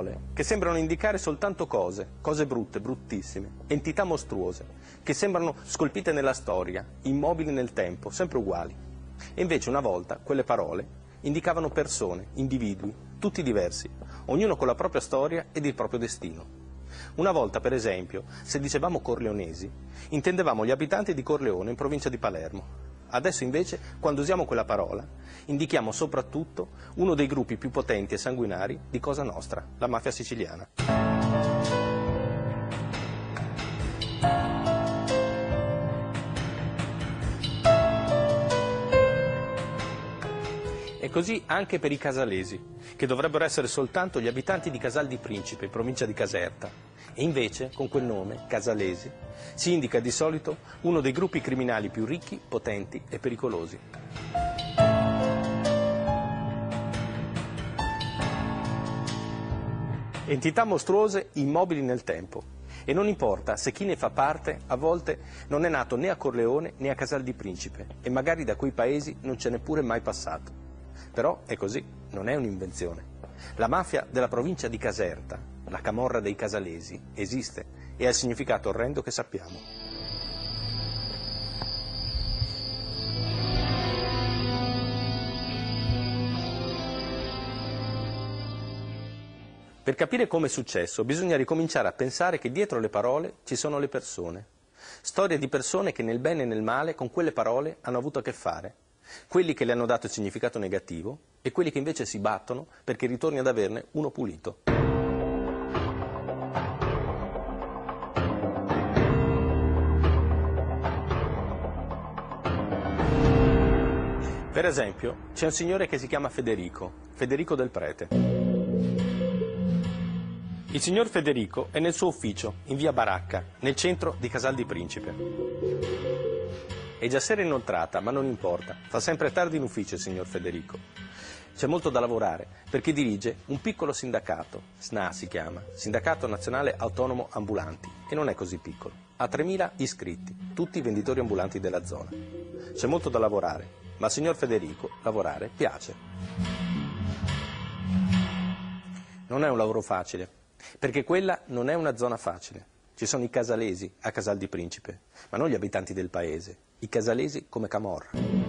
parole che sembrano indicare soltanto cose brutte, bruttissime, entità mostruose, che sembrano scolpite nella storia, immobili nel tempo, sempre uguali. E invece una volta quelle parole indicavano persone, individui, tutti diversi, ognuno con la propria storia ed il proprio destino. Una volta, per esempio, se dicevamo corleonesi, intendevamo gli abitanti di Corleone in provincia di Palermo. Adesso invece, quando usiamo quella parola, indichiamo soprattutto uno dei gruppi più potenti e sanguinari di Cosa Nostra, la mafia siciliana. E così anche per i casalesi, che dovrebbero essere soltanto gli abitanti di Casal di Principe, in provincia di Caserta. E invece, con quel nome, casalesi, si indica di solito uno dei gruppi criminali più ricchi, potenti e pericolosi. Entità mostruose immobili nel tempo. E non importa se chi ne fa parte a volte non è nato né a Corleone né a Casal di Principe e magari da quei paesi non c'è neppure mai passato. Però è così, non è un'invenzione. La mafia della provincia di Caserta, la camorra dei casalesi, esiste e ha il significato orrendo che sappiamo. Per capire come è successo bisogna ricominciare a pensare che dietro le parole ci sono le persone. Storie di persone che nel bene e nel male con quelle parole hanno avuto a che fare. Quelli che le hanno dato il significato negativo e quelli che invece si battono perché ritorni ad averne uno pulito. Per esempio, c'è un signore che si chiama Federico, Federico del Prete. Il signor Federico è nel suo ufficio, in via Baracca, nel centro di Casal di Principe. È già sera inoltrata, ma non importa, fa sempre tardi in ufficio il signor Federico. C'è molto da lavorare, perché dirige un piccolo sindacato, SNA si chiama, Sindacato Nazionale Autonomo Ambulanti, e non è così piccolo. Ha 3.000 iscritti, tutti venditori ambulanti della zona. C'è molto da lavorare, ma al signor Federico lavorare piace. Non è un lavoro facile, perché quella non è una zona facile. Ci sono i casalesi a Casal di Principe, ma non gli abitanti del paese, i casalesi come camorra.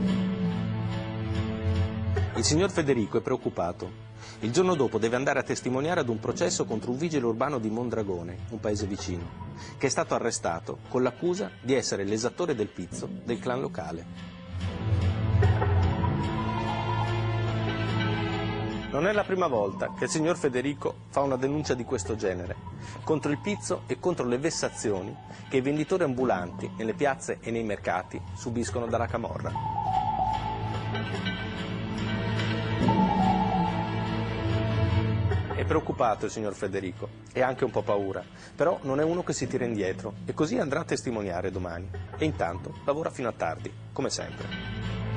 Il signor Federico è preoccupato. Il giorno dopo deve andare a testimoniare ad un processo contro un vigile urbano di Mondragone, un paese vicino, che è stato arrestato con l'accusa di essere l'esattore del pizzo del clan locale. Non è la prima volta che il signor Federico fa una denuncia di questo genere, contro il pizzo e contro le vessazioni che i venditori ambulanti nelle piazze e nei mercati subiscono dalla camorra. È preoccupato il signor Federico e ha anche un po' paura, però non è uno che si tira indietro e così andrà a testimoniare domani. E intanto lavora fino a tardi, come sempre.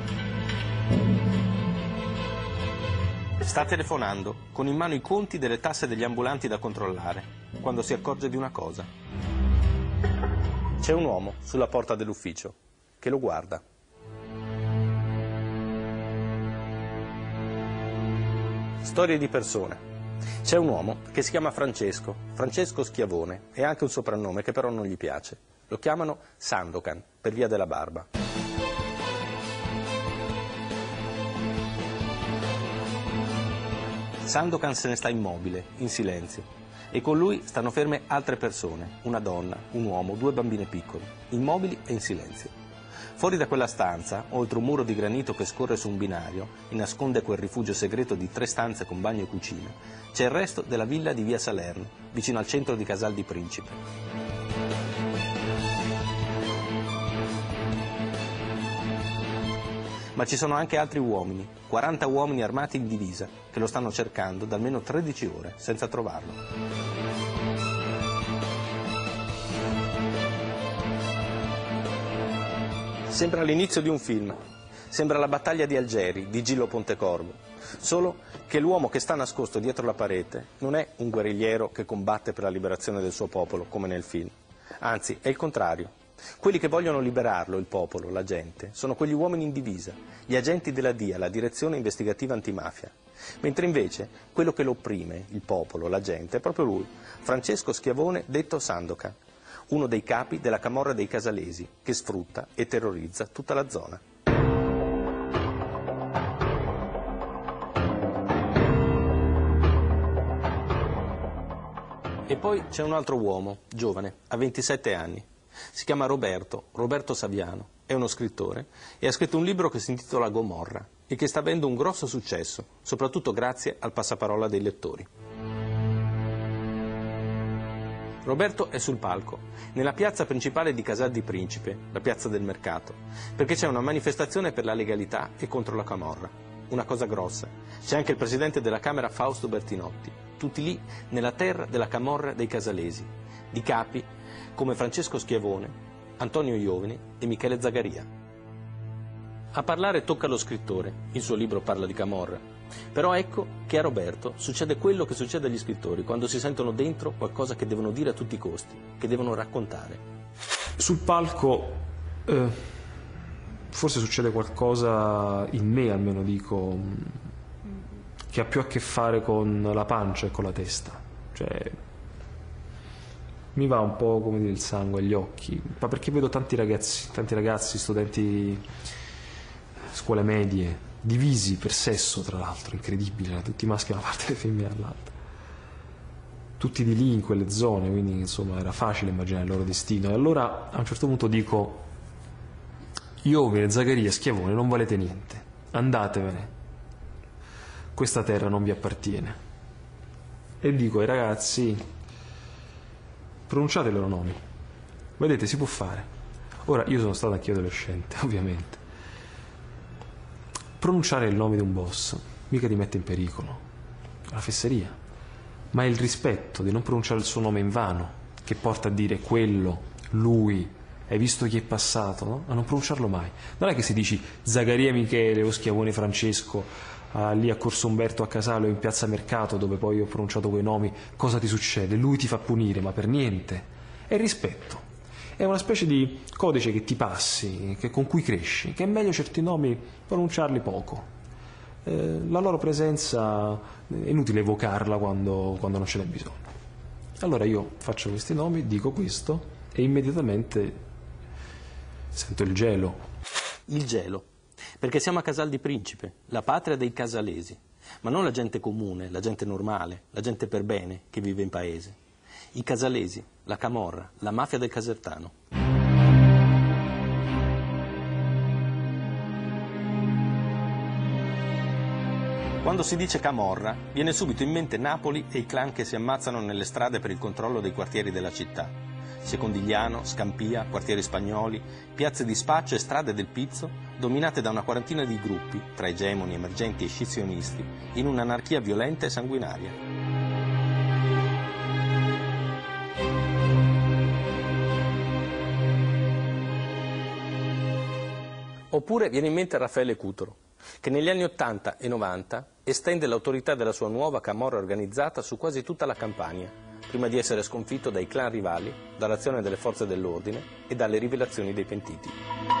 Sta telefonando, con in mano i conti delle tasse degli ambulanti da controllare, quando si accorge di una cosa. C'è un uomo sulla porta dell'ufficio che lo guarda. Storie di persone. C'è un uomo che si chiama Francesco, Francesco Schiavone, e ha anche un soprannome che però non gli piace. Lo chiamano Sandokan, per via della barba. Sandokan se ne sta immobile, in silenzio, e con lui stanno ferme altre persone, una donna, un uomo, 2 bambine piccole, immobili e in silenzio. Fuori da quella stanza, oltre un muro di granito che scorre su un binario e nasconde quel rifugio segreto di 3 stanze con bagno e cucina, c'è il resto della villa di via Salerno, vicino al centro di Casal di Principe. Ma ci sono anche altri uomini, 40 uomini armati in divisa, che lo stanno cercando da almeno 13 ore, senza trovarlo. Sembra l'inizio di un film, sembra la battaglia di Algeri, di Gillo Pontecorvo, solo che l'uomo che sta nascosto dietro la parete non è un guerrigliero che combatte per la liberazione del suo popolo, come nel film. Anzi, è il contrario. Quelli che vogliono liberarlo, il popolo, la gente, sono quegli uomini in divisa, gli agenti della DIA, la Direzione Investigativa Antimafia. Mentre invece quello che lo opprime, il popolo, la gente, è proprio lui, Francesco Schiavone, detto Sandokan, uno dei capi della camorra dei Casalesi, che sfrutta e terrorizza tutta la zona. E poi c'è un altro uomo, giovane, ha 27 anni. Si chiama Roberto Saviano, è uno scrittore e ha scritto un libro che si intitola Gomorra e che sta avendo un grosso successo, soprattutto grazie al passaparola dei lettori. Roberto è sul palco, nella piazza principale di Casal di Principe, la piazza del mercato, perché c'è una manifestazione per la legalità e contro la camorra. Una cosa grossa. C'è anche il presidente della Camera Fausto Bertinotti, tutti lì nella terra della camorra dei Casalesi, di capi come Francesco Schiavone, Antonio Iovine e Michele Zagaria. A parlare tocca lo scrittore, il suo libro parla di camorra. Però ecco che a Roberto succede quello che succede agli scrittori quando si sentono dentro qualcosa che devono dire a tutti i costi, che devono raccontare. Sul palco forse succede qualcosa, in me almeno dico, che ha più a che fare con la pancia e con la testa. Cioè, mi va un po', come dire, il sangue agli occhi, ma perché vedo tanti ragazzi, studenti, scuole medie, divisi per sesso, tra l'altro, incredibile, tutti maschi da una parte e le femmine dall'altra, tutti di lì in quelle zone, quindi insomma era facile immaginare il loro destino. E allora a un certo punto dico: Iovine, Zagaria, Schiavone, non valete niente, andatevene, questa terra non vi appartiene. E dico ai ragazzi: pronunciate i loro nomi, vedete, si può fare. Ora, io sono stato anch'io adolescente, ovviamente. Pronunciare il nome di un boss mica ti mette in pericolo, è una fesseria, ma è il rispetto di non pronunciare il suo nome in vano che porta a dire quello, lui, hai visto chi è passato, no? A non pronunciarlo mai. Non è che se dici Zagaria Michele o Schiavone Francesco lì a Corso Umberto a Casale o in Piazza Mercato, dove poi ho pronunciato quei nomi, cosa ti succede? Lui ti fa punire, ma per niente. È il rispetto. È una specie di codice che ti passi, con cui cresci, che è meglio certi nomi pronunciarli poco. La loro presenza è inutile evocarla quando non ce n'è bisogno. Allora io faccio questi nomi, dico questo e immediatamente sento il gelo. Il gelo, perché siamo a Casal di Principe, la patria dei casalesi, ma non la gente comune, la gente normale, la gente per bene che vive in paese. I casalesi, la camorra, la mafia del Casertano. Quando si dice camorra, viene subito in mente Napoli e i clan che si ammazzano nelle strade per il controllo dei quartieri della città. Secondigliano, Scampia, quartieri spagnoli, piazze di spaccio e strade del pizzo, dominate da una quarantina di gruppi, tra egemoni, emergenti e scissionisti, in un'anarchia violenta e sanguinaria. Oppure viene in mente Raffaele Cutolo, che negli anni 80 e 90 estende l'autorità della sua nuova camorra organizzata su quasi tutta la Campania, prima di essere sconfitto dai clan rivali, dall'azione delle forze dell'ordine e dalle rivelazioni dei pentiti.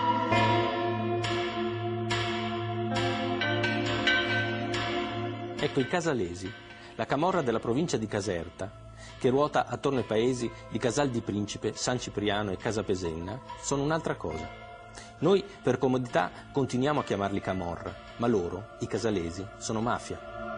Ecco i casalesi, la camorra della provincia di Caserta, che ruota attorno ai paesi di Casal di Principe, San Cipriano e Casapesenna, sono un'altra cosa. Noi, per comodità, continuiamo a chiamarli camorra, ma loro, i casalesi, sono mafia.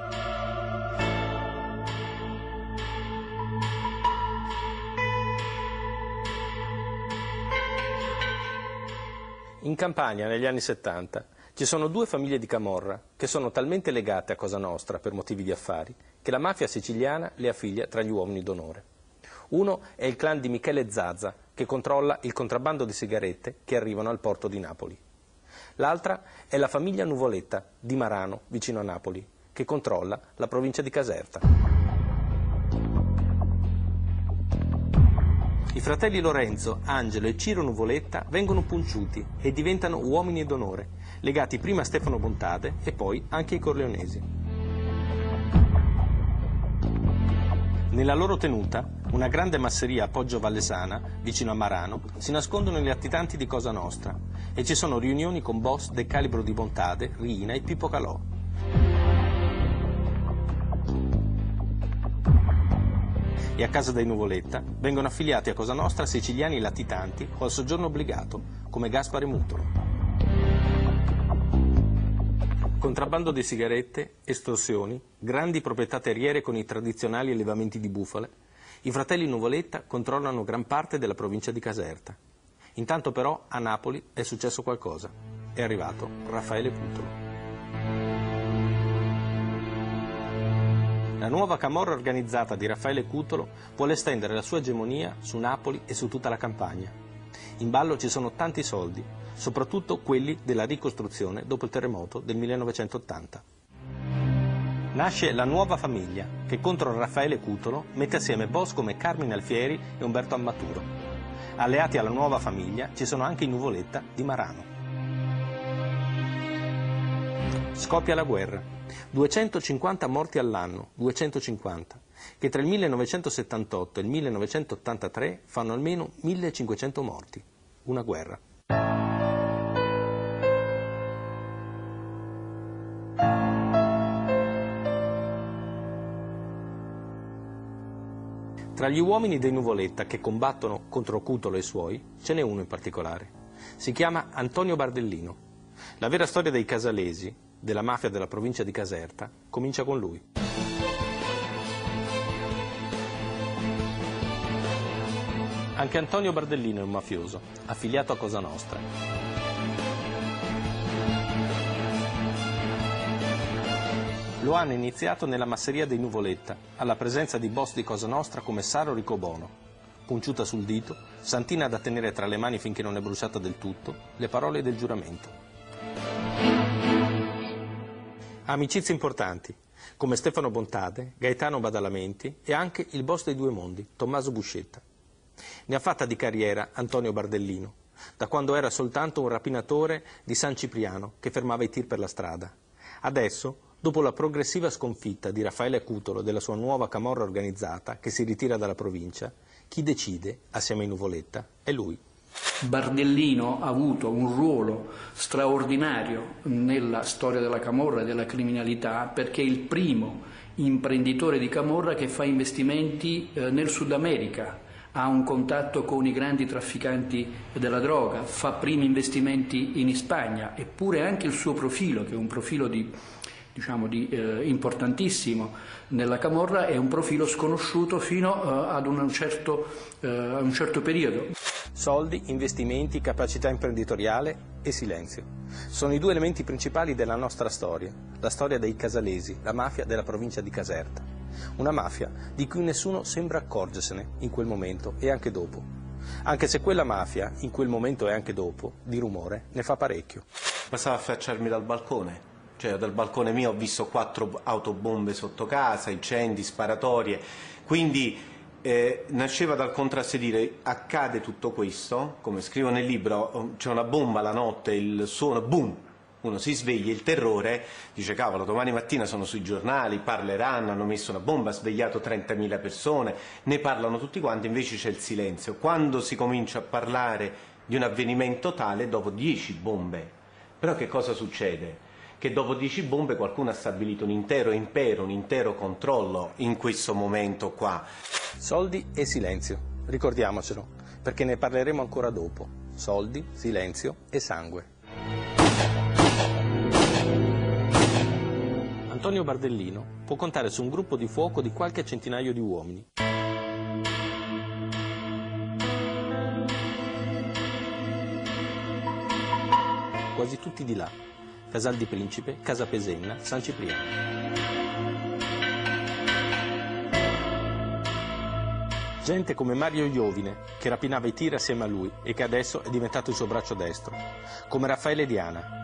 In Campania, negli anni 70, ci sono due famiglie di camorra che sono talmente legate a Cosa Nostra per motivi di affari che la mafia siciliana le affiglia tra gli uomini d'onore. Uno è il clan di Michele Zazza, che controlla il contrabbando di sigarette che arrivano al porto di Napoli. L'altra è la famiglia Nuvoletta di Marano, vicino a Napoli, che controlla la provincia di Caserta. I fratelli Lorenzo, Angelo e Ciro Nuvoletta vengono punciuti e diventano uomini d'onore, legati prima a Stefano Bontade e poi anche ai Corleonesi. Nella loro tenuta, una grande masseria a Poggio Vallesana, vicino a Marano, si nascondono gli latitanti di Cosa Nostra e ci sono riunioni con boss del calibro di Bontade, Riina e Pippo Calò. E a casa dei Nuvoletta vengono affiliati a Cosa Nostra siciliani latitanti o al soggiorno obbligato, come Gaspare Mutolo. Contrabbando di sigarette, estorsioni, grandi proprietà terriere con i tradizionali allevamenti di bufale, i fratelli Nuvoletta controllano gran parte della provincia di Caserta. Intanto però a Napoli è successo qualcosa. È arrivato Raffaele Cutolo. La nuova camorra organizzata di Raffaele Cutolo vuole estendere la sua egemonia su Napoli e su tutta la Campania. In ballo ci sono tanti soldi, soprattutto quelli della ricostruzione dopo il terremoto del 1980. Nasce la nuova famiglia, che contro Raffaele Cutolo mette assieme boss come Carmine Alfieri e Umberto Ammaturo. Alleati alla nuova famiglia ci sono anche i Nuvoletta di Marano. Scoppia la guerra. 250 morti all'anno, 250, che tra il 1978 e il 1983 fanno almeno 1500 morti. Una guerra. Tra gli uomini dei Nuvoletta che combattono contro Cutolo e i suoi, ce n'è uno in particolare. Si chiama Antonio Bardellino. La vera storia dei casalesi, della mafia della provincia di Caserta, comincia con lui. Anche Antonio Bardellino è un mafioso, affiliato a Cosa Nostra. Lo hanno iniziato nella masseria dei Nuvoletta, alla presenza di boss di Cosa Nostra come Saro Ricobono. Punciuta sul dito, santina da tenere tra le mani finché non è bruciata del tutto, le parole del giuramento. Amicizie importanti, come Stefano Bontade, Gaetano Badalamenti e anche il boss dei Due Mondi, Tommaso Buscetta. Ne ha fatta di carriera Antonio Bardellino, da quando era soltanto un rapinatore di San Cipriano che fermava i tir per la strada. Adesso, dopo la progressiva sconfitta di Raffaele Cutolo e della sua nuova camorra organizzata che si ritira dalla provincia, chi decide, assieme ai Nuvoletta, è lui. Bardellino ha avuto un ruolo straordinario nella storia della camorra e della criminalità perché è il primo imprenditore di camorra che fa investimenti nel Sud America, ha un contatto con i grandi trafficanti della droga, fa primi investimenti in Spagna, eppure anche il suo profilo, che è un profilo importantissimo nella camorra, è un profilo sconosciuto fino ad un certo periodo. Soldi, investimenti, capacità imprenditoriale e silenzio. Sono i due elementi principali della nostra storia, la storia dei casalesi, la mafia della provincia di Caserta. Una mafia di cui nessuno sembra accorgersene in quel momento e anche dopo. Anche se quella mafia, in quel momento e anche dopo, di rumore, ne fa parecchio. Bastava affacciarmi dal balcone. Cioè, dal balcone mio ho visto 4 autobombe sotto casa, incendi, sparatorie. Quindi nasceva dal contrassedire, accade tutto questo, come scrivo nel libro, c'è una bomba la notte, il suono, boom, uno si sveglia, il terrore, dice cavolo, domani mattina sono sui giornali, parleranno, hanno messo una bomba, ha svegliato 30.000 persone, ne parlano tutti quanti, invece c'è il silenzio. Quando si comincia a parlare di un avvenimento tale, dopo 10 bombe, però che cosa succede? Che dopo 10 bombe qualcuno ha stabilito un intero impero, un intero controllo in questo momento qua. Soldi e silenzio, ricordiamocelo, perché ne parleremo ancora dopo. Soldi, silenzio e sangue. Antonio Bardellino può contare su un gruppo di fuoco di qualche centinaio di uomini. Quasi tutti di là. Casal di Principe, Casa Pesenna, San Cipriano. Gente come Mario Iovine, che rapinava i tir assieme a lui e che adesso è diventato il suo braccio destro. Come Raffaele Diana.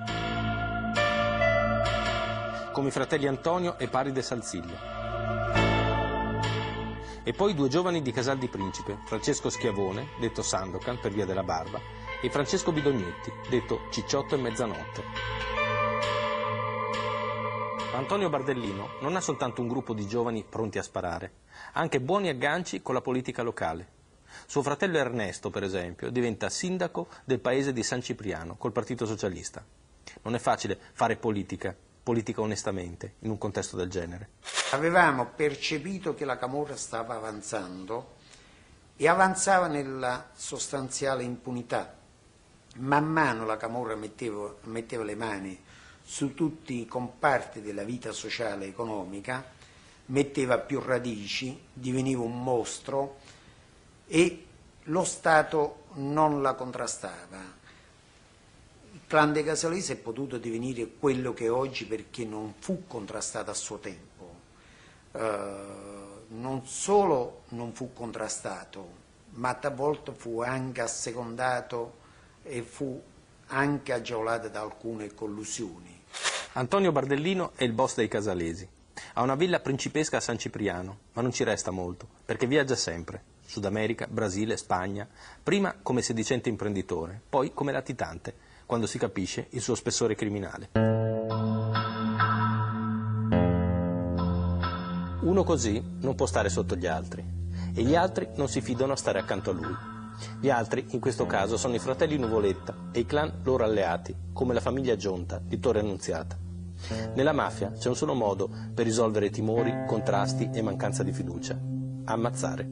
Come i fratelli Antonio e Paride Salsiglio. E poi 2 giovani di Casal di Principe, Francesco Schiavone, detto Sandokan per via della barba, e Francesco Bidognetti, detto Cicciotto e Mezzanotte. Antonio Bardellino non ha soltanto un gruppo di giovani pronti a sparare, anche buoni agganci con la politica locale. Suo fratello Ernesto, per esempio, diventa sindaco del paese di San Cipriano col Partito Socialista. Non è facile fare politica onestamente, in un contesto del genere. Avevamo percepito che la camorra stava avanzando e avanzava nella sostanziale impunità. Man mano la camorra metteva le mani su tutti i comparti della vita sociale e economica, metteva più radici, diveniva un mostro e lo Stato non la contrastava. Il clan dei Casalesi è potuto divenire quello che è oggi perché non fu contrastato a suo tempo. Non solo non fu contrastato, ma talvolta fu anche assecondato e fu anche agevolato da alcune collusioni. Antonio Bardellino è il boss dei Casalesi. Ha una villa principesca a San Cipriano, ma non ci resta molto, perché viaggia sempre. Sud America, Brasile, Spagna, prima come sedicente imprenditore, poi come latitante, quando si capisce il suo spessore criminale. Uno così non può stare sotto gli altri, e gli altri non si fidano a stare accanto a lui. Gli altri, in questo caso, sono i fratelli Nuvoletta e i clan loro alleati, come la famiglia Gionta di Torre Annunziata. Nella mafia c'è un solo modo per risolvere timori, contrasti e mancanza di fiducia: ammazzare.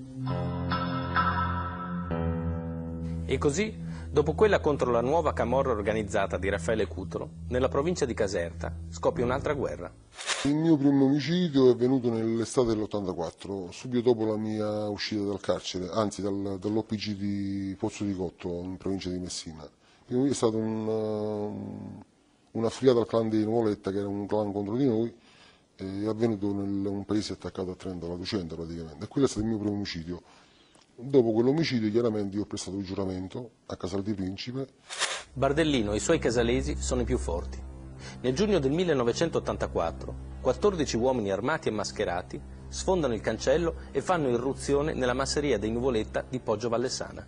E così, dopo quella contro la nuova camorra organizzata di Raffaele Cutolo, nella provincia di Caserta scoppia un'altra guerra. Il mio primo omicidio è avvenuto nell'estate dell'84, subito dopo la mia uscita dal carcere, anzi dall'OPG di Pozzo di Cotto, in provincia di Messina. È stato un'affiliata al clan di Nuvoletta, che era un clan contro di noi, è avvenuto in un paese attaccato a Trento, alla Ducenta praticamente, e quello è stato il mio primo omicidio. Dopo quell'omicidio chiaramente io ho prestato il giuramento a Casal di Principe. Bardellino e i suoi casalesi sono i più forti. Nel giugno del 1984, 14 uomini armati e mascherati sfondano il cancello e fanno irruzione nella masseria dei Nuvoletta di Poggio Vallesana.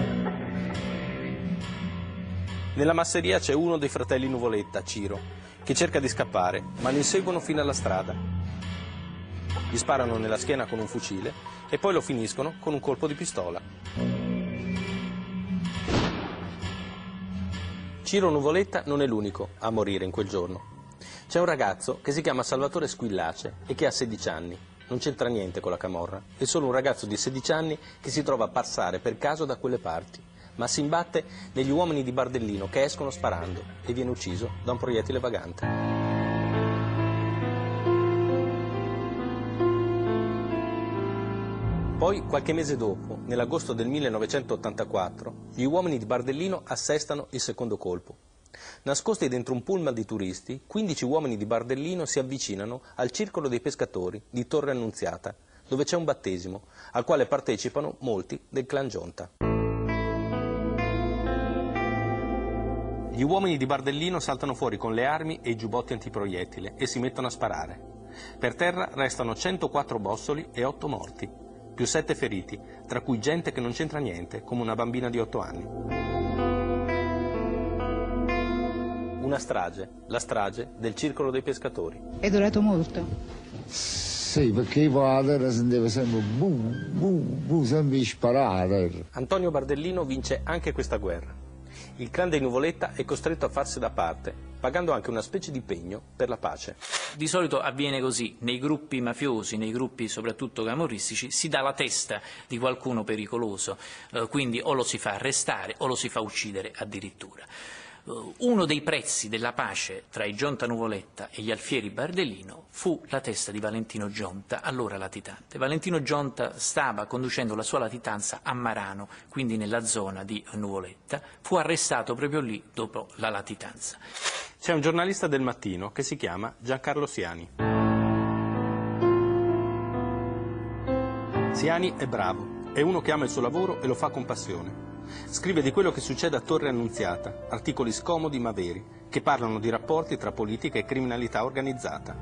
Nella masseria c'è uno dei fratelli Nuvoletta, Ciro, che cerca di scappare, ma lo inseguono fino alla strada. Gli sparano nella schiena con un fucile e poi lo finiscono con un colpo di pistola. Ciro Nuvoletta non è l'unico a morire in quel giorno. C'è un ragazzo che si chiama Salvatore Squillace e che ha 16 anni. Non c'entra niente con la camorra, è solo un ragazzo di 16 anni che si trova a passare per caso da quelle parti, ma si imbatte negli uomini di Bardellino che escono sparando e viene ucciso da un proiettile vagante. Poi, qualche mese dopo, nell'agosto del 1984, gli uomini di Bardellino assestano il secondo colpo. Nascosti dentro un pullman di turisti, 15 uomini di Bardellino si avvicinano al circolo dei pescatori di Torre Annunziata, dove c'è un battesimo, al quale partecipano molti del clan Gionta. Gli uomini di Bardellino saltano fuori con le armi e i giubbotti antiproiettile e si mettono a sparare. Per terra restano 104 bossoli e 8 morti, più 7 feriti, tra cui gente che non c'entra niente, come una bambina di 8 anni. Una strage, la strage del circolo dei pescatori. È durato molto? Sì, perché poi la terra sentiva sempre boom, boom, boom, sempre sparare. Antonio Bardellino vince anche questa guerra. Il clan dei Nuvoletta è costretto a farsi da parte, pagando anche una specie di pegno per la pace. Di solito avviene così, nei gruppi mafiosi, nei gruppi soprattutto camorristici, si dà la testa di qualcuno pericoloso, quindi o lo si fa arrestare o lo si fa uccidere addirittura. Uno dei prezzi della pace tra i Gionta Nuvoletta e gli Alfieri Bardellino fu la testa di Valentino Gionta, allora latitante. Valentino Gionta stava conducendo la sua latitanza a Marano, quindi nella zona di Nuvoletta, fu arrestato proprio lì dopo la latitanza. C'è un giornalista del Mattino che si chiama Giancarlo Siani. Siani è bravo, è uno che ama il suo lavoro e lo fa con passione. Scrive di quello che succede a Torre Annunziata, articoli scomodi ma veri, che parlano di rapporti tra politica e criminalità organizzata.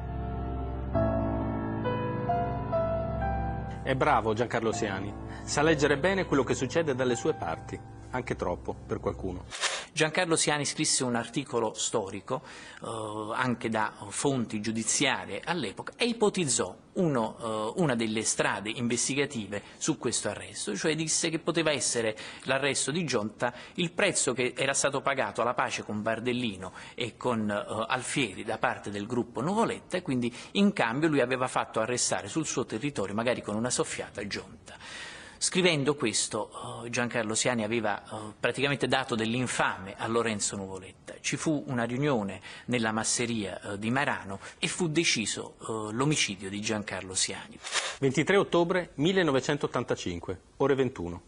È bravo Giancarlo Siani, sa leggere bene quello che succede dalle sue parti, anche troppo per qualcuno. Giancarlo Siani scrisse un articolo storico, anche da fonti giudiziarie all'epoca, e ipotizzò una delle strade investigative su questo arresto, cioè disse che poteva essere l'arresto di Gionta il prezzo che era stato pagato alla pace con Bardellino e con Alfieri da parte del gruppo Nuvoletta, e quindi in cambio lui aveva fatto arrestare sul suo territorio, magari con una soffiata, Gionta. Scrivendo questo, Giancarlo Siani aveva praticamente dato dell'infame a Lorenzo Nuvoletta. Ci fu una riunione nella masseria di Marano e fu deciso l'omicidio di Giancarlo Siani. 23 ottobre 1985, ore 21.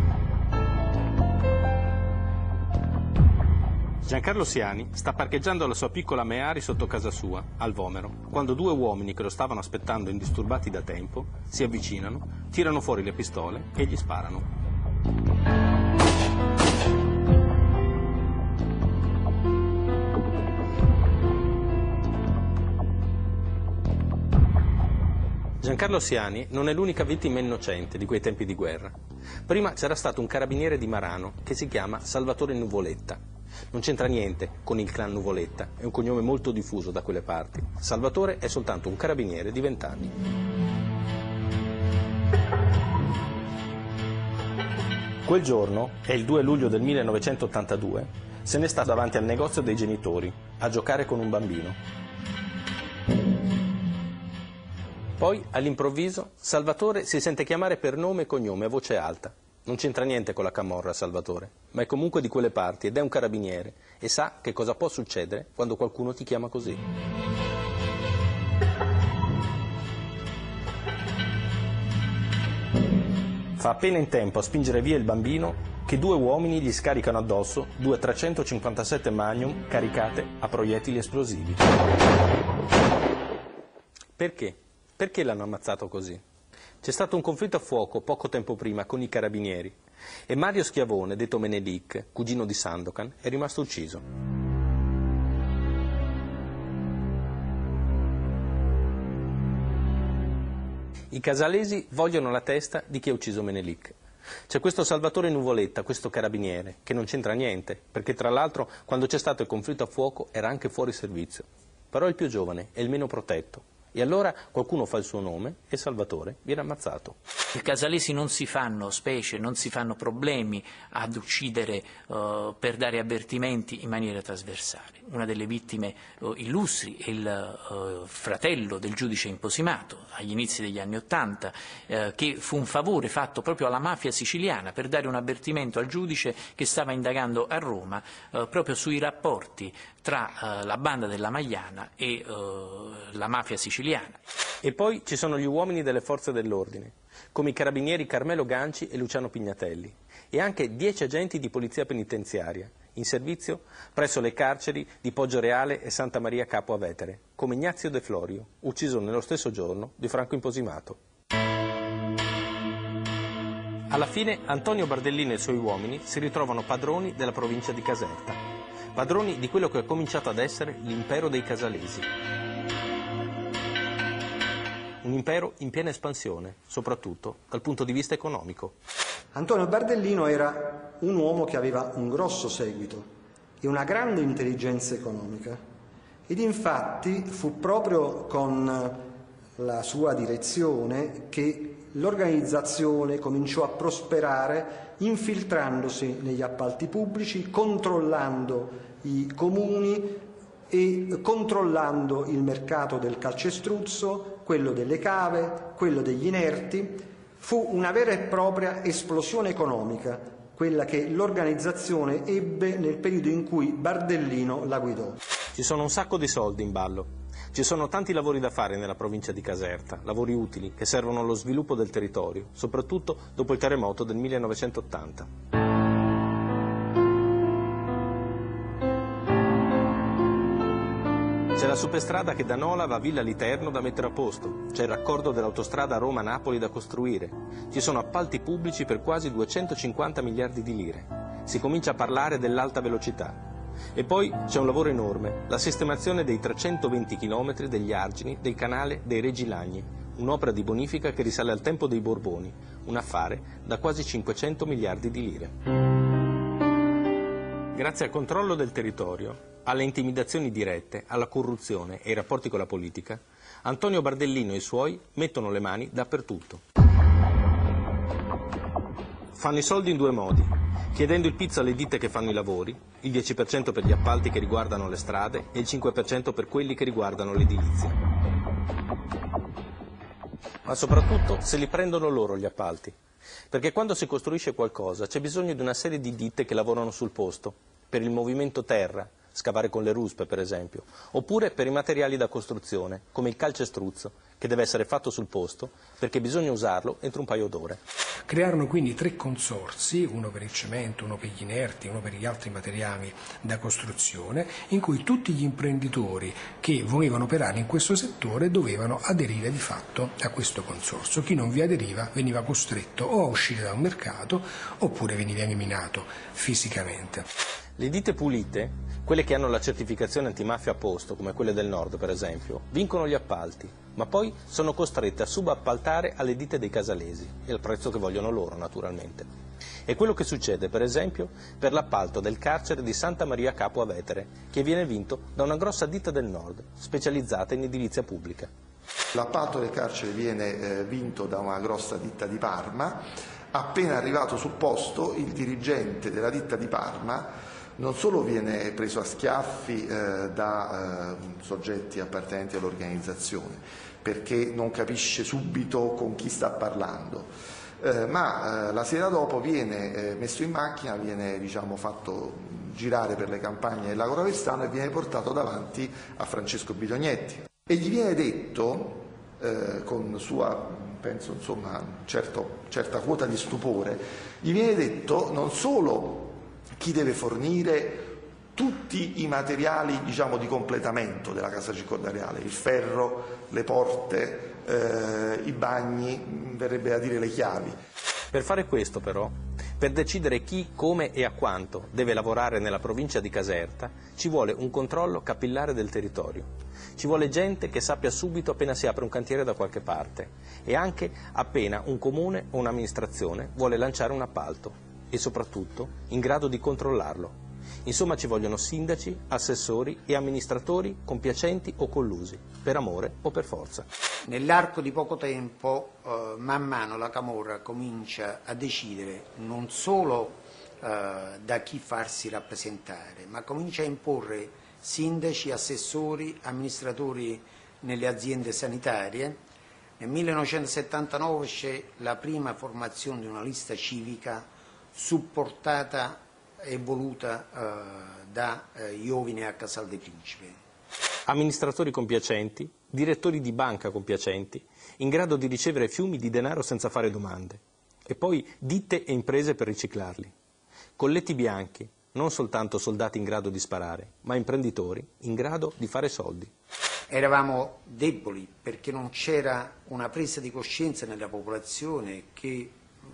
Giancarlo Siani sta parcheggiando la sua piccola Meari sotto casa sua, al Vomero, quando due uomini che lo stavano aspettando indisturbati da tempo si avvicinano, tirano fuori le pistole e gli sparano. Giancarlo Siani non è l'unica vittima innocente di quei tempi di guerra. Prima c'era stato un carabiniere di Marano che si chiama Salvatore Nuvoletta. Non c'entra niente con il clan Nuvoletta, è un cognome molto diffuso da quelle parti. Salvatore è soltanto un carabiniere di 20 anni. Quel giorno, è il 2 luglio del 1982, se ne sta davanti al negozio dei genitori, a giocare con un bambino. Poi, all'improvviso, Salvatore si sente chiamare per nome e cognome a voce alta. Non c'entra niente con la camorra Salvatore, ma è comunque di quelle parti ed è un carabiniere e sa che cosa può succedere quando qualcuno ti chiama così. Fa appena in tempo a spingere via il bambino che due uomini gli scaricano addosso 2 357 Magnum caricate a proiettili esplosivi. Perché? Perché l'hanno ammazzato così? C'è stato un conflitto a fuoco poco tempo prima con i carabinieri e Mario Schiavone, detto Menelik, cugino di Sandokan, è rimasto ucciso. I casalesi vogliono la testa di chi ha ucciso Menelik. C'è questo Salvatore Nuvoletta, questo carabiniere, che non c'entra niente, perché tra l'altro quando c'è stato il conflitto a fuoco era anche fuori servizio. Però è il più giovane, è il meno protetto. E allora qualcuno fa il suo nome e Salvatore viene ammazzato. I casalesi non si fanno specie, non si fanno problemi ad uccidere per dare avvertimenti in maniera trasversale. Una delle vittime illustri è il fratello del giudice imposimato agli inizi degli anni '80, che fu un favore fatto proprio alla mafia siciliana per dare un avvertimento al giudice che stava indagando a Roma proprio sui rapporti tra la banda della Magliana e la mafia siciliana. E poi ci sono gli uomini delle forze dell'ordine, come i carabinieri Carmelo Ganci e Luciano Pignatelli, e anche 10 agenti di polizia penitenziaria, in servizio presso le carceri di Poggioreale e Santa Maria Capua Vetere, come Ignazio De Florio, ucciso nello stesso giorno di Franco Imposimato. Alla fine Antonio Bardellino e i suoi uomini si ritrovano padroni della provincia di Caserta, padroni di quello che è cominciato ad essere l'impero dei casalesi. Un impero in piena espansione, soprattutto dal punto di vista economico. Antonio Bardellino era un uomo che aveva un grosso seguito e una grande intelligenza economica ed infatti fu proprio con la sua direzione che l'organizzazione cominciò a prosperare infiltrandosi negli appalti pubblici, controllando i comuni e controllando il mercato del calcestruzzo, quello delle cave, quello degli inerti. Fu una vera e propria esplosione economica, quella che l'organizzazione ebbe nel periodo in cui Bardellino la guidò. Ci sono un sacco di soldi in ballo. Ci sono tanti lavori da fare nella provincia di Caserta, lavori utili che servono allo sviluppo del territorio, soprattutto dopo il terremoto del 1980. C'è la superstrada che da Nola va a Villa Literno da mettere a posto, c'è il raccordo dell'autostrada Roma-Napoli da costruire, ci sono appalti pubblici per quasi 250 miliardi di lire, si comincia a parlare dell'alta velocità. E poi c'è un lavoro enorme, la sistemazione dei 320 chilometri degli argini del canale dei Regi Lagni, un'opera di bonifica che risale al tempo dei Borboni, un affare da quasi 500 miliardi di lire. Grazie al controllo del territorio, alle intimidazioni dirette, alla corruzione e ai rapporti con la politica, Antonio Bardellino e i suoi mettono le mani dappertutto. Fanno i soldi in due modi, chiedendo il pizzo alle ditte che fanno i lavori, il 10% per gli appalti che riguardano le strade e il 5% per quelli che riguardano l'edilizia. Ma soprattutto se li prendono loro gli appalti, perché quando si costruisce qualcosa c'è bisogno di una serie di ditte che lavorano sul posto, per il movimento terra, scavare con le ruspe per esempio, oppure per i materiali da costruzione, come il calcestruzzo, che deve essere fatto sul posto, perché bisogna usarlo entro un paio d'ore. Crearono quindi 3 consorzi, uno per il cemento, uno per gli inerti, uno per gli altri materiali da costruzione, in cui tutti gli imprenditori che volevano operare in questo settore dovevano aderire di fatto a questo consorzio. Chi non vi aderiva veniva costretto o a uscire da un mercato oppure veniva eliminato fisicamente. Le ditte pulite, quelle che hanno la certificazione antimafia a posto, come quelle del nord per esempio, vincono gli appalti, ma poi sono costrette a subappaltare alle ditte dei casalesi e al prezzo che vogliono loro naturalmente. È quello che succede per esempio per l'appalto del carcere di Santa Maria Capua a Vetere, che viene vinto da una grossa ditta del nord, specializzata in edilizia pubblica. L'appalto del carcere viene vinto da una grossa ditta di Parma. Appena arrivato sul posto, il dirigente della ditta di Parma non solo viene preso a schiaffi da soggetti appartenenti all'organizzazione, perché non capisce subito con chi sta parlando, ma la sera dopo viene messo in macchina, viene fatto girare per le campagne del Lago Ravestano e viene portato davanti a Francesco Bidognetti. E gli viene detto, con sua, penso certa quota di stupore, gli viene detto non solo chi deve fornire tutti i materiali di completamento della casa circondariale, il ferro, le porte, i bagni, verrebbe da dire le chiavi. Per fare questo però, per decidere chi, come e a quanto deve lavorare nella provincia di Caserta, ci vuole un controllo capillare del territorio. Ci vuole gente che sappia subito appena si apre un cantiere da qualche parte e anche appena un comune o un'amministrazione vuole lanciare un appalto. E soprattutto in grado di controllarlo. Insomma ci vogliono sindaci, assessori e amministratori compiacenti o collusi, per amore o per forza. Nell'arco di poco tempo, man mano la Camorra comincia a decidere non solo da chi farsi rappresentare, ma comincia a imporre sindaci, assessori, amministratori nelle aziende sanitarie. Nel 1979 c'è la prima formazione di una lista civica supportata e voluta da Iovine a Casal de Principe. Amministratori compiacenti, direttori di banca compiacenti, in grado di ricevere fiumi di denaro senza fare domande, e poi ditte e imprese per riciclarli. Colletti bianchi, non soltanto soldati in grado di sparare, ma imprenditori in grado di fare soldi. Eravamo deboli perché non c'era una presa di coscienza nella popolazione che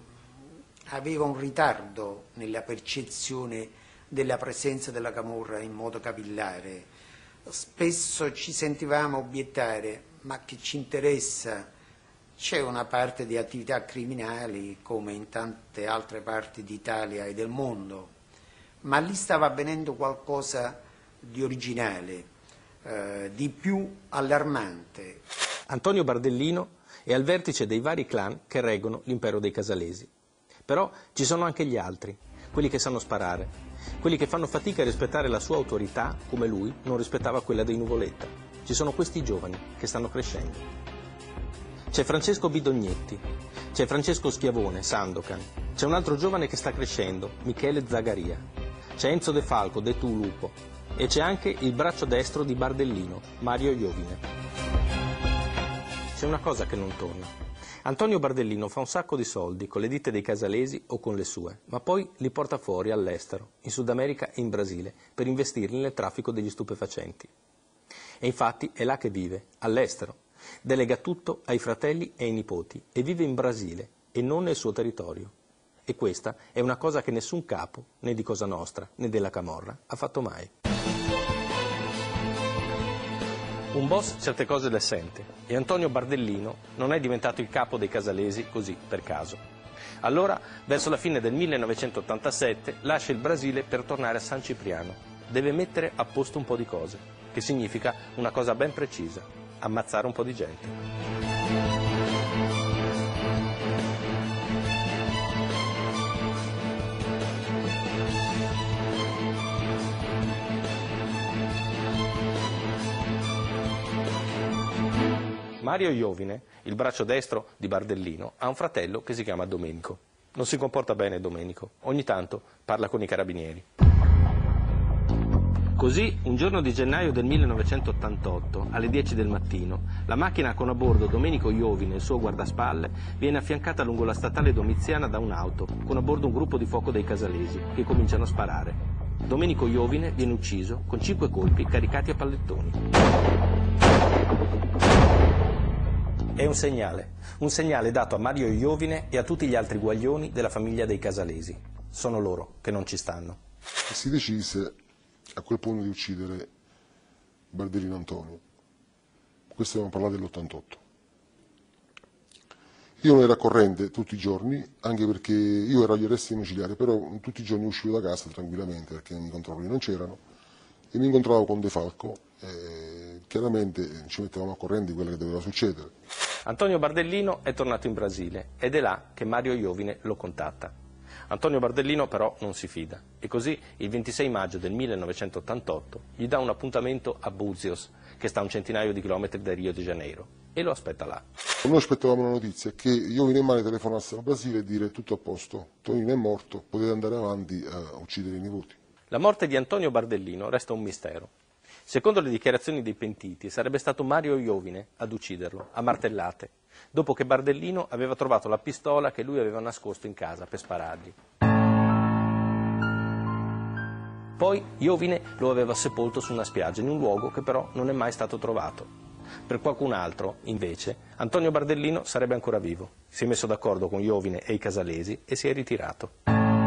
aveva un ritardo nella percezione della presenza della Camorra in modo capillare. Spesso ci sentivamo obiettare, ma che ci interessa? C'è una parte di attività criminali come in tante altre parti d'Italia e del mondo, ma lì stava avvenendo qualcosa di originale, di più allarmante. Antonio Bardellino è al vertice dei vari clan che reggono l'impero dei casalesi. Però ci sono anche gli altri, quelli che sanno sparare, quelli che fanno fatica a rispettare la sua autorità come lui non rispettava quella dei Nuvoletta. Ci sono questi giovani che stanno crescendo. C'è Francesco Bidognetti, c'è Francesco Schiavone, Sandokan, c'è un altro giovane che sta crescendo, Michele Zagaria, c'è Enzo De Falco, detto Lupo, e c'è anche il braccio destro di Bardellino, Mario Iovine. C'è una cosa che non torna. Antonio Bardellino fa un sacco di soldi con le ditte dei casalesi o con le sue, ma poi li porta fuori all'estero, in Sud America e in Brasile, per investirli nel traffico degli stupefacenti. E infatti è là che vive, all'estero. Delega tutto ai fratelli e ai nipoti e vive in Brasile e non nel suo territorio. E questa è una cosa che nessun capo, né di Cosa Nostra né della Camorra, ha fatto mai. Un boss certe cose le sente e Antonio Bardellino non è diventato il capo dei casalesi così, per caso. Allora, verso la fine del 1987, lascia il Brasile per tornare a San Cipriano. Deve mettere a posto un po' di cose, che significa una cosa ben precisa: ammazzare un po' di gente. Mario Iovine, il braccio destro di Bardellino, ha un fratello che si chiama Domenico. Non si comporta bene Domenico, ogni tanto parla con i carabinieri. Così, un giorno di gennaio del 1988, alle 10 del mattino, la macchina con a bordo Domenico Iovine e il suo guardaspalle viene affiancata lungo la statale Domiziana da un'auto, con a bordo un gruppo di fuoco dei casalesi, che cominciano a sparare. Domenico Iovine viene ucciso con 5 colpi caricati a pallettoni. È un segnale dato a Mario Iovine e a tutti gli altri guaglioni della famiglia dei Casalesi. Sono loro che non ci stanno. Si decise a quel punto di uccidere Bardellino Antonio. Questo stiamo parlando dell'88. Io non ero a corrente tutti i giorni, anche perché io ero agli arresti domiciliari, però tutti i giorni uscivo da casa tranquillamente perché i controlli non c'erano e mi incontravo con De Falco. Chiaramente ci mettevamo a corrente di quello che doveva succedere. Antonio Bardellino è tornato in Brasile ed è là che Mario Iovine lo contatta. Antonio Bardellino però non si fida e così il 26 maggio del 1988 gli dà un appuntamento a Buzios, che sta a un centinaio di chilometri da Rio de Janeiro, e lo aspetta là. Noi aspettavamo la notizia che Iovine e Mario telefonassero al Brasile e dire tutto a posto, Tonino è morto, potete andare avanti a uccidere i nipoti. La morte di Antonio Bardellino resta un mistero. Secondo le dichiarazioni dei pentiti, sarebbe stato Mario Iovine ad ucciderlo, a martellate, dopo che Bardellino aveva trovato la pistola che lui aveva nascosto in casa per sparargli. Poi Iovine lo aveva sepolto su una spiaggia, in un luogo che però non è mai stato trovato. Per qualcun altro, invece, Antonio Bardellino sarebbe ancora vivo. Si è messo d'accordo con Iovine e i Casalesi e si è ritirato.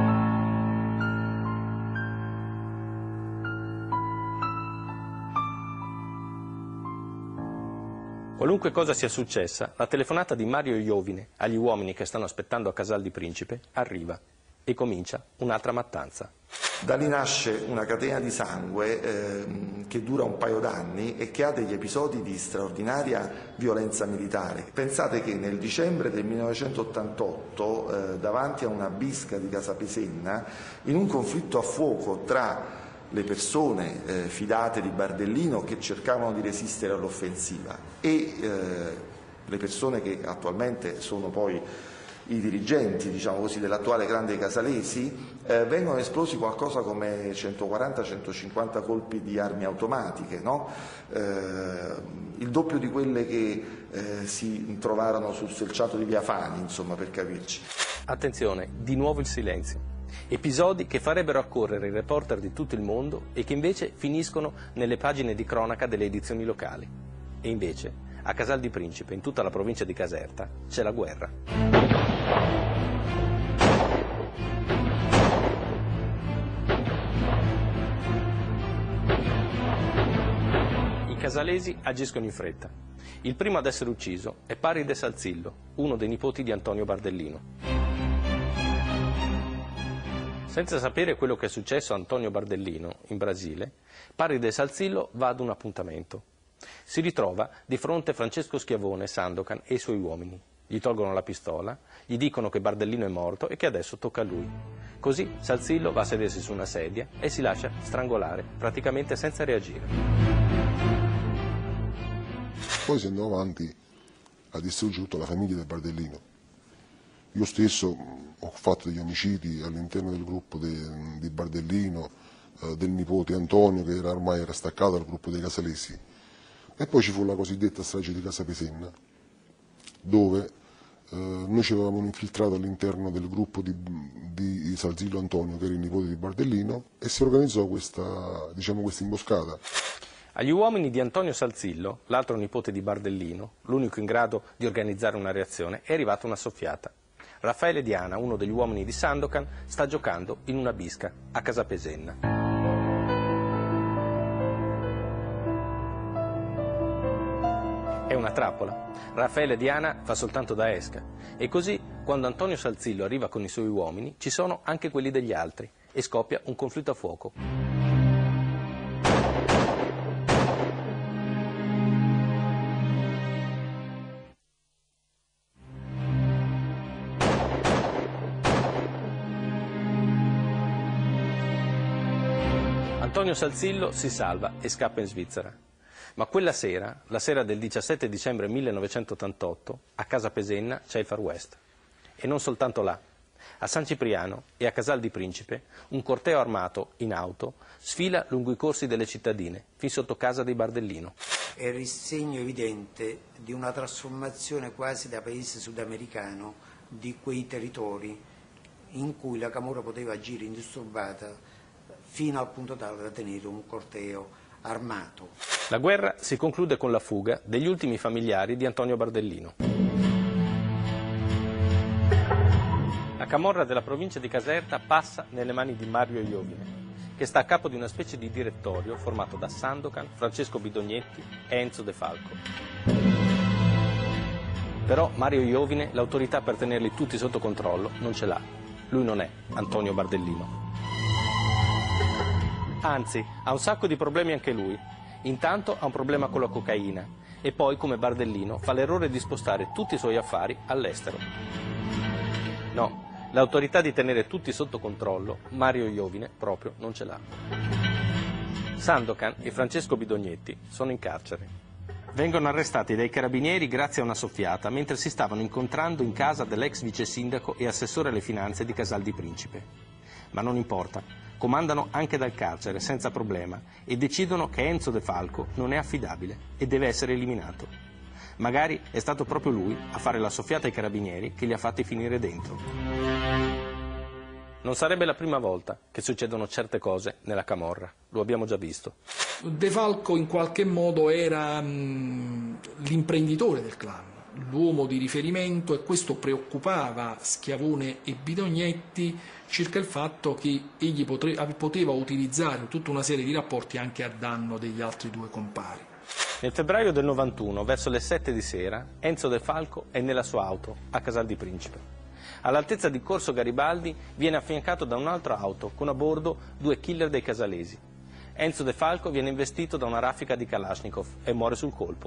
Qualunque cosa sia successa, la telefonata di Mario Iovine agli uomini che stanno aspettando a Casal di Principe arriva e comincia un'altra mattanza. Da lì nasce una catena di sangue che dura un paio d'anni e che ha degli episodi di straordinaria violenza militare. Pensate che nel dicembre del 1988, davanti a una bisca di Casapesenna, in un conflitto a fuoco tra le persone fidate di Bardellino che cercavano di resistere all'offensiva e le persone che attualmente sono poi i dirigenti, diciamo così, dell'attuale Grande Casalesi, vengono esplosi qualcosa come 140-150 colpi di armi automatiche, no? Il doppio di quelle che si trovarono sul selciato di Via Fani, insomma, per capirci. Attenzione, di nuovo il silenzio. Episodi che farebbero accorrere i reporter di tutto il mondo e che invece finiscono nelle pagine di cronaca delle edizioni locali. E invece, a Casal di Principe, in tutta la provincia di Caserta, c'è la guerra. I casalesi agiscono in fretta. Il primo ad essere ucciso è Paride Salzillo, uno dei nipoti di Antonio Bardellino. Senza sapere quello che è successo a Antonio Bardellino in Brasile, Paride Salzillo va ad un appuntamento. Si ritrova di fronte Francesco Schiavone, Sandokan e i suoi uomini. Gli tolgono la pistola, gli dicono che Bardellino è morto e che adesso tocca a lui. Così Salzillo va a sedersi su una sedia e si lascia strangolare, praticamente senza reagire. Poi si andò avanti a distruggere tutta la famiglia del Bardellino. Io stesso ho fatto degli omicidi all'interno del gruppo di Bardellino, del nipote Antonio, che ormai era staccato dal gruppo dei Casalesi. E poi ci fu la cosiddetta strage di Casapesenna, dove noi ci avevamo infiltrato all'interno del gruppo di Salzillo Antonio, che era il nipote di Bardellino, e si organizzò questa imboscata. Agli uomini di Antonio Salzillo, l'altro nipote di Bardellino, l'unico in grado di organizzare una reazione, è arrivata una soffiata. Raffaele Diana, uno degli uomini di Sandokan, sta giocando in una bisca a Casapesenna. È una trappola. Raffaele Diana fa soltanto da esca e così quando Antonio Salzillo arriva con i suoi uomini, ci sono anche quelli degli altri e scoppia un conflitto a fuoco. Antonio Salzillo si salva e scappa in Svizzera. Ma quella sera, la sera del 17 dicembre 1988, a Casa Pesenna c'è il Far West. E non soltanto là. A San Cipriano e a Casal di Principe un corteo armato in auto sfila lungo i corsi delle cittadine, fin sotto casa dei Bardellino. È il segno evidente di una trasformazione quasi da paese sudamericano di quei territori in cui la camorra poteva agire indisturbata fino al punto tale da tenere un corteo armato. La guerra si conclude con la fuga degli ultimi familiari di Antonio Bardellino. La camorra della provincia di Caserta passa nelle mani di Mario Iovine, che sta a capo di una specie di direttorio formato da Sandokan, Francesco Bidognetti e Enzo De Falco. Però Mario Iovine l'autorità per tenerli tutti sotto controllo non ce l'ha. Lui non è Antonio Bardellino. Anzi, ha un sacco di problemi anche lui. Intanto ha un problema con la cocaina e poi, come Bardellino, fa l'errore di spostare tutti i suoi affari all'estero. No, l'autorità di tenere tutti sotto controllo, Mario Iovine proprio non ce l'ha. Sandokan e Francesco Bidognetti sono in carcere. Vengono arrestati dai carabinieri grazie a una soffiata mentre si stavano incontrando in casa dell'ex vice sindaco e assessore alle finanze di Casal di Principe. Ma non importa. Comandano anche dal carcere senza problema e decidono che Enzo De Falco non è affidabile e deve essere eliminato. Magari è stato proprio lui a fare la soffiata ai carabinieri che li ha fatti finire dentro. Non sarebbe la prima volta che succedono certe cose nella camorra, lo abbiamo già visto. De Falco in qualche modo era l'imprenditore del clan, l'uomo di riferimento, e questo preoccupava Schiavone e Bidognetti circa il fatto che egli poteva utilizzare tutta una serie di rapporti anche a danno degli altri due compari. Nel febbraio del 91, verso le 7 di sera, Enzo De Falco è nella sua auto a Casal di Principe. All'altezza di Corso Garibaldi viene affiancato da un'altra auto con a bordo 2 killer dei casalesi. Enzo De Falco viene investito da una raffica di Kalashnikov e muore sul colpo.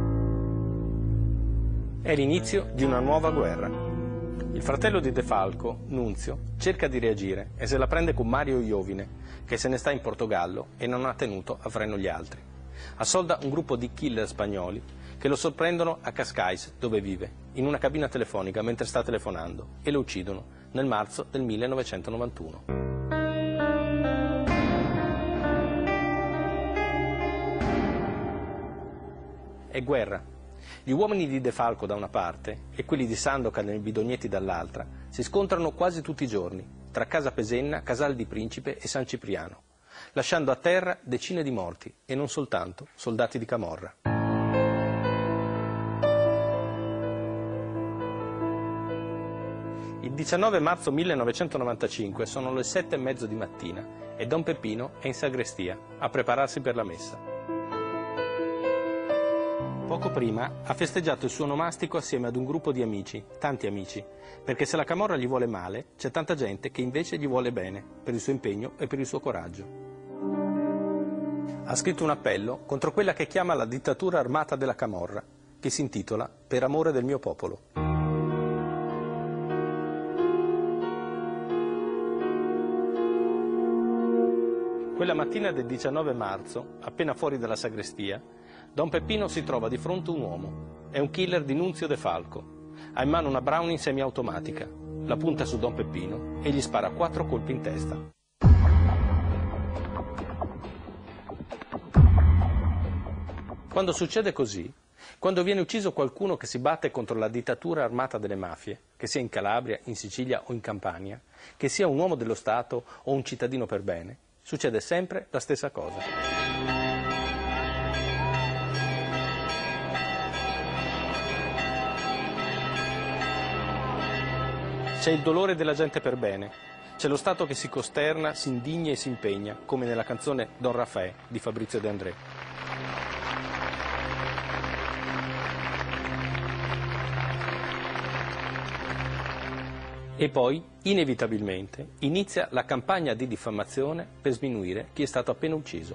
È l'inizio di una nuova guerra. Il fratello di De Falco, Nunzio, cerca di reagire e se la prende con Mario Iovine, che se ne sta in Portogallo e non ha tenuto a freno gli altri. Assolda un gruppo di killer spagnoli che lo sorprendono a Cascais, dove vive, in una cabina telefonica mentre sta telefonando, e lo uccidono nel marzo del 1991. È guerra. Gli uomini di De Falco da una parte e quelli di Sandokan e Bidognetti dall'altra si scontrano quasi tutti i giorni, tra Casa Pesenna, Casal di Principe e San Cipriano, lasciando a terra decine di morti e non soltanto soldati di camorra. Il 19 marzo 1995 sono le 7:30 di mattina e Don Peppino è in sagrestia a prepararsi per la messa. Poco prima ha festeggiato il suo onomastico assieme ad un gruppo di amici, tanti amici, perché se la camorra gli vuole male, c'è tanta gente che invece gli vuole bene, per il suo impegno e per il suo coraggio. Ha scritto un appello contro quella che chiama la dittatura armata della camorra, che si intitola Per amore del mio popolo. Quella mattina del 19 marzo, appena fuori dalla sagrestia, Don Peppino si trova di fronte a un uomo. È un killer di Nunzio De Falco. Ha in mano una Browning semiautomatica. La punta su Don Peppino e gli spara 4 colpi in testa. Quando succede così, quando viene ucciso qualcuno che si batte contro la dittatura armata delle mafie, che sia in Calabria, in Sicilia o in Campania, che sia un uomo dello Stato o un cittadino per bene, succede sempre la stessa cosa. C'è il dolore della gente per bene, c'è lo Stato che si costerna, si indigna e si impegna, come nella canzone Don Raffaè di Fabrizio De André. E poi, inevitabilmente, inizia la campagna di diffamazione per sminuire chi è stato appena ucciso.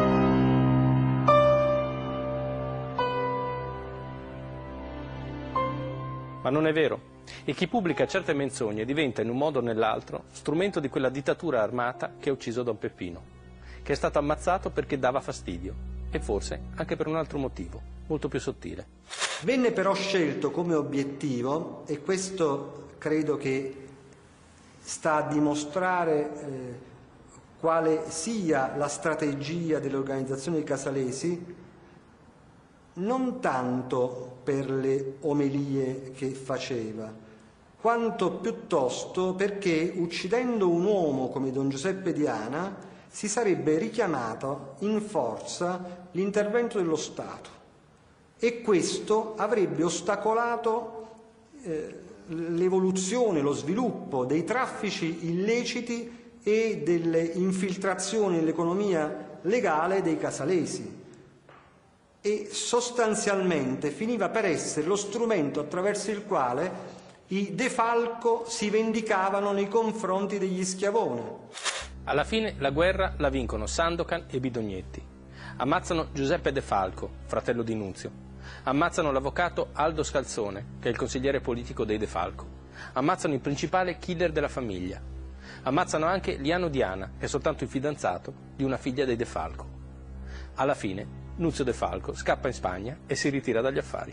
Ma non è vero. E chi pubblica certe menzogne diventa in un modo o nell'altro strumento di quella dittatura armata che ha ucciso Don Peppino, che è stato ammazzato perché dava fastidio e forse anche per un altro motivo, molto più sottile. Venne però scelto come obiettivo, e questo credo che sta a dimostrare quale sia la strategia dell'organizzazione dei Casalesi, non tanto per le omelie che faceva, quanto piuttosto perché uccidendo un uomo come Don Giuseppe Diana si sarebbe richiamato in forza l'intervento dello Stato e questo avrebbe ostacolato l'evoluzione, lo sviluppo dei traffici illeciti e delle infiltrazioni nell'economia legale dei Casalesi. E sostanzialmente finiva per essere lo strumento attraverso il quale i De Falco si vendicavano nei confronti degli Schiavone. Alla fine la guerra la vincono Sandokan e Bidognetti. Ammazzano Giuseppe De Falco, fratello di Nunzio. Ammazzano l'avvocato Aldo Scalzone, che è il consigliere politico dei De Falco. Ammazzano il principale killer della famiglia. Ammazzano anche Liano Diana, che è soltanto il fidanzato di una figlia dei De Falco. Alla fine Nunzio De Falco scappa in Spagna e si ritira dagli affari.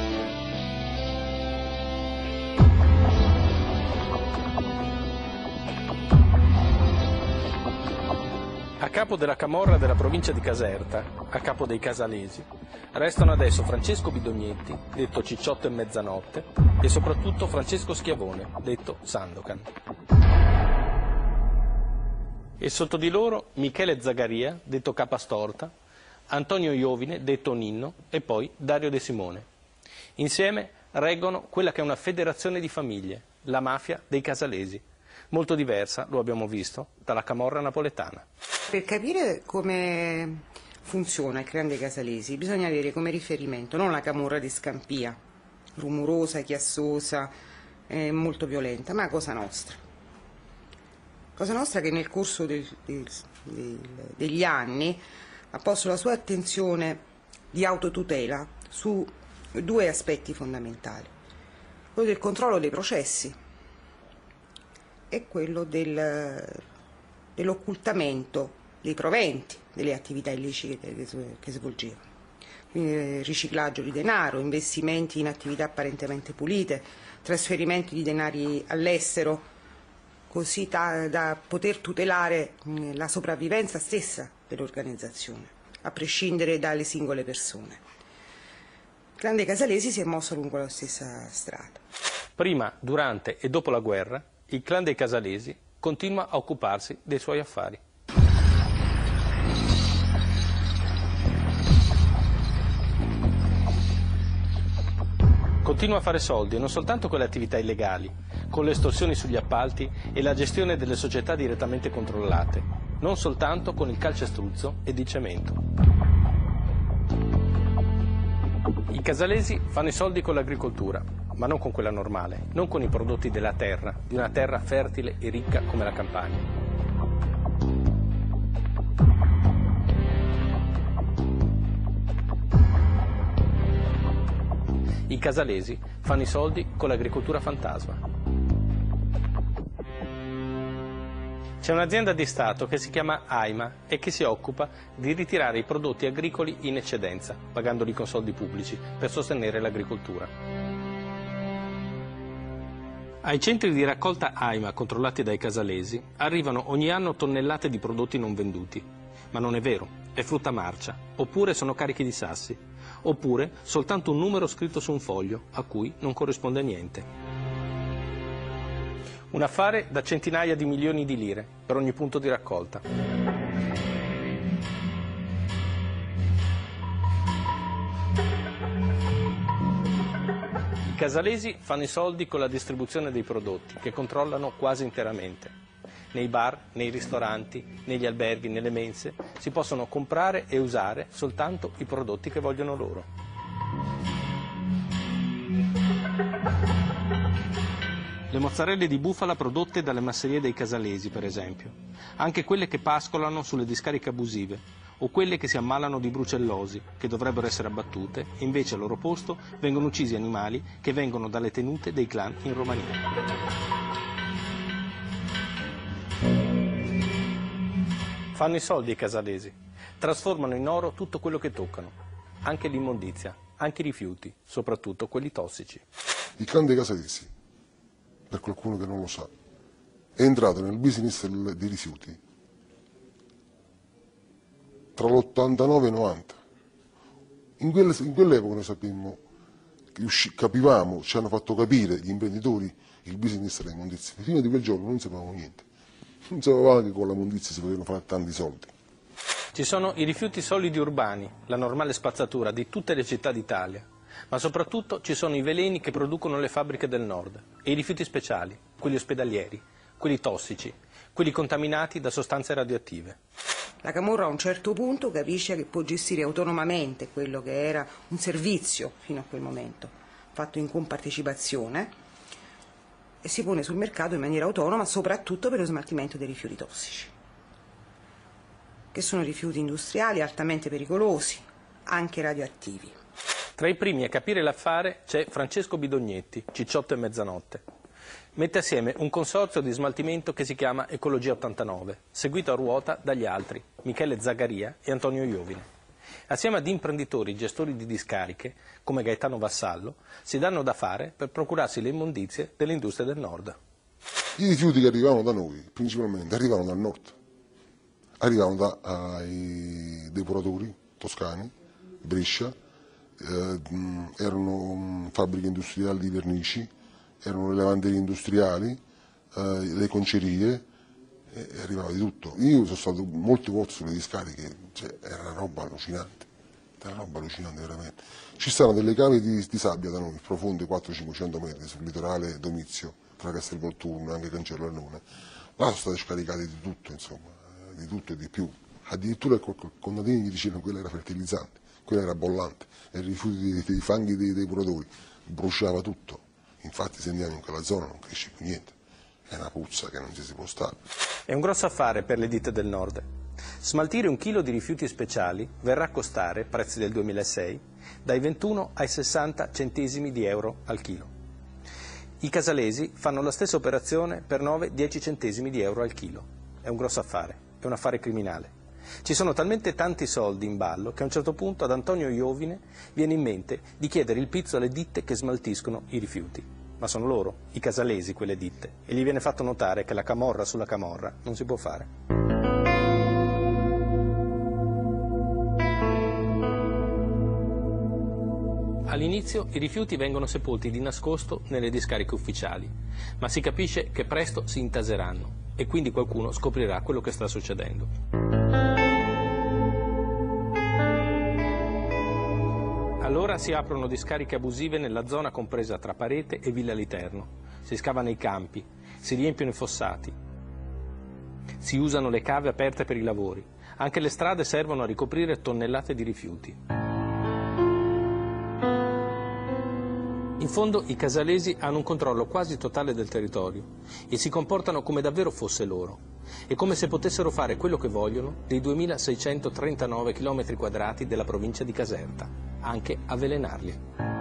A capo della camorra della provincia di Caserta, a capo dei Casalesi, restano adesso Francesco Bidognetti, detto Cicciotto e Mezzanotte, e soprattutto Francesco Schiavone, detto Sandokan. E sotto di loro Michele Zagaria, detto Capastorta, Antonio Iovine, detto Ninno, e poi Dario De Simone. Insieme reggono quella che è una federazione di famiglie, la mafia dei Casalesi, molto diversa, lo abbiamo visto, dalla camorra napoletana. Per capire come funziona il clan dei Casalesi bisogna avere come riferimento non la camorra di Scampia, rumorosa, chiassosa, molto violenta, ma Cosa Nostra. Cosa Nostra che nel corso degli anni ha posto la sua attenzione di autotutela su due aspetti fondamentali, quello del controllo dei processi e quello dell'occultamento dei proventi delle attività illecite che svolgevano. Quindi riciclaggio di denaro, investimenti in attività apparentemente pulite, trasferimenti di denari all'estero, così da poter tutelare la sopravvivenza stessa dell'organizzazione, a prescindere dalle singole persone. Il clan dei Casalesi si è mosso lungo la stessa strada. Prima, durante e dopo la guerra, il clan dei Casalesi continua a occuparsi dei suoi affari. Continua a fare soldi non soltanto con le attività illegali, con le estorsioni sugli appalti e la gestione delle società direttamente controllate, non soltanto con il calcestruzzo ed il cemento. I Casalesi fanno i soldi con l'agricoltura, ma non con quella normale, non con i prodotti della terra, di una terra fertile e ricca come la Campania. I Casalesi fanno i soldi con l'agricoltura fantasma. C'è un'azienda di Stato che si chiama AIMA e che si occupa di ritirare i prodotti agricoli in eccedenza, pagandoli con soldi pubblici, per sostenere l'agricoltura. Ai centri di raccolta AIMA controllati dai Casalesi arrivano ogni anno tonnellate di prodotti non venduti. Ma non è vero, è frutta marcia, oppure sono carichi di sassi, oppure soltanto un numero scritto su un foglio a cui non corrisponde niente. Un affare da centinaia di milioni di lire per ogni punto di raccolta. I Casalesi fanno i soldi con la distribuzione dei prodotti, che controllano quasi interamente. Nei bar, nei ristoranti, negli alberghi, nelle mense, si possono comprare e usare soltanto i prodotti che vogliono loro. Le mozzarelle di bufala prodotte dalle masserie dei casalesi, per esempio, anche quelle che pascolano sulle discariche abusive, o quelle che si ammalano di brucellosi, che dovrebbero essere abbattute, e invece al loro posto vengono uccisi animali che vengono dalle tenute dei clan in Romania. Fanno i soldi i casalesi, trasformano in oro tutto quello che toccano, anche l'immondizia, anche i rifiuti, soprattutto quelli tossici. Il clan dei casalesi, per qualcuno che non lo sa, è entrato nel business dei rifiuti tra l'89 e il 90. In quell'epoca noi sapemmo, capivamo, ci hanno fatto capire gli imprenditori il business delle immondizie. Prima di quel giorno non sapevamo niente. Non sapevamo che con la immondizia si potevano fare tanti soldi. Ci sono i rifiuti solidi urbani, la normale spazzatura di tutte le città d'Italia, ma soprattutto ci sono i veleni che producono le fabbriche del nord e i rifiuti speciali, quelli ospedalieri, quelli tossici, quelli contaminati da sostanze radioattive. La camorra a un certo punto capisce che può gestire autonomamente quello che era un servizio fino a quel momento, fatto in compartecipazione, e si pone sul mercato in maniera autonoma, soprattutto per lo smaltimento dei rifiuti tossici, che sono rifiuti industriali altamente pericolosi, anche radioattivi. Tra i primi a capire l'affare c'è Francesco Bidognetti, Cicciotto e Mezzanotte. Mette assieme un consorzio di smaltimento che si chiama Ecologia 89, seguito a ruota dagli altri, Michele Zagaria e Antonio Iovine. Assieme ad imprenditori gestori di discariche, come Gaetano Vassallo, si danno da fare per procurarsi le immondizie delle industrie del nord. I rifiuti che arrivavano da noi, principalmente, arrivavano dal nord. Arrivavano dai depuratori toscani, Brescia, erano fabbriche industriali di vernici, erano le lavanderie industriali, le concerie, arrivava di tutto. Io sono stato molte volte sulle discariche, era una roba allucinante, veramente. Ci stanno delle cave di sabbia da noi, profonde 400-500 metri, sul litorale Domizio, tra Castelvolturno e anche Cancellannone. Là sono state scaricate di tutto, insomma, di tutto e di più. Addirittura i contadini gli dicevano che quella era fertilizzante, quella era bollante, e i rifiuti dei fanghi dei depuratori, bruciava tutto. Infatti se andiamo in quella zona non cresce più niente, è una puzza che non ci si può stare. È un grosso affare per le ditte del nord. Smaltire 1 chilo di rifiuti speciali verrà a costare, prezzi del 2006, dai 21 ai 60 centesimi di euro al chilo. I casalesi fanno la stessa operazione per 9-10 centesimi di euro al chilo. È un grosso affare, è un affare criminale. Ci sono talmente tanti soldi in ballo che a un certo punto ad Antonio Iovine viene in mente di chiedere il pizzo alle ditte che smaltiscono i rifiuti. Ma sono loro, i casalesi, quelle ditte, e gli viene fatto notare che la camorra sulla camorra non si può fare. All'inizio i rifiuti vengono sepolti di nascosto nelle discariche ufficiali, ma si capisce che presto si intaseranno e quindi qualcuno scoprirà quello che sta succedendo. Allora si aprono discariche abusive nella zona compresa tra Parete e Villa Literno, si scavano i campi, si riempiono i fossati, si usano le cave aperte per i lavori, anche le strade servono a ricoprire tonnellate di rifiuti. In fondo i casalesi hanno un controllo quasi totale del territorio e si comportano come davvero fosse loro. È come se potessero fare quello che vogliono dei 2639 km² della provincia di Caserta, anche avvelenarli.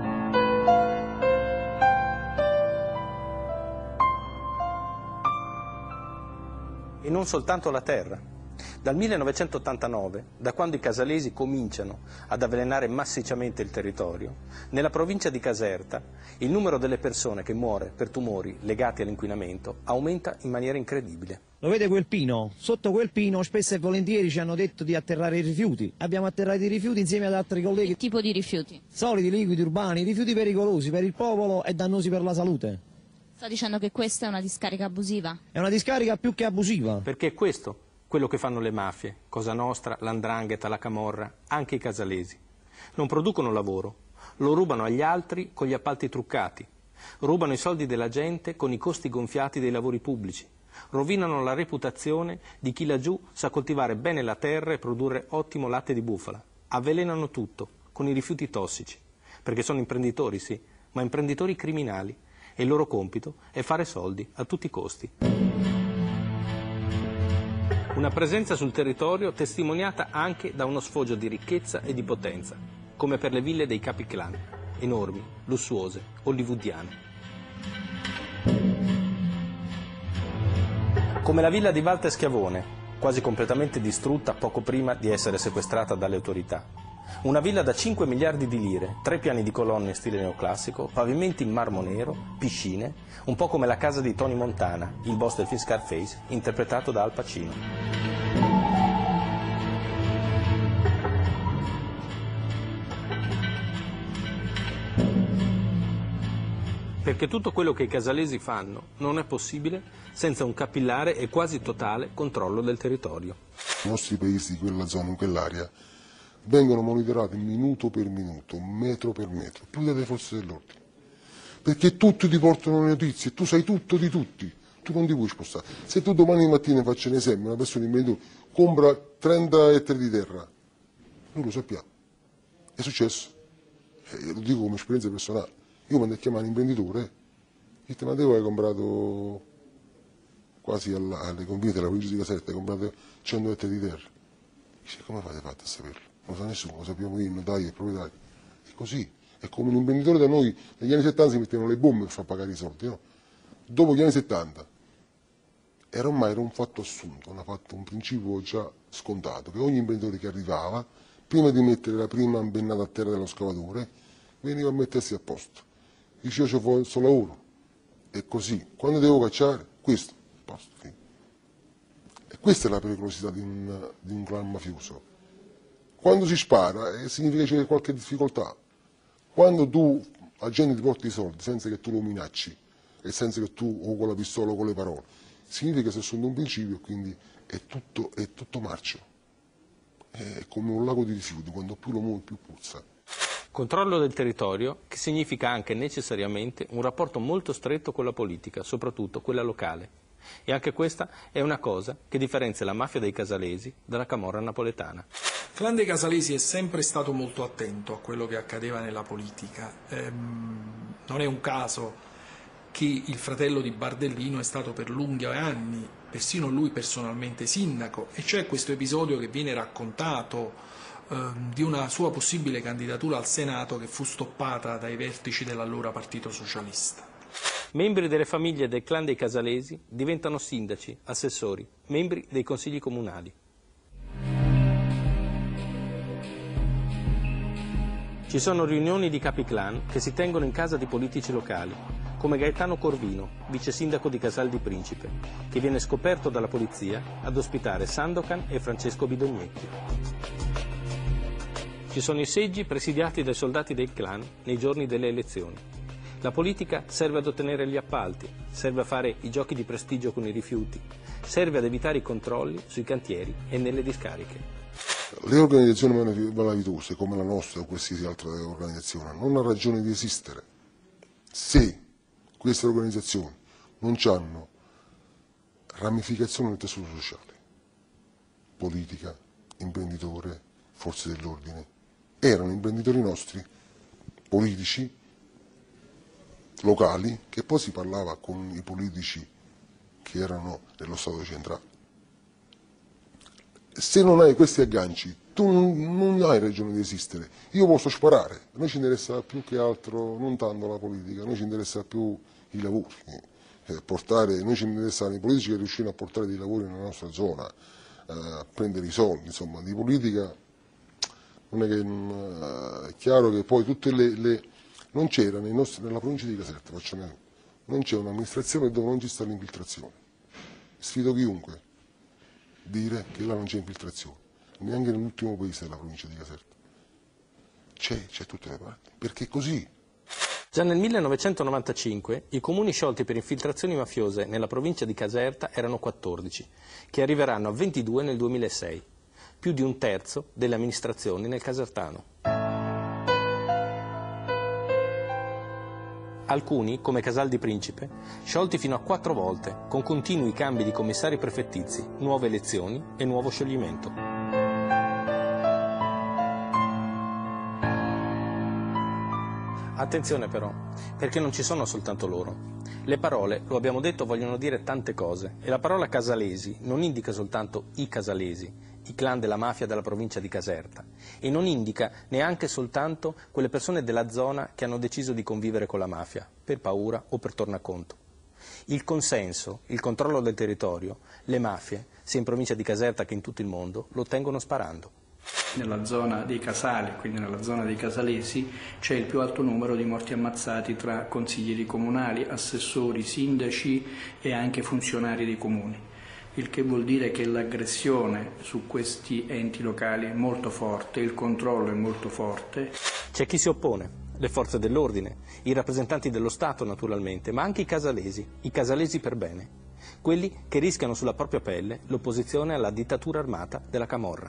E non soltanto la terra. Dal 1989, da quando i casalesi cominciano ad avvelenare massicciamente il territorio, nella provincia di Caserta il numero delle persone che muore per tumori legati all'inquinamento aumenta in maniera incredibile. Lo vede quel pino? Sotto quel pino spesso e volentieri ci hanno detto di atterrare i rifiuti. Abbiamo atterrato i rifiuti insieme ad altri colleghi. Che tipo di rifiuti? Solidi, liquidi, urbani, rifiuti pericolosi per il popolo e dannosi per la salute. Sta dicendo che questa è una discarica abusiva? È una discarica più che abusiva. Perché è questo quello che fanno le mafie, Cosa Nostra, l''ndrangheta, la camorra, anche i casalesi. Non producono lavoro, lo rubano agli altri con gli appalti truccati, rubano i soldi della gente con i costi gonfiati dei lavori pubblici, rovinano la reputazione di chi laggiù sa coltivare bene la terra e produrre ottimo latte di bufala, avvelenano tutto con i rifiuti tossici, perché sono imprenditori sì, ma imprenditori criminali, e il loro compito è fare soldi a tutti i costi. Una presenza sul territorio testimoniata anche da uno sfoggio di ricchezza e di potenza, come per le ville dei capi clan, enormi, lussuose, hollywoodiane. Come la villa di Walter Schiavone, quasi completamente distrutta poco prima di essere sequestrata dalle autorità. Una villa da 5 miliardi di lire, 3 piani di colonne in stile neoclassico, pavimenti in marmo nero, piscine, un po' come la casa di Tony Montana, il boss del film Scarface, interpretato da Al Pacino. Perché tutto quello che i casalesi fanno non è possibile senza un capillare e quasi totale controllo del territorio. I nostri paesi di quella zona, in quell'area, vengono monitorati minuto per minuto, metro per metro, più delle forze dell'ordine. Perché tutti ti portano le notizie, tu sai tutto di tutti, tu non ti puoi spostare. Se tu domani mattina, faccio un esempio, una persona in compra 30 ettari di terra, noi lo sappiamo, è successo, lo dico come esperienza personale. Io mando a chiamare un imprenditore, e dico, ma te hai comprato quasi alle convite della provincia di Caserta, hai comprato 100 ettari di terra. Dice, come fate a saperlo? Non lo sa nessuno, lo sappiamo io, il notaio, il proprietario. È così, è come un imprenditore da noi, negli anni 70 si mettevano le bombe per far pagare i soldi, no? Dopo gli anni 70 era un fatto assunto, un principio già scontato, che ogni imprenditore che arrivava, prima di mettere la prima impennata a terra dello scavatore, veniva a mettersi a posto. Dice, io ho il suo lavoro, è così, quando devo cacciare, questo, posto, fine. E questa è la pericolosità di un clan mafioso. Quando si spara significa che c'è qualche difficoltà. Quando tu la gente ti porti i soldi senza che tu lo minacci e senza che tu o con la pistola o con le parole, significa che sei su un principio, quindi è tutto marcio. È come un lago di rifiuti, quando più lo muovi più puzza. Controllo del territorio che significa anche necessariamente un rapporto molto stretto con la politica, soprattutto quella locale. E anche questa è una cosa che differenzia la mafia dei casalesi dalla camorra napoletana. Il clan dei casalesi è sempre stato molto attento a quello che accadeva nella politica. Non è un caso che il fratello di Bardellino è stato per lunghi anni, persino lui personalmente, sindaco, e c'è questo episodio che viene raccontato di una sua possibile candidatura al Senato che fu stoppata dai vertici dell'allora Partito Socialista. Membri delle famiglie del clan dei casalesi diventano sindaci, assessori, membri dei consigli comunali. Ci sono riunioni di capi clan che si tengono in casa di politici locali, come Gaetano Corvino, vice sindaco di Casal di Principe, che viene scoperto dalla polizia ad ospitare Sandokan e Francesco Bidognecchi. Ci sono i seggi presidiati dai soldati del clan nei giorni delle elezioni. La politica serve ad ottenere gli appalti, serve a fare i giochi di prestigio con i rifiuti, serve ad evitare i controlli sui cantieri e nelle discariche. Le organizzazioni malavitose come la nostra o qualsiasi altra organizzazione non ha ragione di esistere se queste organizzazioni non hanno ramificazioni nel tessuto sociale, politica, imprenditore, forze dell'ordine. Erano imprenditori nostri, politici, locali, che poi si parlava con i politici che erano nello Stato centrale. Se non hai questi agganci, tu non hai ragione di esistere. Io posso sparare, a noi ci interessa più che altro, non tanto la politica, a noi ci interessa più i lavori. Noi ci interessano i politici che riuscivano a portare dei lavori nella nostra zona, a prendere i soldi, insomma, di politica non è che è chiaro che poi tutte non c'era nella provincia di Caserta, non c'è un'amministrazione dove non ci sta l'infiltrazione. Sfido chiunque dire che là non c'è infiltrazione, neanche nell'ultimo paese della provincia di Caserta. C'è tutte le parti, perché è così. Già nel 1995 i comuni sciolti per infiltrazioni mafiose nella provincia di Caserta erano 14, che arriveranno a 22 nel 2006, più di un terzo delle amministrazioni nel casertano. Alcuni, come Casal di Principe, sciolti fino a 4 volte, con continui cambi di commissari prefettizi, nuove elezioni e nuovo scioglimento. Attenzione però, perché non ci sono soltanto loro. Le parole, lo abbiamo detto, vogliono dire tante cose e la parola casalesi non indica soltanto i casalesi, i clan della mafia della provincia di Caserta, e non indica neanche soltanto quelle persone della zona che hanno deciso di convivere con la mafia, per paura o per tornaconto. Il consenso, il controllo del territorio, le mafie, sia in provincia di Caserta che in tutto il mondo, lo ottengono sparando. Nella zona dei Casali, quindi nella zona dei Casalesi, c'è il più alto numero di morti ammazzati tra consiglieri comunali, assessori, sindaci e anche funzionari dei comuni. Il che vuol dire che l'aggressione su questi enti locali è molto forte, il controllo è molto forte. C'è chi si oppone, le forze dell'ordine, i rappresentanti dello Stato naturalmente, ma anche i casalesi per bene, quelli che rischiano sulla propria pelle l'opposizione alla dittatura armata della camorra.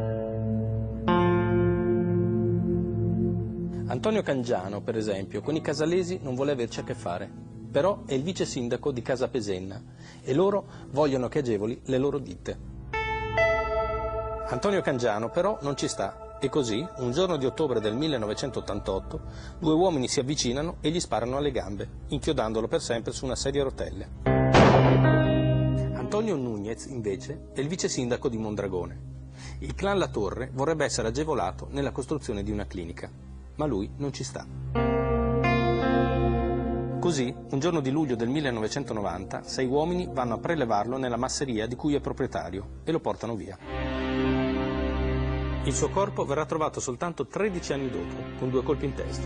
Antonio Cangiano, per esempio, con i casalesi non vuole averci a che fare, però è il vice sindaco di Casapesenna e loro vogliono che agevoli le loro ditte. Antonio Cangiano però non ci sta e così, un giorno di ottobre del 1988, due uomini si avvicinano e gli sparano alle gambe, inchiodandolo per sempre su una sedia a rotelle. Antonio Núñez, invece, è il vice sindaco di Mondragone. Il clan La Torre vorrebbe essere agevolato nella costruzione di una clinica, ma lui non ci sta. Così, un giorno di luglio del 1990, 6 uomini vanno a prelevarlo nella masseria di cui è proprietario e lo portano via. Il suo corpo verrà trovato soltanto 13 anni dopo, con 2 colpi in testa.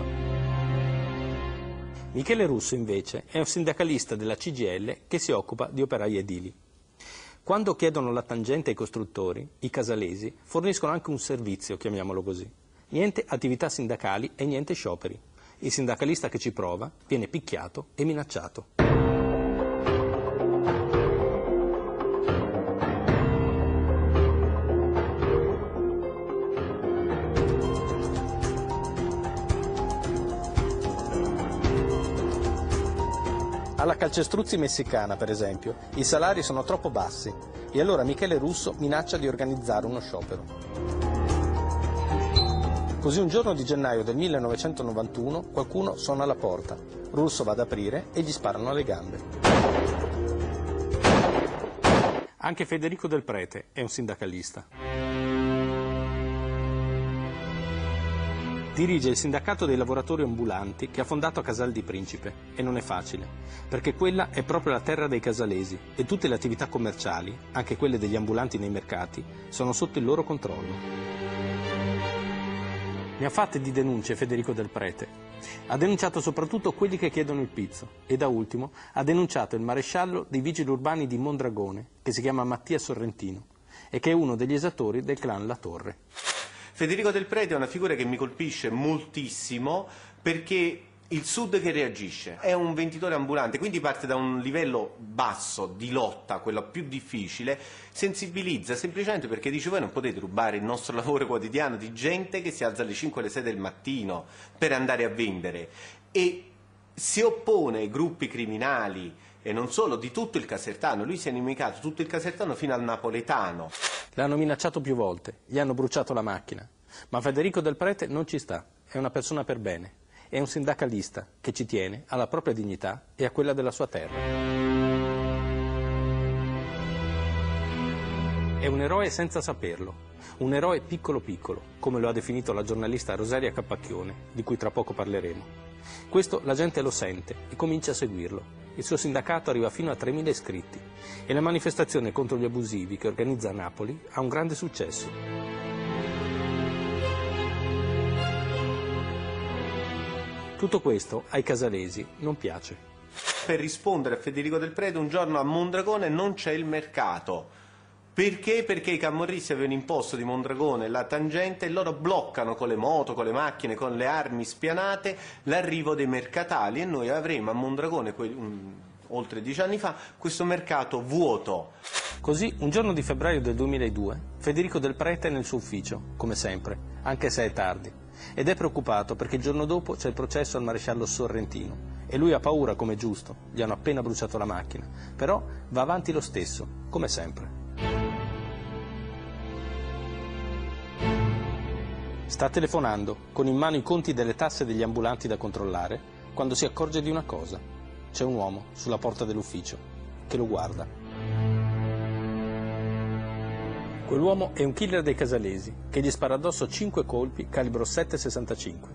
Michele Russo, invece, è un sindacalista della CGIL che si occupa di operai edili. Quando chiedono la tangente ai costruttori, i casalesi forniscono anche un servizio, chiamiamolo così. Niente attività sindacali e niente scioperi. Il sindacalista che ci prova viene picchiato e minacciato. Alla Calcestruzzi messicana, per esempio, i salari sono troppo bassi e allora Michele Russo minaccia di organizzare uno sciopero. Così un giorno di gennaio del 1991 qualcuno suona alla porta, Russo va ad aprire e gli sparano alle gambe. Anche Federico Del Prete è un sindacalista. Dirige il sindacato dei lavoratori ambulanti che ha fondato a Casal di Principe e non è facile, perché quella è proprio la terra dei casalesi e tutte le attività commerciali, anche quelle degli ambulanti nei mercati, sono sotto il loro controllo. Ne ha fatte di denunce Federico Del Prete. Ha denunciato soprattutto quelli che chiedono il pizzo e da ultimo ha denunciato il maresciallo dei vigili urbani di Mondragone, che si chiama Mattia Sorrentino e che è uno degli esattori del clan La Torre. Federico Del Prete è una figura che mi colpisce moltissimo perché il Sud che reagisce, è un venditore ambulante, quindi parte da un livello basso di lotta, quello più difficile, sensibilizza semplicemente perché dice voi non potete rubare il nostro lavoro quotidiano di gente che si alza alle 5 o alle 6 del mattino per andare a vendere e si oppone ai gruppi criminali e non solo, di tutto il casertano, lui si è inimicato tutto il casertano fino al napoletano. L'hanno minacciato più volte, gli hanno bruciato la macchina, ma Federico Del Prete non ci sta, è una persona per bene. È un sindacalista che ci tiene alla propria dignità e a quella della sua terra. È un eroe senza saperlo, un eroe piccolo piccolo, come lo ha definito la giornalista Rosaria Capacchione, di cui tra poco parleremo. Questo la gente lo sente e comincia a seguirlo. Il suo sindacato arriva fino a 3.000 iscritti e la manifestazione contro gli abusivi che organizza a Napoli ha un grande successo. Tutto questo ai casalesi non piace. Per rispondere a Federico Del Prete, un giorno a Mondragone non c'è il mercato. Perché? Perché i camorristi avevano imposto di Mondragone la tangente e loro bloccano con le moto, con le macchine, con le armi spianate l'arrivo dei mercatali e noi avremo a Mondragone, oltre 10 anni fa, questo mercato vuoto. Così, un giorno di febbraio del 2002, Federico Del Prete è nel suo ufficio, come sempre, anche se è tardi. Ed è preoccupato perché il giorno dopo c'è il processo al maresciallo Sorrentino e lui ha paura come è giusto, gli hanno appena bruciato la macchina, però va avanti lo stesso, come sempre. Sta telefonando, con in mano i conti delle tasse degli ambulanti da controllare, quando si accorge di una cosa. C'è un uomo sulla porta dell'ufficio che lo guarda. Quell'uomo è un killer dei casalesi che gli spara addosso 5 colpi calibro 7,65.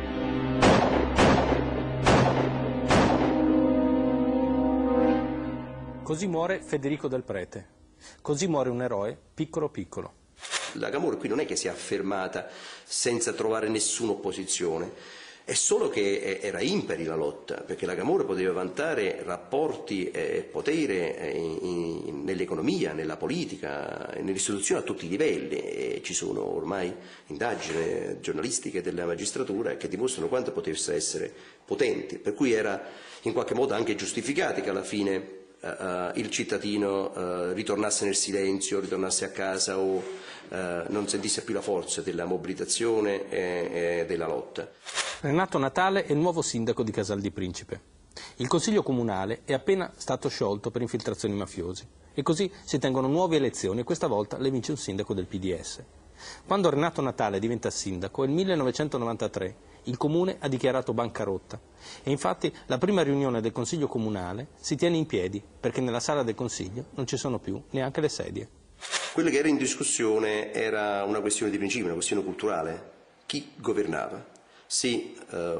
Così muore Federico Del Prete. Così muore un eroe piccolo piccolo. La Camorra qui non è che si è affermata senza trovare nessuna opposizione, è solo che era imperi la lotta, perché la Camorra poteva vantare rapporti e potere nell'economia, nella politica, nell'istituzione a tutti i livelli, e ci sono ormai indagini giornalistiche della magistratura che dimostrano quanto potesse essere potenti, per cui era in qualche modo anche giustificato che alla fine il cittadino ritornasse nel silenzio, ritornasse a casa o non sentisse più la forza della mobilitazione e della lotta. Renato Natale è il nuovo sindaco di Casal di Principe. Il consiglio comunale è appena stato sciolto per infiltrazioni mafiosi e così si tengono nuove elezioni e questa volta le vince un sindaco del PDS. Quando Renato Natale diventa sindaco, nel 1993, il comune ha dichiarato bancarotta e infatti la prima riunione del consiglio comunale si tiene in piedi perché nella sala del consiglio non ci sono più neanche le sedie. Quello che era in discussione era una questione di principio, una questione culturale. Chi governava? Sì,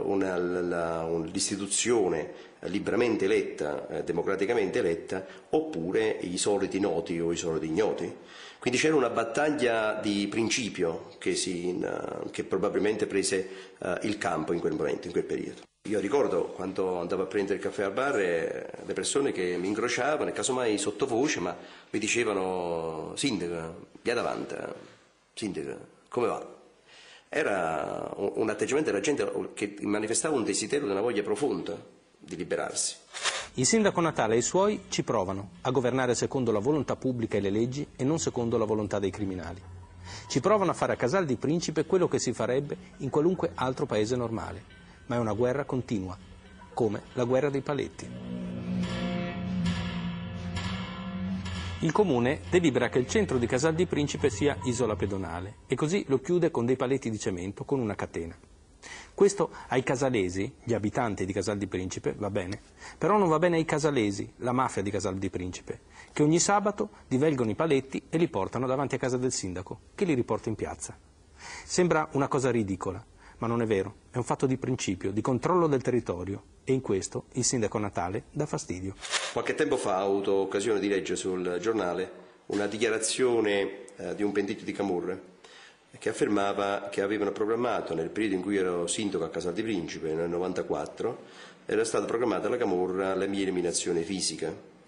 l'istituzione liberamente eletta, democraticamente eletta, oppure i soliti noti o i soliti ignoti. Quindi c'era una battaglia di principio che probabilmente prese il campo in quel momento, in quel periodo. Io ricordo quando andavo a prendere il caffè al bar, le persone che mi incrociavano, casomai sottovoce, ma mi dicevano: sindaco, via davanti, sindaco, come va? Era un atteggiamento della gente che manifestava un desiderio, una voglia profonda di liberarsi. Il sindaco Natale e i suoi ci provano a governare secondo la volontà pubblica e le leggi e non secondo la volontà dei criminali. Ci provano a fare a Casal di Principe quello che si farebbe in qualunque altro paese normale, ma è una guerra continua, come la guerra dei paletti. Il comune delibera che il centro di Casal di Principe sia isola pedonale e così lo chiude con dei paletti di cemento con una catena. Questo ai casalesi, gli abitanti di Casal di Principe, va bene, però non va bene ai casalesi, la mafia di Casal di Principe, che ogni sabato divelgono i paletti e li portano davanti a casa del sindaco, che li riporta in piazza. Sembra una cosa ridicola, ma non è vero, è un fatto di principio, di controllo del territorio, e in questo il sindaco Natale dà fastidio. Qualche tempo fa ho avuto occasione di leggere sul giornale una dichiarazione di un pentito di Camorra che affermava che avevano programmato, nel periodo in cui ero sindaco a Casal di Principe, nel 1994, era stata programmata alla Camorra la mia eliminazione fisica.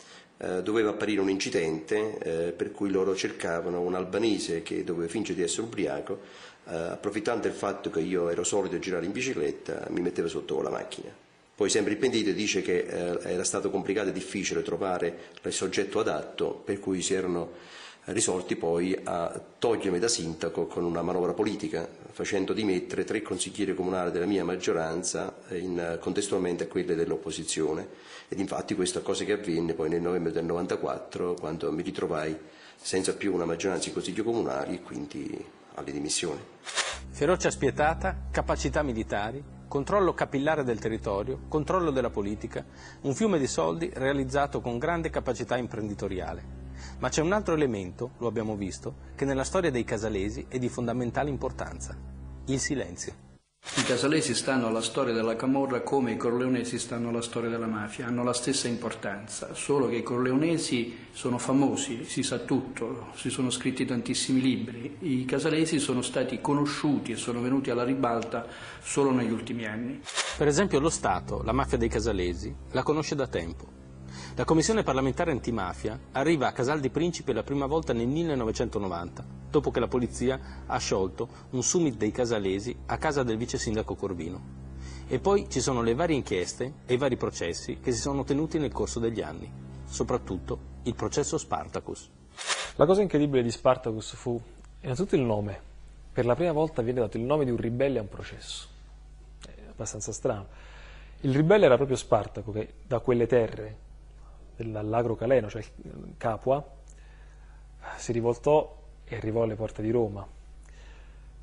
Doveva apparire un incidente per cui loro cercavano un albanese che doveva fingere di essere ubriaco, approfittando del fatto che io ero solito girare in bicicletta, mi metteva sotto con la macchina. Poi sempre il pentito dice che era stato complicato e difficile trovare il soggetto adatto, per cui si erano risolti poi a togliermi da sindaco con una manovra politica, facendo dimettere 3 consiglieri comunali della mia maggioranza contestualmente a quelle dell'opposizione. Ed infatti questa cosa che avvenne poi nel novembre del 94, quando mi ritrovai senza più una maggioranza in consiglio comunali e quindi alle dimissioni. Ferocia spietata, capacità militari, controllo capillare del territorio, controllo della politica, un fiume di soldi realizzato con grande capacità imprenditoriale. Ma c'è un altro elemento, lo abbiamo visto, che nella storia dei casalesi è di fondamentale importanza: il silenzio. I casalesi stanno alla storia della Camorra come i corleonesi stanno alla storia della mafia, hanno la stessa importanza, solo che i corleonesi sono famosi, si sa tutto, si sono scritti tantissimi libri, i casalesi sono stati conosciuti e sono venuti alla ribalta solo negli ultimi anni. Per esempio lo Stato, la mafia dei casalesi, la conosce da tempo. La Commissione parlamentare antimafia arriva a Casal di Principe la prima volta nel 1990, dopo che la polizia ha sciolto un summit dei casalesi a casa del vice sindaco Corvino. E poi ci sono le varie inchieste e i vari processi che si sono tenuti nel corso degli anni, soprattutto il processo Spartacus. La cosa incredibile di Spartacus fu innanzitutto il nome. Per la prima volta viene dato il nome di un ribelle a un processo. È abbastanza strano. Il ribelle era proprio Spartaco, che da quelle terre dell'Agro Caleno, cioè Capua, si rivoltò e arrivò alle porte di Roma.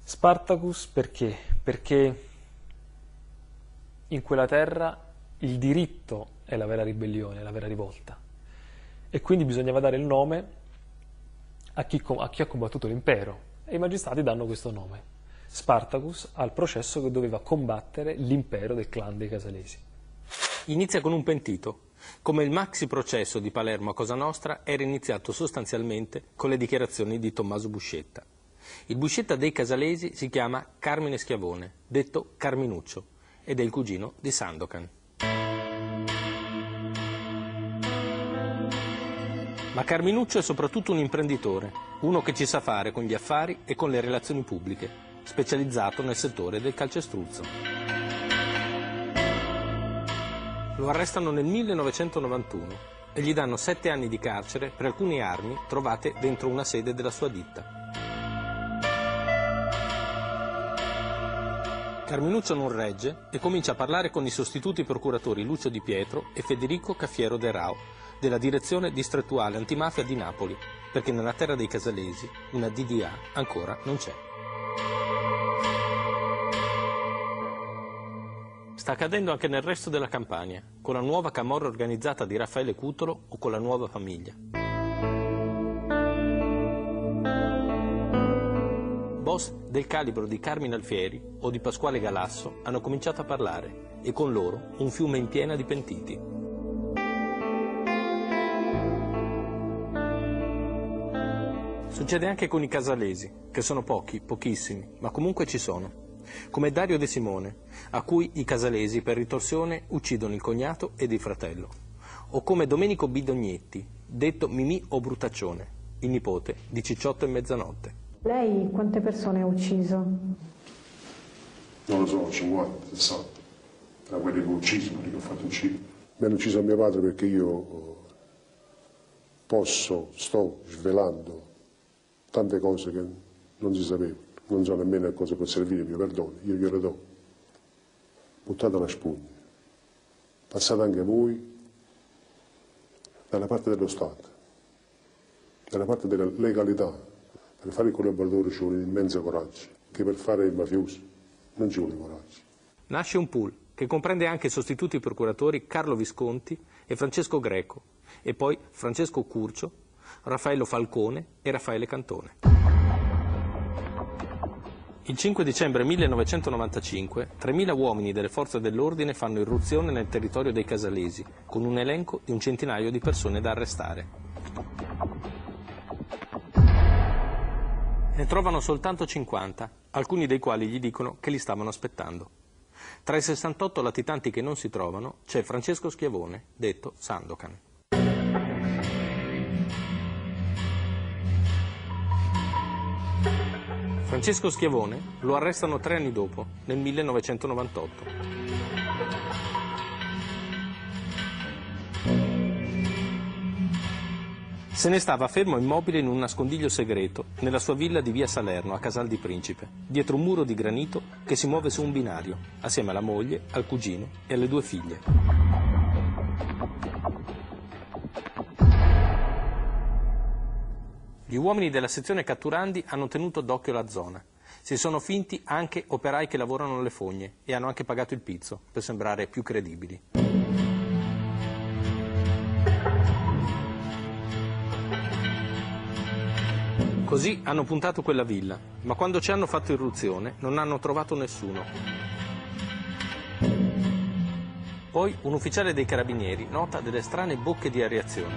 Spartacus perché? Perché in quella terra il diritto è la vera ribellione, la vera rivolta. E quindi bisognava dare il nome a chi ha combattuto l'impero. E i magistrati danno questo nome. Spartacus al processo che doveva combattere l'impero del clan dei Casalesi. Inizia con un pentito. Come il maxi processo di Palermo a Cosa Nostra era iniziato sostanzialmente con le dichiarazioni di Tommaso Buscetta. Il Buscetta dei Casalesi si chiama Carmine Schiavone, detto Carminuccio, ed è il cugino di Sandokan. Ma Carminuccio è soprattutto un imprenditore, uno che ci sa fare con gli affari e con le relazioni pubbliche, specializzato nel settore del calcestruzzo. Lo arrestano nel 1991 e gli danno 7 anni di carcere per alcune armi trovate dentro una sede della sua ditta. Carminuccio non regge e comincia a parlare con i sostituti procuratori Lucio Di Pietro e Federico Caffiero De Rao della direzione distrettuale antimafia di Napoli, perché nella terra dei Casalesi una DDA ancora non c'è. Sta accadendo anche nel resto della Campania, con la nuova camorra organizzata di Raffaele Cutolo o con la Nuova Famiglia. Boss del calibro di Carmine Alfieri o di Pasquale Galasso hanno cominciato a parlare e con loro un fiume in piena di pentiti. Succede anche con i Casalesi, che sono pochi, pochissimi, ma comunque ci sono. Come Dario De Simone, a cui i Casalesi per ritorsione uccidono il cognato ed il fratello. O come Domenico Bidognetti, detto Mimì o Brutaccione, il nipote di Cicciotto e Mezzanotte. Lei quante persone ha ucciso? Non lo so, 50, 60. Tra quelli che ho ucciso, quelli che ho fatto uccidere. Mi hanno ucciso a mio padre perché io sto svelando tante cose che non si sapevano. Non so nemmeno a cosa può servire il mio perdono, io glielo do. Buttate la spugna. Passate anche voi dalla parte dello Stato, dalla parte della legalità. Per fare il collaboratore ci vuole un immenso coraggio, che per fare il mafioso non ci vuole coraggio. Nasce un pool che comprende anche i sostituti procuratori Carlo Visconti e Francesco Greco, e poi Francesco Curcio, Raffaello Falcone e Raffaele Cantone. Il 5 dicembre 1995, 3.000 uomini delle forze dell'ordine fanno irruzione nel territorio dei Casalesi, con un elenco di un centinaio di persone da arrestare. Ne trovano soltanto 50, alcuni dei quali gli dicono che li stavano aspettando. Tra i 68 latitanti che non si trovano c'è Francesco Schiavone, detto Sandokan. Francesco Schiavone lo arrestano 3 anni dopo, nel 1998. Se ne stava fermo immobile in un nascondiglio segreto, nella sua villa di via Salerno, a Casal di Principe, dietro un muro di granito che si muove su un binario, assieme alla moglie, al cugino e alle 2 figlie. Gli uomini della sezione catturandi hanno tenuto d'occhio la zona. Si sono finti anche operai che lavorano alle fogne e hanno anche pagato il pizzo, per sembrare più credibili. Così hanno puntato quella villa, ma quando ci hanno fatto irruzione non hanno trovato nessuno. Poi un ufficiale dei carabinieri nota delle strane bocche di areazione.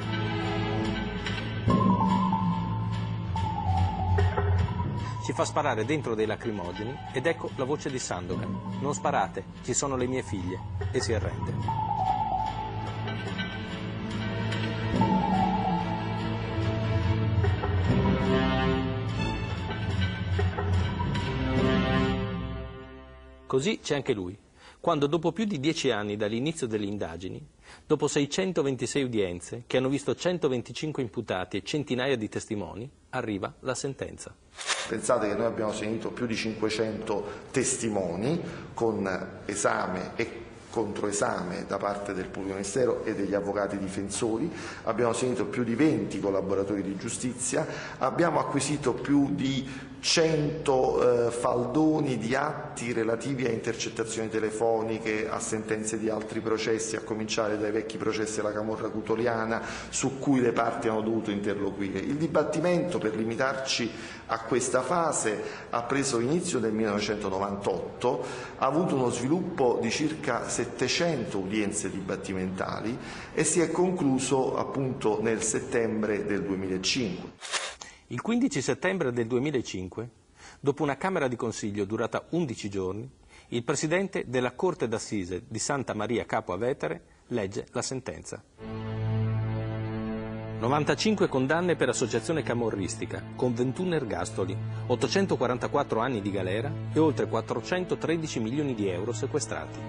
Ci fa sparare dentro dei lacrimogeni ed ecco la voce di Sandokan: non sparate, ci sono le mie figlie, e si arrende. Così c'è anche lui, quando dopo più di 10 anni dall'inizio delle indagini, dopo 626 udienze che hanno visto 125 imputati e centinaia di testimoni, arriva la sentenza. Pensate che noi abbiamo sentito più di 500 testimoni con esame e controesame da parte del pubblico ministero e degli avvocati difensori, abbiamo sentito più di 20 collaboratori di giustizia, abbiamo acquisito più di 100 faldoni di atti relativi a intercettazioni telefoniche, a sentenze di altri processi, a cominciare dai vecchi processi della Camorra Cutoliana, su cui le parti hanno dovuto interloquire. Il dibattimento, per limitarci a questa fase, ha preso inizio nel 1998, ha avuto uno sviluppo di circa 700 udienze dibattimentali e si è concluso appunto nel settembre del 2005. Il 15 settembre del 2005, dopo una Camera di Consiglio durata 11 giorni, il Presidente della Corte d'Assise di Santa Maria Capua Vetere legge la sentenza. 95 condanne per associazione camorristica, con 21 ergastoli, 844 anni di galera e oltre 413 milioni di euro sequestrati.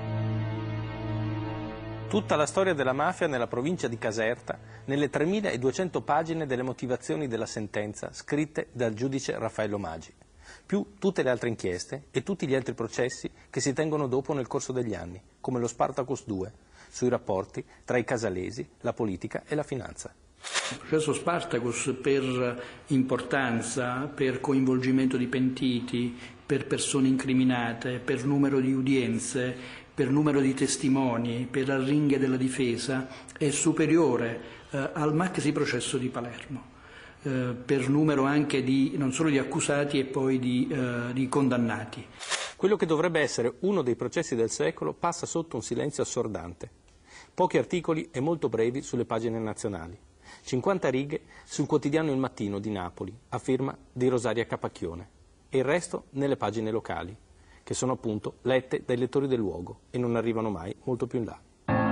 Tutta la storia della mafia nella provincia di Caserta, nelle 3.200 pagine delle motivazioni della sentenza scritte dal giudice Raffaello Maggi, più tutte le altre inchieste e tutti gli altri processi che si tengono dopo nel corso degli anni, come lo Spartacus 2, sui rapporti tra i casalesi, la politica e la finanza. Il processo Spartacus, per importanza, per coinvolgimento di pentiti, per persone incriminate, per numero di udienze, per numero di testimoni, per arringhe della difesa, è superiore al maxi processo di Palermo, per numero anche non solo di accusati e poi di condannati. Quello che dovrebbe essere uno dei processi del secolo passa sotto un silenzio assordante. Pochi articoli e molto brevi sulle pagine nazionali. 50 righe sul quotidiano Il Mattino di Napoli, a firma di Rosaria Capacchione, e il resto nelle pagine locali, che sono appunto lette dai lettori del luogo e non arrivano mai molto più in là.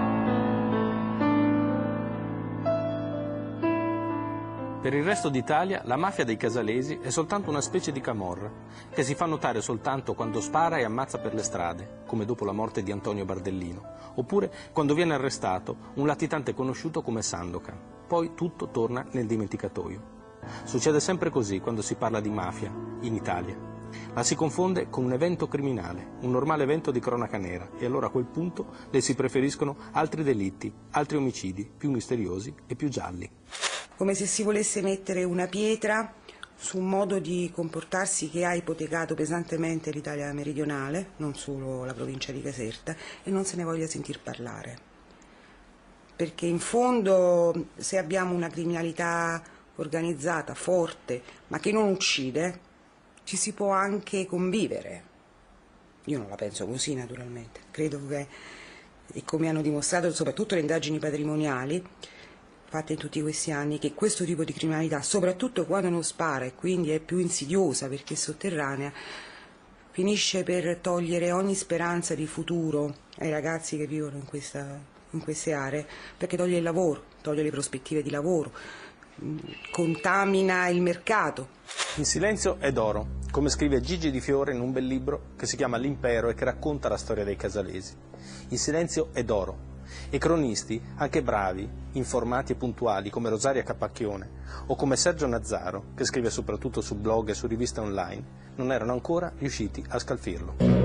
Per il resto d'Italia la mafia dei casalesi è soltanto una specie di camorra, che si fa notare soltanto quando spara e ammazza per le strade, come dopo la morte di Antonio Bardellino, oppure quando viene arrestato un latitante conosciuto come Sandokan. Poi tutto torna nel dimenticatoio. Succede sempre così quando si parla di mafia in Italia. La si confonde con un evento criminale, un normale evento di cronaca nera, e allora a quel punto le si preferiscono altri delitti, altri omicidi, più misteriosi e più gialli. Come se si volesse mettere una pietra su un modo di comportarsi che ha ipotecato pesantemente l'Italia meridionale, non solo la provincia di Caserta, e non se ne voglia sentir parlare. Perché in fondo, se abbiamo una criminalità organizzata, forte, ma che non uccide, ci si può anche convivere. Io non la penso così, naturalmente. Credo che, e come hanno dimostrato soprattutto le indagini patrimoniali fatte in tutti questi anni, che questo tipo di criminalità, soprattutto quando non spara e quindi è più insidiosa perché è sotterranea, finisce per togliere ogni speranza di futuro ai ragazzi che vivono in queste aree, perché toglie il lavoro, toglie le prospettive di lavoro, contamina il mercato. Il silenzio è d'oro, come scrive Gigi Di Fiore in un bel libro che si chiama L'Impero e che racconta la storia dei casalesi. Il silenzio è d'oro. E cronisti, anche bravi, informati e puntuali come Rosaria Capacchione o come Sergio Nazzaro, che scrive soprattutto su blog e su riviste online, non erano ancora riusciti a scalfirlo.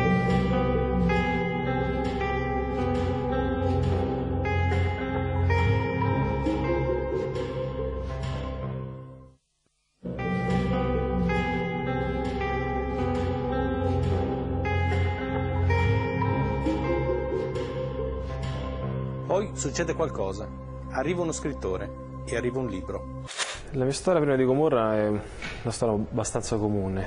Poi succede qualcosa, arriva uno scrittore e arriva un libro. La mia storia prima di Camorra è una storia abbastanza comune.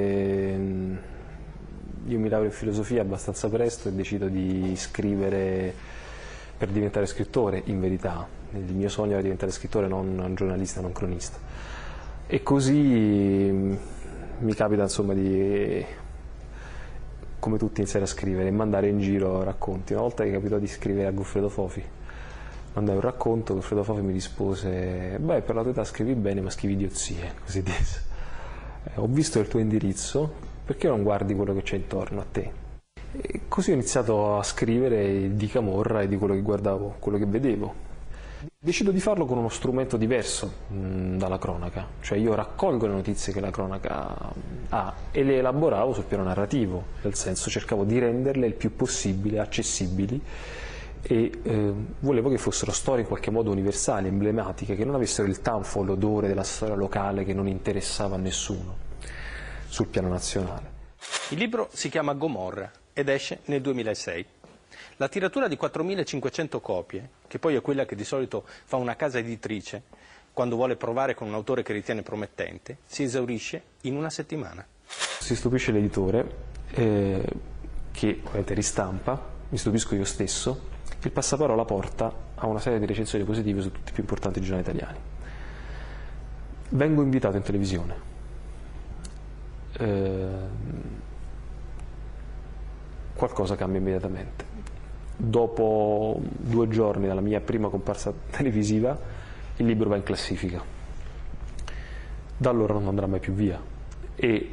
Io mi laureo in filosofia abbastanza presto e decido di scrivere per diventare scrittore, in verità. Il mio sogno era diventare scrittore, non giornalista, non cronista. E così mi capita insomma di, come tutti, iniziare a scrivere e mandare in giro racconti. Una volta che capitò di scrivere a Goffredo Fofi, mandai un racconto, Goffredo Fofi mi rispose: beh, per la tua età scrivi bene, ma scrivi idiozie, così disse. Ho visto il tuo indirizzo, perché non guardi quello che c'è intorno a te? E così ho iniziato a scrivere di Camorra e di quello che guardavo, quello che vedevo. Decido di farlo con uno strumento diverso dalla cronaca, cioè io raccolgo le notizie che la cronaca ha e le elaboravo sul piano narrativo, nel senso cercavo di renderle il più possibile accessibili e volevo che fossero storie in qualche modo universali, emblematiche, che non avessero il tanfo, l'odore della storia locale che non interessava a nessuno sul piano nazionale. Il libro si chiama Gomorra ed esce nel 2006. La tiratura di 4.500 copie, che poi è quella che di solito fa una casa editrice quando vuole provare con un autore che ritiene promettente, si esaurisce in una settimana. Si stupisce l'editore, che ovviamente ristampa, mi stupisco io stesso. Il passaparola porta a una serie di recensioni positive su tutti i più importanti giornali italiani. Vengo invitato in televisione. Qualcosa cambia immediatamente. Dopo 2 giorni dalla mia prima comparsa televisiva, il libro va in classifica. Da allora non andrà mai più via. E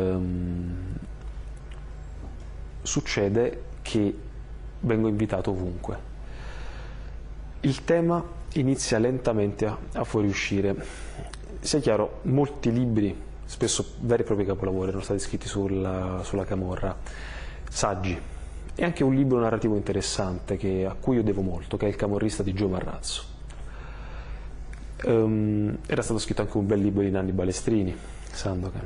succede che vengo invitato ovunque. Il tema inizia lentamente a fuoriuscire. Sia chiaro, molti libri, spesso veri e propri capolavori, erano stati scritti sulla Camorra, saggi. E anche un libro narrativo interessante a cui io devo molto, che è Il camorrista di Gio Marrazzo. Era stato scritto anche un bel libro di Nanni Balestrini, Sandokan.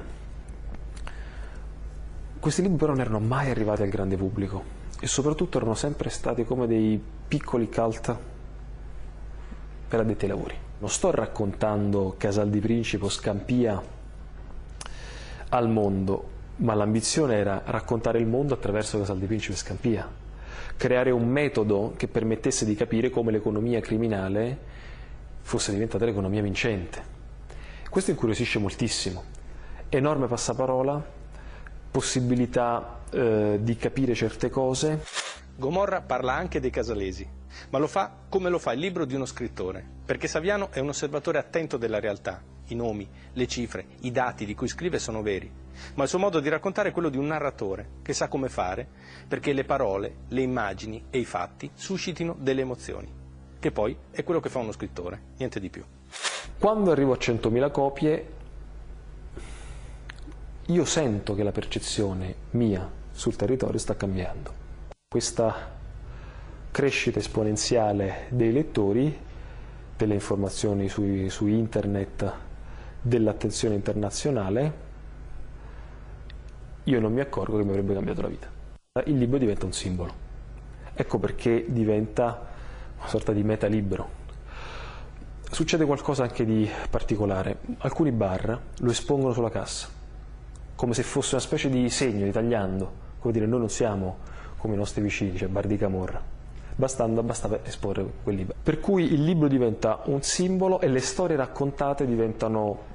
Questi libri però non erano mai arrivati al grande pubblico e soprattutto erano sempre stati come dei piccoli cult per addetti ai lavori. Non sto raccontando Casal di Principe o Scampia al mondo, ma l'ambizione era raccontare il mondo attraverso Casal di Principe e Scampia, creare un metodo che permettesse di capire come l'economia criminale fosse diventata l'economia vincente. Questo incuriosisce moltissimo. Enorme passaparola, possibilità di capire certe cose. Gomorra parla anche dei casalesi, ma lo fa come lo fa il libro di uno scrittore, perché Saviano è un osservatore attento della realtà. I nomi, le cifre, i dati di cui scrive sono veri, ma il suo modo di raccontare è quello di un narratore che sa come fare perché le parole, le immagini e i fatti suscitino delle emozioni, che poi è quello che fa uno scrittore, niente di più. Quando arrivo a 100.000 copie, io sento che la percezione mia sul territorio sta cambiando. Questa crescita esponenziale dei lettori, delle informazioni su internet, dell'attenzione internazionale, io non mi accorgo che mi avrebbe cambiato la vita. Il libro diventa un simbolo. Ecco perché diventa una sorta di metalibro. Succede qualcosa anche di particolare. Alcuni bar lo espongono sulla cassa, come se fosse una specie di segno, di tagliando, come dire noi non siamo come i nostri vicini, cioè bar di Camorra. Bastava esporre quel libro. Per cui il libro diventa un simbolo e le storie raccontate diventano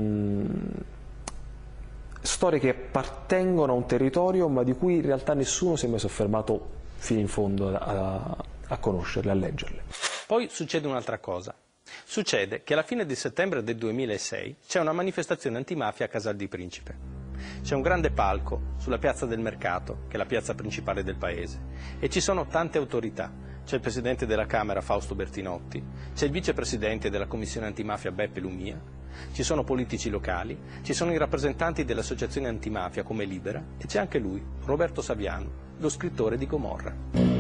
storie che appartengono a un territorio ma di cui in realtà nessuno si è mai soffermato fino in fondo a conoscerle, a leggerle. Poi succede un'altra cosa. Succede che alla fine di settembre del 2006 c'è una manifestazione antimafia a Casal di Principe. C'è un grande palco sulla piazza del Mercato, che è la piazza principale del paese, e ci sono tante autorità. C'è il presidente della Camera Fausto Bertinotti, c'è il vicepresidente della Commissione Antimafia Beppe Lumia, ci sono politici locali, ci sono i rappresentanti delle associazioni antimafia come Libera e c'è anche lui, Roberto Saviano, lo scrittore di Gomorra.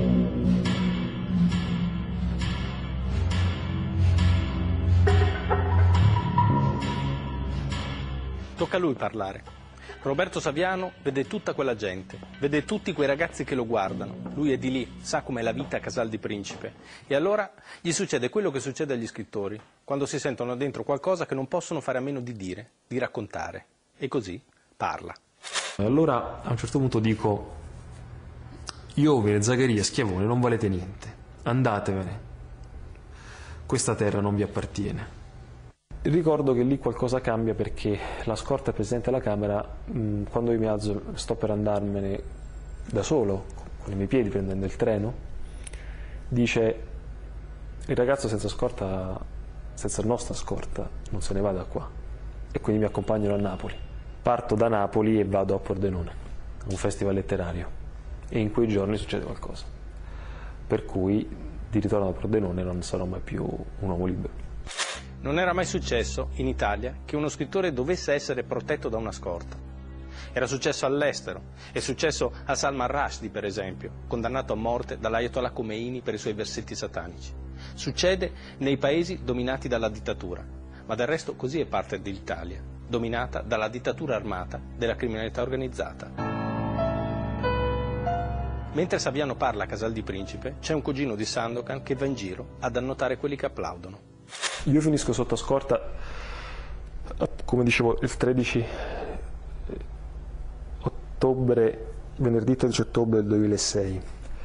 Tocca a lui parlare. Roberto Saviano vede tutta quella gente, vede tutti quei ragazzi che lo guardano. Lui è di lì, sa com'è la vita a Casal di Principe. E allora gli succede quello che succede agli scrittori, quando si sentono dentro qualcosa che non possono fare a meno di dire, di raccontare. E così parla. Allora a un certo punto dico: Iovine, Zaccaria, Schiavone, non valete niente, andatevene, questa terra non vi appartiene. Ricordo che lì qualcosa cambia perché la scorta del Presidente della Camera, quando io mi alzo, sto per andarmene da solo, con i miei piedi prendendo il treno, dice: il ragazzo senza scorta, senza nostra scorta, non se ne va da qua. E quindi mi accompagnano a Napoli. Parto da Napoli e vado a Pordenone, a un festival letterario, e in quei giorni succede qualcosa. Per cui di ritorno da Pordenone non sarò mai più un uomo libero. Non era mai successo in Italia che uno scrittore dovesse essere protetto da una scorta. Era successo all'estero, è successo a Salman Rushdie per esempio, condannato a morte dall'Ayatollah Khomeini per i suoi versetti satanici. Succede nei paesi dominati dalla dittatura, ma del resto così è parte dell'Italia, dominata dalla dittatura armata della criminalità organizzata. Mentre Saviano parla a Casal di Principe, c'è un cugino di Sandokan che va in giro ad annotare quelli che applaudono. Io finisco sotto scorta, come dicevo, il 13 ottobre, venerdì 13 ottobre del 2006.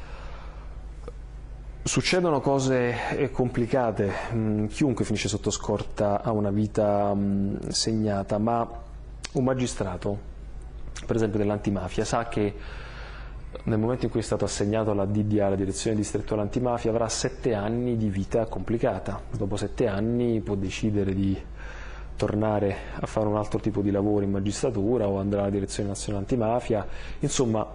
Succedono cose complicate, chiunque finisce sotto scorta ha una vita segnata, ma un magistrato, per esempio dell'antimafia, sa che nel momento in cui è stato assegnato alla DDA, la direzione distrettuale antimafia, avrà 7 anni di vita complicata. Dopo 7 anni può decidere di tornare a fare un altro tipo di lavoro in magistratura o andrà alla direzione nazionale antimafia. Insomma,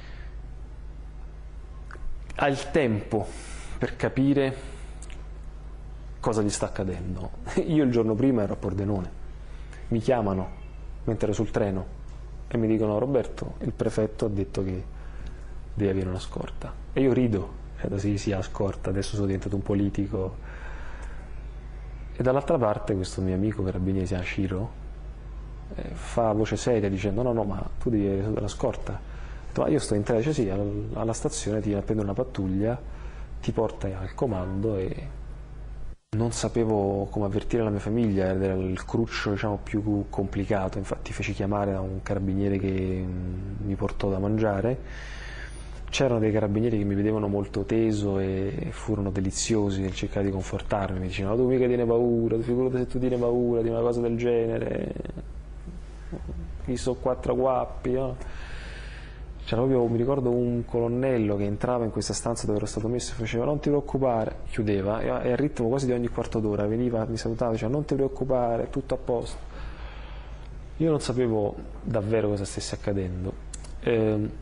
ha il tempo per capire cosa gli sta accadendo. Io il giorno prima ero a Pordenone, mi chiamano mentre ero sul treno e mi dicono: Roberto, il prefetto ha detto che devi avere una scorta. E io rido, sì, la scorta, adesso sono diventato un politico. E dall'altra parte questo mio amico carabiniere, si chiama Ciro, fa voce seria dicendo: no, ma tu devi avere la scorta. Ho detto: ma io sto in treno, dice sì, alla stazione ti viene a prendere una pattuglia, ti porta al comando. E non sapevo come avvertire la mia famiglia, era il cruccio, diciamo, più complicato. Infatti feci chiamare da un carabiniere che mi portò da mangiare. C'erano dei carabinieri che mi vedevano molto teso e furono deliziosi nel cercare di confortarmi. Mi dicevano: tu mica tieni paura, figurati se tu tieni paura di una cosa del genere, qui sono 4 guappi, no? C'era proprio, mi ricordo, un colonnello che entrava in questa stanza dove ero stato messo e faceva: non ti preoccupare, chiudeva, e al ritmo quasi di ogni quarto d'ora veniva, mi salutava, diceva: non ti preoccupare, tutto a posto. Io non sapevo davvero cosa stesse accadendo.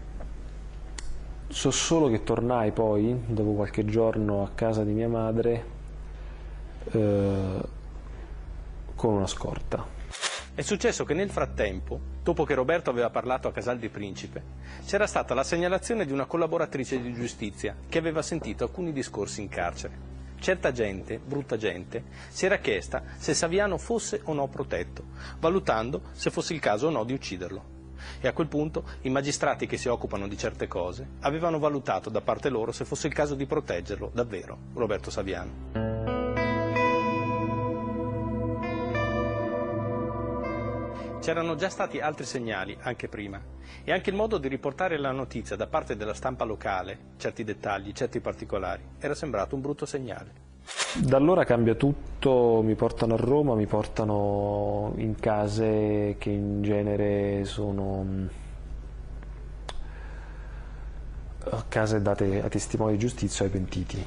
So solo che tornai poi, dopo qualche giorno, a casa di mia madre con una scorta. È successo che nel frattempo, dopo che Roberto aveva parlato a Casal di Principe, c'era stata la segnalazione di una collaboratrice di giustizia che aveva sentito alcuni discorsi in carcere. Certa gente, brutta gente, si era chiesta se Saviano fosse o no protetto, valutando se fosse il caso o no di ucciderlo. E a quel punto i magistrati che si occupano di certe cose avevano valutato da parte loro se fosse il caso di proteggerlo davvero, Roberto Saviano. C'erano già stati altri segnali anche prima e anche il modo di riportare la notizia da parte della stampa locale, certi dettagli, certi particolari, era sembrato un brutto segnale. Da allora cambia tutto, mi portano a Roma, mi portano in case che in genere sono case date a testimoni di giustizia o ai pentiti.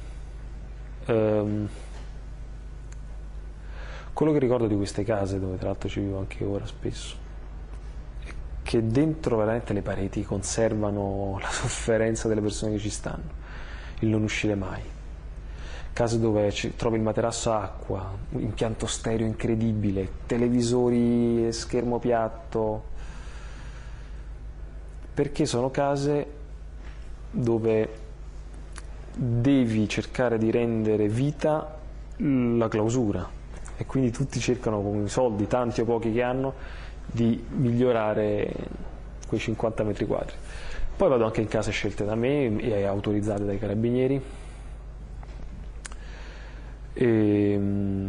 Quello che ricordo di queste case, dove tra l'altro ci vivo anche ora spesso, è che dentro veramente le pareti conservano la sofferenza delle persone che ci stanno, il non uscire mai. Case dove trovi il materasso a acqua, un impianto stereo incredibile, televisori, schermo piatto, perché sono case dove devi cercare di rendere vita la clausura e quindi tutti cercano, con i soldi, tanti o pochi che hanno, di migliorare quei 50 metri quadri. Poi vado anche in case scelte da me e autorizzate dai carabinieri. E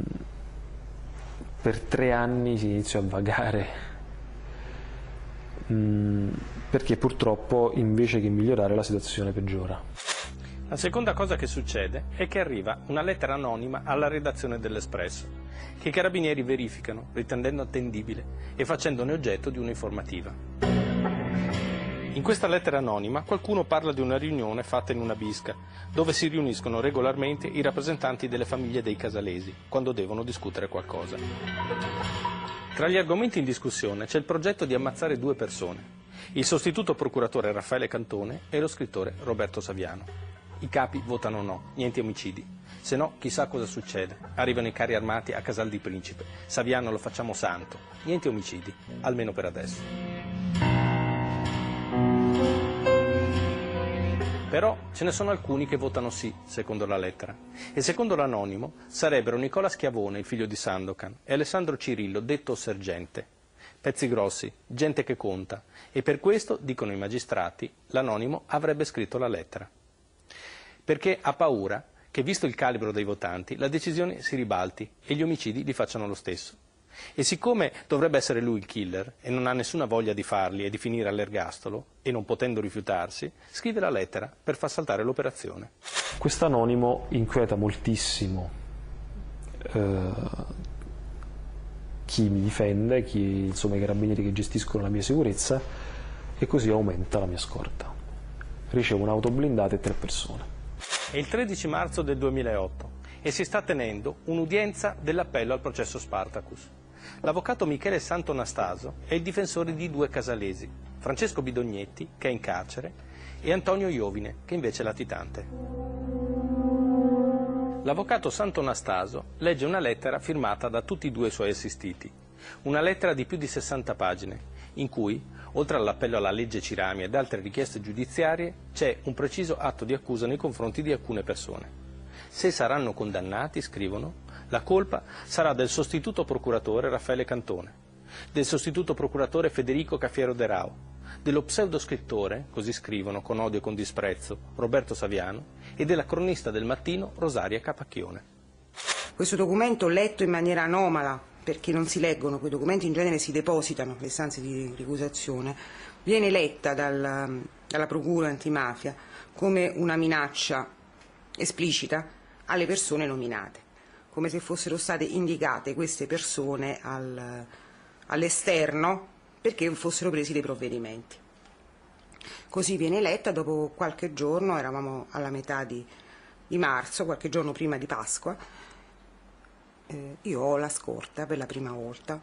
per 3 anni si iniziò a vagare, perché purtroppo invece che migliorare la situazione peggiora. La seconda cosa che succede è che arriva una lettera anonima alla redazione dell'Espresso, che i carabinieri verificano, ritenendo attendibile e facendone oggetto di un'informativa. In questa lettera anonima qualcuno parla di una riunione fatta in una bisca, dove si riuniscono regolarmente i rappresentanti delle famiglie dei casalesi, quando devono discutere qualcosa. Tra gli argomenti in discussione c'è il progetto di ammazzare 2 persone, il sostituto procuratore Raffaele Cantone e lo scrittore Roberto Saviano. I capi votano no, niente omicidi. Se no, chissà cosa succede. Arrivano i carri armati a Casal di Principe. Saviano lo facciamo santo. Niente omicidi, almeno per adesso. Però ce ne sono alcuni che votano sì, secondo la lettera. E secondo l'anonimo sarebbero Nicola Schiavone, il figlio di Sandokan, e Alessandro Cirillo, detto Sergente. Pezzi grossi, gente che conta. E per questo, dicono i magistrati, l'anonimo avrebbe scritto la lettera. Perché ha paura che, visto il calibro dei votanti, la decisione si ribalti e gli omicidi li facciano lo stesso. E siccome dovrebbe essere lui il killer e non ha nessuna voglia di farli e di finire all'ergastolo, e non potendo rifiutarsi, scrive la lettera per far saltare l'operazione. Quest'anonimo inquieta moltissimo chi mi difende, insomma, i carabinieri che gestiscono la mia sicurezza, e così aumenta la mia scorta. Ricevo un'auto blindata e 3 persone. È il 13 marzo del 2008 e si sta tenendo un'udienza dell'appello al processo Spartacus. L'avvocato Michele Santonastaso è il difensore di 2 casalesi, Francesco Bidognetti, che è in carcere, e Antonio Iovine, che invece è latitante. L'avvocato Santonastaso legge una lettera firmata da tutti e 2 i suoi assistiti, una lettera di più di 60 pagine, in cui, oltre all'appello alla legge Cirami ed altre richieste giudiziarie, c'è un preciso atto di accusa nei confronti di alcune persone. Se saranno condannati, scrivono, la colpa sarà del sostituto procuratore Raffaele Cantone, del sostituto procuratore Federico Cafiero De Rao, dello pseudoscrittore, così scrivono con odio e con disprezzo, Roberto Saviano, e della cronista del Mattino Rosaria Capacchione. Questo documento, letto in maniera anomala, perché non si leggono, quei documenti in genere si depositano nelle stanze di ricusazione, viene letta dalla procura antimafia come una minaccia esplicita alle persone nominate, come se fossero state indicate queste persone all'esterno perché fossero presi dei provvedimenti. Così viene letta. Dopo qualche giorno, eravamo alla metà di marzo, qualche giorno prima di Pasqua, io ho la scorta per la prima volta,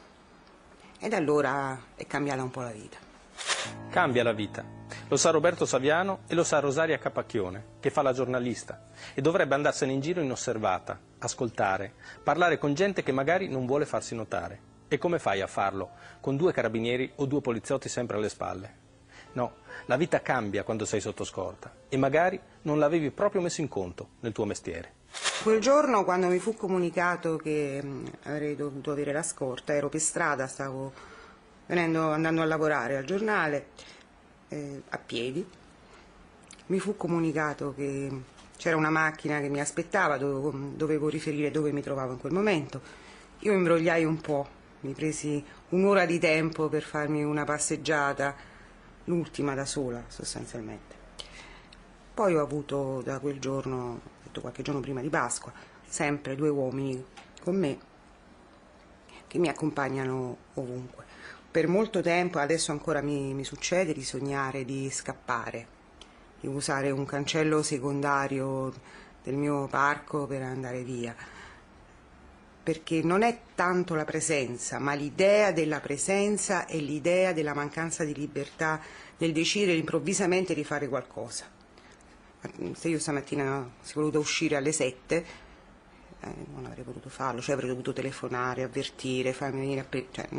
ed allora è cambiata un po' la vita. Cambia la vita. Lo sa Roberto Saviano e lo sa Rosaria Capacchione, che fa la giornalista e dovrebbe andarsene in giro inosservata, ascoltare, parlare con gente che magari non vuole farsi notare. E come fai a farlo con 2 carabinieri o 2 poliziotti sempre alle spalle? No, la vita cambia quando sei sotto scorta e magari non l'avevi proprio messo in conto nel tuo mestiere. Quel giorno, quando mi fu comunicato che avrei dovuto avere la scorta, ero per strada, stavo andando a lavorare al giornale, a piedi. Mi fu comunicato che c'era una macchina che mi aspettava, dovevo riferire dove mi trovavo in quel momento. Io imbrogliai un po', mi presi un'ora di tempo per farmi una passeggiata, l'ultima da sola sostanzialmente. Poi ho avuto da quel giorno, qualche giorno prima di Pasqua, sempre 2 uomini con me che mi accompagnano ovunque. Per molto tempo, adesso ancora mi succede di sognare di scappare, di usare un cancello secondario del mio parco per andare via, perché non è tanto la presenza, ma l'idea della presenza e l'idea della mancanza di libertà nel decidere improvvisamente di fare qualcosa. Se io stamattina si è voluta uscire alle 7, non avrei potuto farlo, cioè avrei dovuto telefonare, avvertire, farmi venire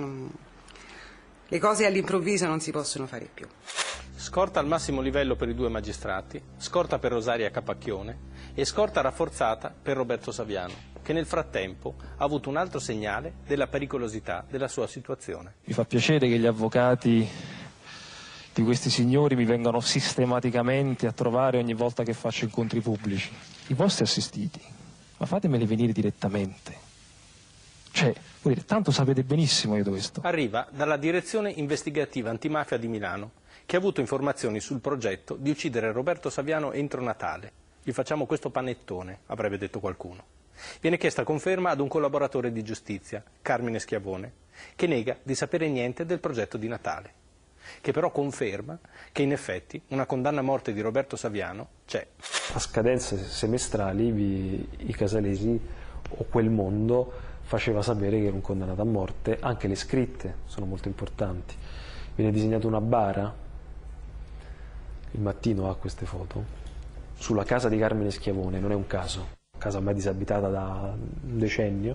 le cose all'improvviso non si possono fare più. Scorta al massimo livello per i 2 magistrati, scorta per Rosaria Capacchione e scorta rafforzata per Roberto Saviano, che nel frattempo ha avuto un altro segnale della pericolosità della sua situazione. Mi fa piacere che gli avvocati di questi signori mi vengano sistematicamente a trovare ogni volta che faccio incontri pubblici. I vostri assistiti, ma fatemeli venire direttamente. Cioè, vuol dire, tanto sapete benissimo io dove sto. Arriva dalla direzione investigativa antimafia di Milano, che ha avuto informazioni sul progetto di uccidere Roberto Saviano entro Natale. Gli facciamo questo panettone, avrebbe detto qualcuno. Viene chiesta conferma ad un collaboratore di giustizia, Carmine Schiavone, che nega di sapere niente del progetto di Natale, che però conferma che in effetti una condanna a morte di Roberto Saviano c'è. A scadenze semestrali i casalesi o quel mondo faceva sapere che ero un condannato a morte. Anche le scritte sono molto importanti. Viene disegnata una bara, il Mattino ha queste foto, sulla casa di Carmine Schiavone, non è un caso, casa ormai disabitata da un decennio,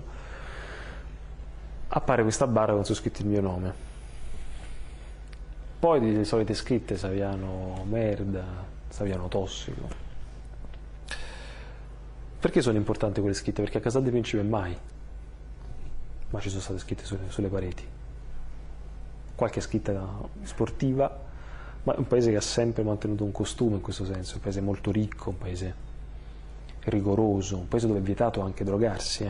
appare questa barra con su scritto il mio nome. Poi le solite scritte, Saviano merda, Saviano tossico. Perché sono importanti quelle scritte? Perché a Casal di Principe mai, ma ci sono state scritte sulle pareti. Qualche scritta sportiva, ma è un paese che ha sempre mantenuto un costume in questo senso, un paese molto ricco, un paese rigoroso, un paese dove è vietato anche drogarsi.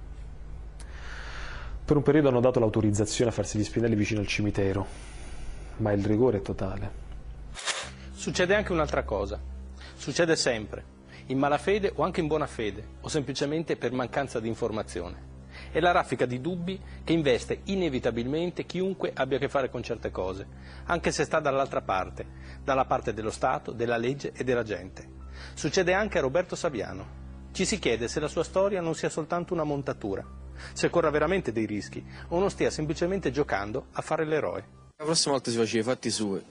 Per un periodo hanno dato l'autorizzazione a farsi gli spinelli vicino al cimitero, ma il rigore è totale. Succede anche un'altra cosa, succede sempre, in malafede o anche in buona fede, o semplicemente per mancanza di informazione. È la raffica di dubbi che investe inevitabilmente chiunque abbia a che fare con certe cose, anche se sta dall'altra parte, dalla parte dello Stato, della legge e della gente. Succede anche a Roberto Saviano. Ci si chiede se la sua storia non sia soltanto una montatura, se corra veramente dei rischi o non stia semplicemente giocando a fare l'eroe. La prossima volta si faceva i fatti suoi.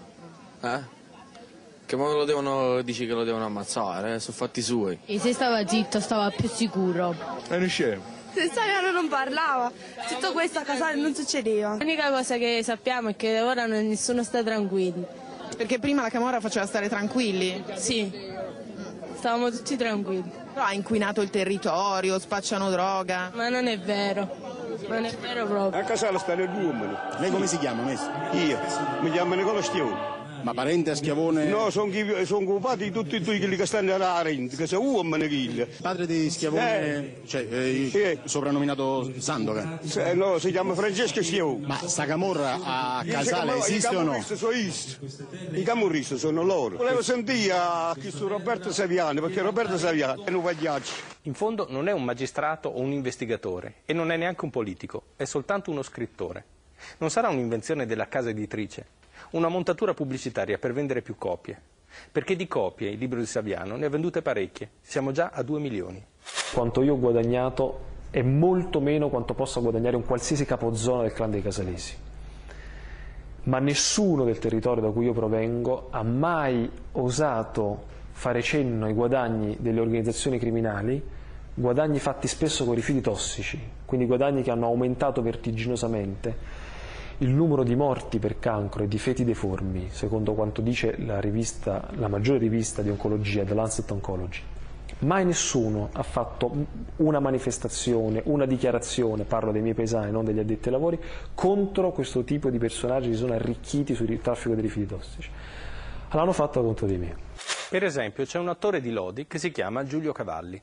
Che mo lo devono, dici che lo devono ammazzare, sono fatti suoi. E se stava zitto stava più sicuro. È un scemo. Se Saviano non parlava, tutto questo a Casale non succedeva. L'unica cosa che sappiamo è che ora nessuno sta tranquillo. Perché prima la camorra faceva stare tranquilli? Sì, stavamo tutti tranquilli. Però ha inquinato il territorio, spacciano droga. Ma non è vero, non è vero proprio. A Casale stanno due uomini. Lei come si chiama, maestro? Io, mi chiamo Nicola Schiavone. Ma parente a Schiavone? No, sono occupati di tutti e due quelli che stanno alla Rente, che sono uomini quelli. Padre di Schiavone, soprannominato Sandokan? No, si chiama Francesco Schiavone. Ma sta camorra a Casale esiste o no? I camorristi sono loro. Volevo sentire a questo Roberto Saviano, perché Roberto Saviano è un pagliaccio. In fondo non è un magistrato o un investigatore e non è neanche un politico, è soltanto uno scrittore. Non sarà un'invenzione della casa editrice, una montatura pubblicitaria per vendere più copie, perché di copie il libro di Saviano ne ha vendute parecchie, siamo già a 2 milioni. Quanto io ho guadagnato è molto meno quanto possa guadagnare un qualsiasi capozona del clan dei Casalesi, ma nessuno del territorio da cui io provengo ha mai osato fare cenno ai guadagni delle organizzazioni criminali, guadagni fatti spesso con rifiuti tossici, quindi guadagni che hanno aumentato vertiginosamente il numero di morti per cancro e di feti deformi, secondo quanto dice la maggiore rivista di oncologia, The Lancet Oncology. Mai nessuno ha fatto una manifestazione, una dichiarazione, parlo dei miei paesani, non degli addetti ai lavori, contro questo tipo di personaggi che si sono arricchiti sul traffico dei rifiuti tossici. L'hanno fatto contro di me. Per esempio c'è un attore di Lodi che si chiama Giulio Cavalli.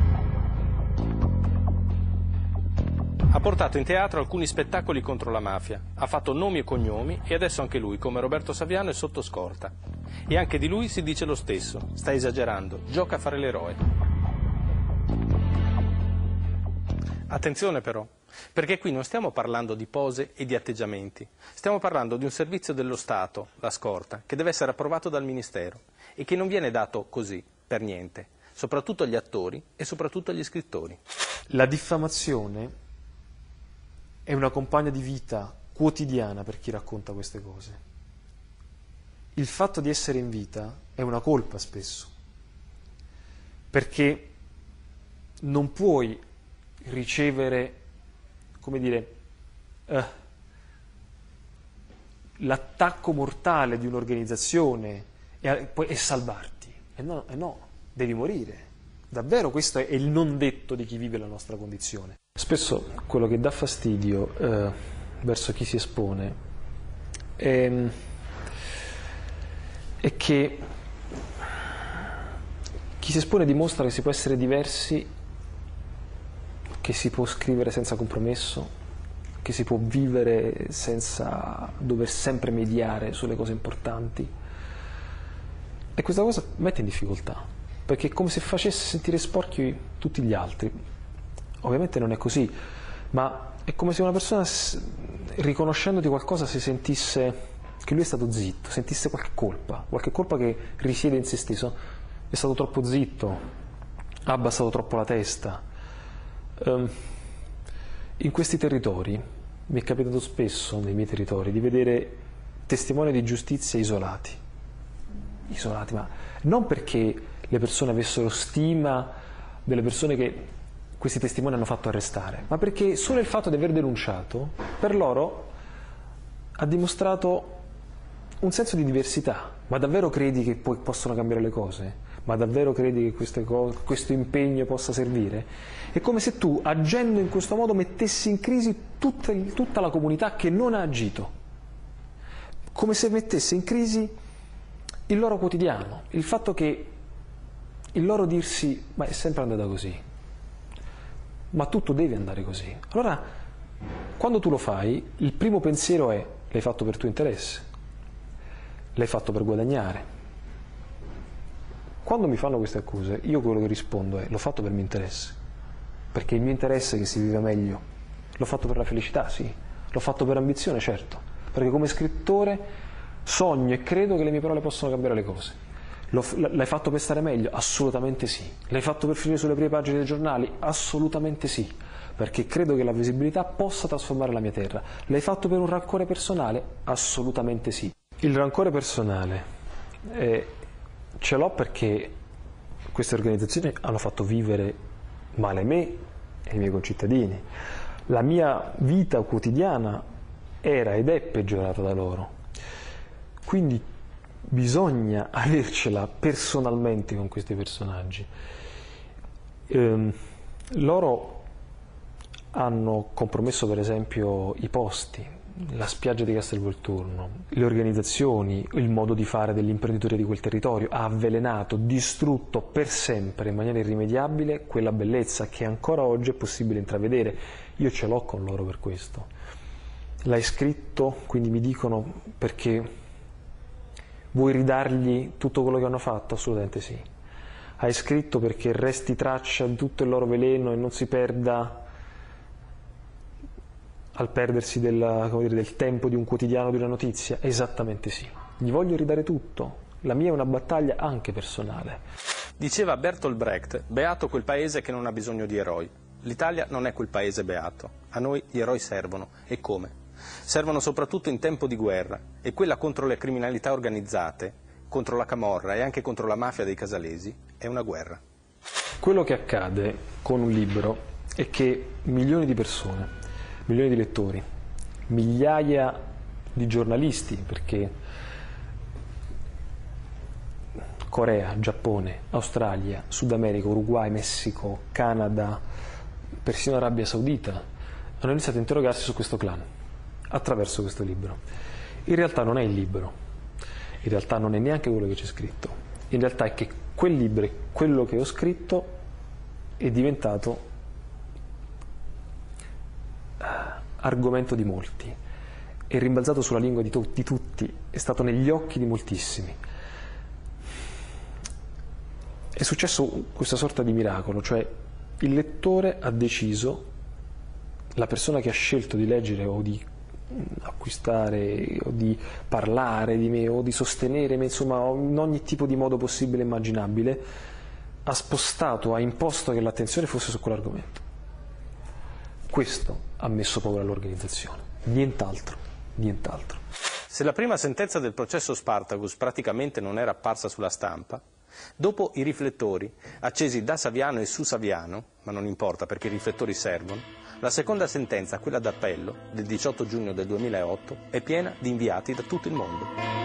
Ha portato in teatro alcuni spettacoli contro la mafia, ha fatto nomi e cognomi e adesso anche lui, come Roberto Saviano, è sotto scorta. E anche di lui si dice lo stesso, sta esagerando, gioca a fare l'eroe. Attenzione però, perché qui non stiamo parlando di pose e di atteggiamenti, stiamo parlando di un servizio dello Stato, la scorta, che deve essere approvato dal Ministero e che non viene dato così, per niente, soprattutto agli attori e soprattutto agli scrittori. La diffamazione è una compagna di vita quotidiana per chi racconta queste cose. Il fatto di essere in vita è una colpa spesso, perché non puoi ricevere, come dire, l'attacco mortale di un'organizzazione e salvarti. E no, devi morire. Davvero questo è il non detto di chi vive la nostra condizione. Spesso quello che dà fastidio verso chi si espone è che chi si espone dimostra che si può essere diversi, che si può scrivere senza compromesso, che si può vivere senza dover sempre mediare sulle cose importanti. E questa cosa mette in difficoltà, perché è come se facesse sentire sporchi tutti gli altri. Ovviamente non è così, ma è come se una persona, riconoscendoti qualcosa, si sentisse che lui è stato zitto, sentisse qualche colpa che risiede in se stesso. È stato troppo zitto, ha abbassato troppo la testa. In questi territori mi è capitato spesso, nei miei territori, di vedere testimoni di giustizia isolati, ma non perché le persone avessero stima delle persone che questi testimoni hanno fatto arrestare, ma perché solo il fatto di aver denunciato per loro ha dimostrato un senso di diversità. Ma davvero credi che poi possono cambiare le cose? Ma davvero credi che questo impegno possa servire? È come se tu, agendo in questo modo, mettessi in crisi tutta la comunità che non ha agito. Come se mettesse in crisi il loro quotidiano, il fatto che il loro dirsi, ma è sempre andata così, ma tutto deve andare così. Allora, quando tu lo fai, il primo pensiero è: l'hai fatto per tuo interesse, l'hai fatto per guadagnare. Quando mi fanno queste accuse, io quello che rispondo è: l'ho fatto per mio interesse, perché il mio interesse è che si viva meglio. L'ho fatto per la felicità, sì, l'ho fatto per ambizione, certo, perché come scrittore sogno e credo che le mie parole possano cambiare le cose. L'hai fatto per stare meglio? Assolutamente sì. L'hai fatto per finire sulle prime pagine dei giornali? Assolutamente sì, perché credo che la visibilità possa trasformare la mia terra. L'hai fatto per un rancore personale? Assolutamente sì. Il rancore personale ce l'ho perché queste organizzazioni hanno fatto vivere male me e i miei concittadini. La mia vita quotidiana era ed è peggiorata da loro. Quindi bisogna avercela personalmente con questi personaggi. Loro hanno compromesso per esempio i posti, la spiaggia di Castelvolturno, le organizzazioni, il modo di fare dell'imprenditore di quel territorio, ha avvelenato, distrutto per sempre in maniera irrimediabile quella bellezza che ancora oggi è possibile intravedere. Io ce l'ho con loro per questo. L'hai scritto, quindi mi dicono, perché vuoi ridargli tutto quello che hanno fatto? Assolutamente sì. Hai scritto perché resti traccia di tutto il loro veleno e non si perda al perdersi del tempo di un quotidiano, di una notizia? Esattamente sì. Gli voglio ridare tutto. La mia è una battaglia anche personale. Diceva Bertolt Brecht: beato quel paese che non ha bisogno di eroi. L'Italia non è quel paese beato. A noi gli eroi servono. E come? Servono soprattutto in tempo di guerra, e quella contro le criminalità organizzate, contro la camorra e anche contro la mafia dei casalesi è una guerra. Quello che accade con un libro è che milioni di persone, milioni di lettori, migliaia di giornalisti, perché Corea, Giappone, Australia, Sud America, Uruguay, Messico, Canada, persino Arabia Saudita hanno iniziato a interrogarsi su questo clan attraverso questo libro. In realtà non è il libro, in realtà non è neanche quello che c'è scritto, in realtà è che quel libro, quello che ho scritto, è diventato argomento di molti, è rimbalzato sulla lingua di tutti, è stato negli occhi di moltissimi. È successo questa sorta di miracolo, cioè il lettore ha deciso, la persona che ha scelto di leggere o di acquistare o di parlare di me o di sostenere me, insomma in ogni tipo di modo possibile e immaginabile, ha spostato, ha imposto che l'attenzione fosse su quell'argomento. Questo ha messo paura all'organizzazione, nient'altro, nient'altro. Se la prima sentenza del processo Spartacus praticamente non era apparsa sulla stampa, dopo i riflettori accesi da Saviano e su Saviano, ma non importa perché i riflettori servono, la seconda sentenza, quella d'appello, del 18 giugno del 2008, è piena di inviati da tutto il mondo.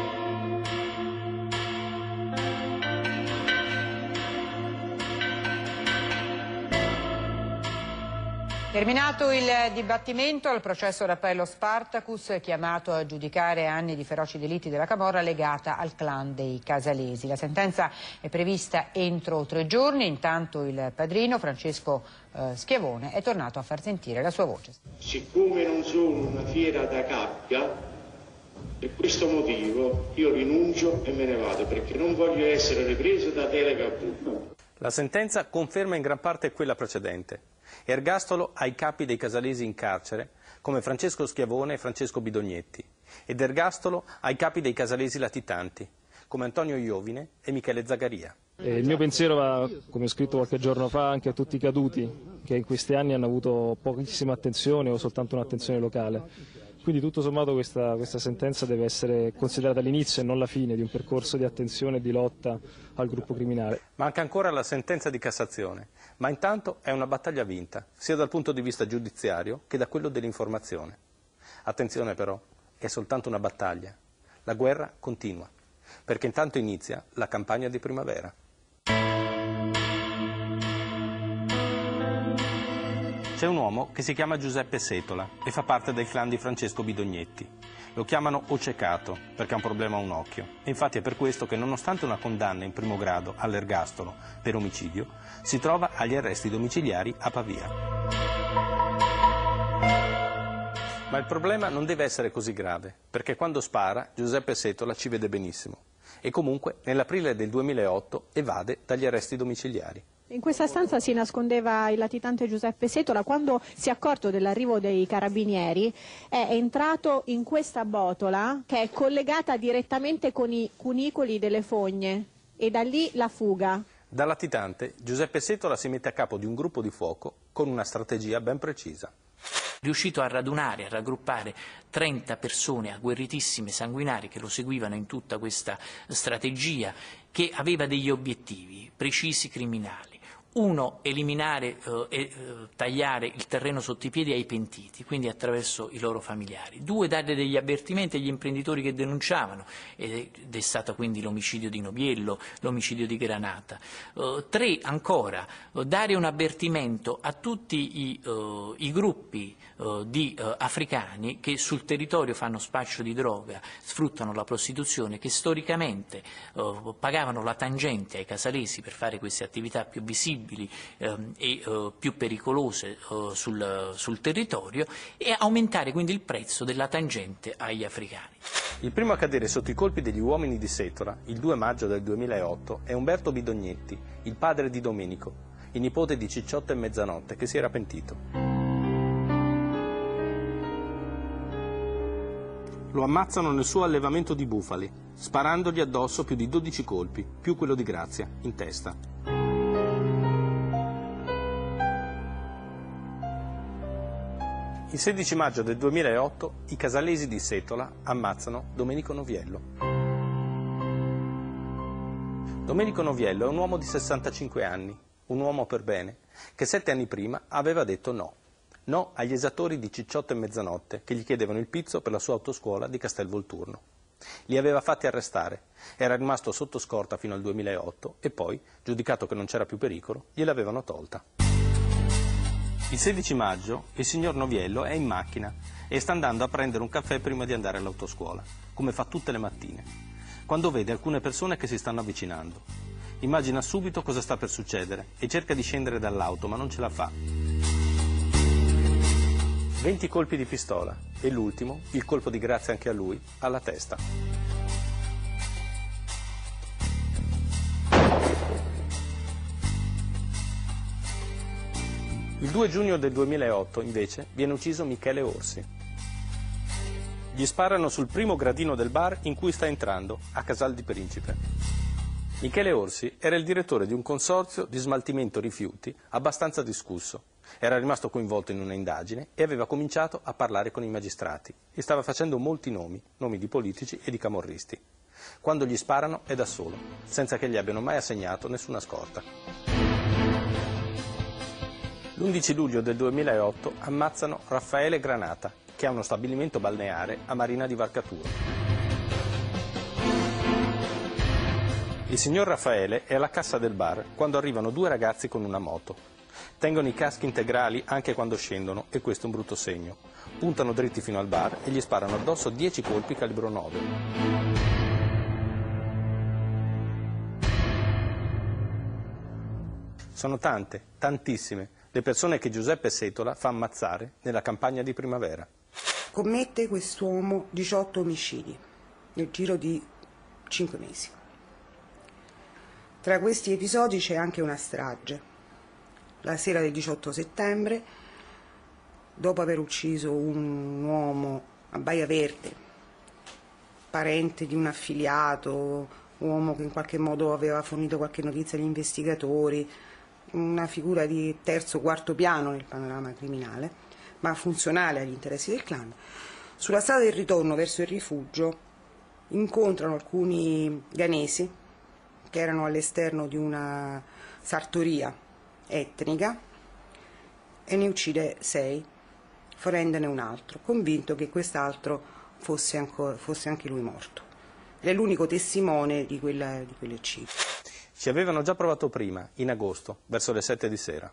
Terminato il dibattimento al processo d'appello Spartacus, chiamato a giudicare anni di feroci delitti della camorra legata al clan dei Casalesi. La sentenza è prevista entro 3 giorni, intanto il padrino Francesco Schiavone è tornato a far sentire la sua voce. Siccome non sono una fiera da gabbia, per questo motivo io rinuncio e me ne vado, perché non voglio essere ripreso da Telecabù. La sentenza conferma in gran parte quella precedente. Ergastolo ai capi dei Casalesi in carcere, come Francesco Schiavone e Francesco Bidognetti, ed ergastolo ai capi dei Casalesi latitanti, come Antonio Iovine e Michele Zagaria. Il mio pensiero va, come ho scritto qualche giorno fa, anche a tutti i caduti che in questi anni hanno avuto pochissima attenzione o soltanto un'attenzione locale. Quindi tutto sommato questa sentenza deve essere considerata l'inizio e non la fine di un percorso di attenzione e di lotta al gruppo criminale. Manca ancora la sentenza di Cassazione, ma intanto è una battaglia vinta, sia dal punto di vista giudiziario che da quello dell'informazione. Attenzione però, è soltanto una battaglia. La guerra continua, perché intanto inizia la campagna di primavera. C'è un uomo che si chiama Giuseppe Setola e fa parte del clan di Francesco Bidognetti. Lo chiamano Ocecato perché ha un problema a un occhio. E infatti è per questo che, nonostante una condanna in primo grado all'ergastolo per omicidio, si trova agli arresti domiciliari a Pavia. Ma il problema non deve essere così grave, perché quando spara Giuseppe Setola ci vede benissimo. E comunque nell'aprile del 2008 evade dagli arresti domiciliari. In questa stanza si nascondeva il latitante Giuseppe Setola. Quando si è accorto dell'arrivo dei carabinieri è entrato in questa botola che è collegata direttamente con i cunicoli delle fogne e da lì la fuga. Da latitante Giuseppe Setola si mette a capo di un gruppo di fuoco con una strategia ben precisa. Riuscito a radunare, a raggruppare 30 persone agguerritissime, sanguinarie, che lo seguivano in tutta questa strategia, che aveva degli obiettivi precisi criminali. Uno, eliminare e tagliare il terreno sotto i piedi ai pentiti, quindi attraverso i loro familiari. Due, dare degli avvertimenti agli imprenditori che denunciavano, ed è stato quindi l'omicidio di Noviello, l'omicidio di Granata. Tre, ancora, dare un avvertimento a tutti i gruppi di africani che sul territorio fanno spaccio di droga, sfruttano la prostituzione, che storicamente pagavano la tangente ai casalesi per fare queste attività più visibili e più pericolose sul territorio, e aumentare quindi il prezzo della tangente agli africani. Il primo a cadere sotto i colpi degli uomini di Setola, il 2 maggio del 2008, è Umberto Bidognetti, il padre di Domenico, il nipote di Cicciotto e Mezzanotte, che si era pentito. Lo ammazzano nel suo allevamento di bufali, sparandogli addosso più di 12 colpi, più quello di Grazia, in testa. Il 16 maggio del 2008 i casalesi di Setola ammazzano Domenico Noviello. Domenico Noviello è un uomo di 65 anni, un uomo per bene, che 7 anni prima aveva detto no. No agli esattori di Cicciotto e Mezzanotte che gli chiedevano il pizzo per la sua autoscuola di Castelvolturno. Li aveva fatti arrestare, era rimasto sotto scorta fino al 2008 e poi, giudicato che non c'era più pericolo, gliel'avevano tolta. Il 16 maggio il signor Noviello è in macchina e sta andando a prendere un caffè prima di andare all'autoscuola, come fa tutte le mattine, quando vede alcune persone che si stanno avvicinando. Immagina subito cosa sta per succedere e cerca di scendere dall'auto, ma non ce la fa. 20 colpi di pistola e l'ultimo, il colpo di grazia anche a lui, alla testa. Il 2 giugno del 2008, invece, viene ucciso Michele Orsi. Gli sparano sul primo gradino del bar in cui sta entrando, a Casal di Principe. Michele Orsi era il direttore di un consorzio di smaltimento rifiuti abbastanza discusso. Era rimasto coinvolto in una indagine e aveva cominciato a parlare con i magistrati e stava facendo molti nomi di politici e di camorristi. Quando gli sparano è da solo, senza che gli abbiano mai assegnato nessuna scorta. L'11 luglio del 2008 ammazzano Raffaele Granata, che ha uno stabilimento balneare a Marina di Varcaturo. Il signor Raffaele è alla cassa del bar quando arrivano due ragazzi con una moto. Tengono i caschi integrali anche quando scendono e questo è un brutto segno. Puntano dritti fino al bar e gli sparano addosso 10 colpi calibro 9. Sono tante, tantissime, le persone che Giuseppe Setola fa ammazzare nella campagna di primavera. Commette quest'uomo 18 omicidi nel giro di 5 mesi. Tra questi episodi c'è anche una strage. La sera del 18 settembre, dopo aver ucciso un uomo a Baia Verde, parente di un affiliato, uomo che in qualche modo aveva fornito qualche notizia agli investigatori, una figura di terzo o quarto piano nel panorama criminale, ma funzionale agli interessi del clan, Sulla strada del ritorno verso il rifugio incontrano alcuni ghanesi che erano all'esterno di una sartoria etnica e ne uccide 6, ferendone un altro, convinto che quest'altro fosse anche lui morto. È l'unico testimone di quell'eccidio. Ci avevano già provato prima, in agosto, verso le 7 di sera.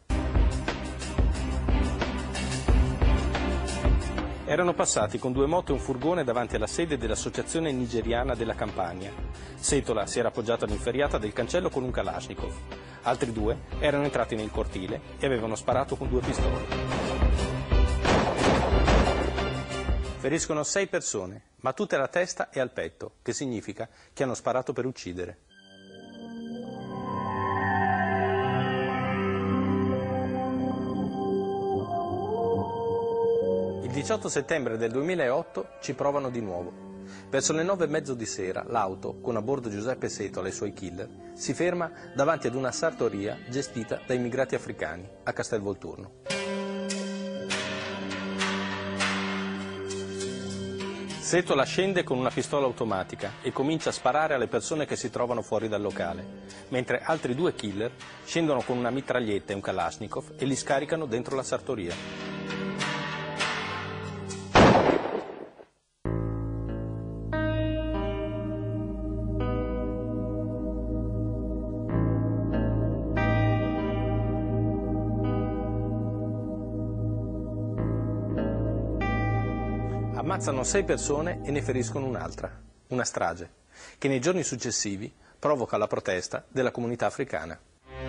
Erano passati con 2 moto e un furgone davanti alla sede dell'Associazione Nigeriana della Campania. Setola si era appoggiato all'inferriata del cancello con un Kalashnikov. Altri 2 erano entrati nel cortile e avevano sparato con 2 pistole. Feriscono 6 persone, ma tutte alla testa e al petto, che significa che hanno sparato per uccidere. Il 18 settembre del 2008 ci provano di nuovo. Verso le 9:30 di sera l'auto, con a bordo Giuseppe Setola e i suoi killer, si ferma davanti ad una sartoria gestita da immigrati africani a Castelvolturno. Setola scende con una pistola automatica e comincia a sparare alle persone che si trovano fuori dal locale, mentre altri 2 killer scendono con una mitraglietta e un Kalashnikov e li scaricano dentro la sartoria. Ammazzano 6 persone e ne feriscono un'altra, una strage, che nei giorni successivi provoca la protesta della comunità africana.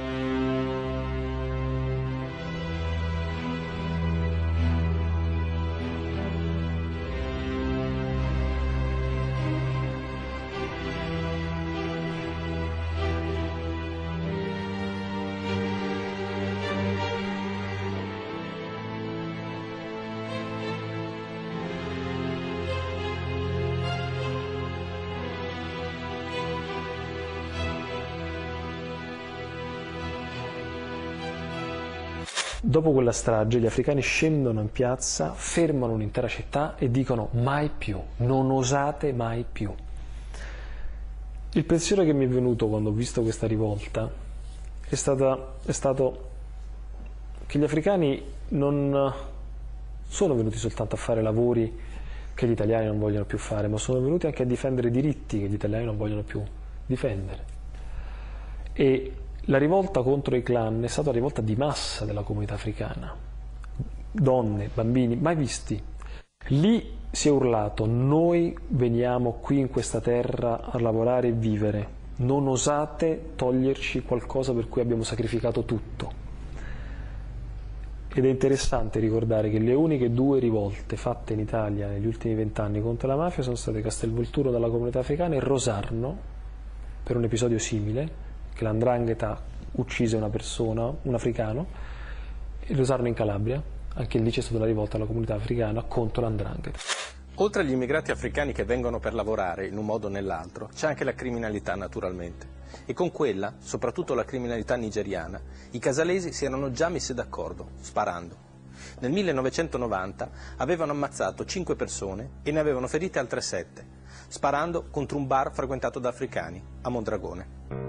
Dopo quella strage gli africani scendono in piazza, fermano un'intera città e dicono mai più, non osate mai più. Il pensiero che mi è venuto quando ho visto questa rivolta è stato che gli africani non sono venuti soltanto a fare lavori che gli italiani non vogliono più fare, ma sono venuti anche a difendere diritti che gli italiani non vogliono più difendere. E la rivolta contro i clan è stata una rivolta di massa della comunità africana. Donne, bambini, mai visti. Lì si è urlato: noi veniamo qui in questa terra a lavorare e vivere, non osate toglierci qualcosa per cui abbiamo sacrificato tutto. Ed è interessante ricordare che le uniche 2 rivolte fatte in Italia negli ultimi 20 anni contro la mafia sono state Castelvolturno dalla comunità africana e Rosarno, per un episodio simile, che l''ndrangheta uccise una persona, un africano, e Rosarno in Calabria, anche lì c'è stata la rivolta della comunità africana contro l''ndrangheta. Oltre agli immigrati africani che vengono per lavorare in un modo o nell'altro, c'è anche la criminalità naturalmente. E con quella, soprattutto la criminalità nigeriana, i casalesi si erano già messi d'accordo, sparando. Nel 1990 avevano ammazzato 5 persone e ne avevano ferite altre 7, sparando contro un bar frequentato da africani a Mondragone.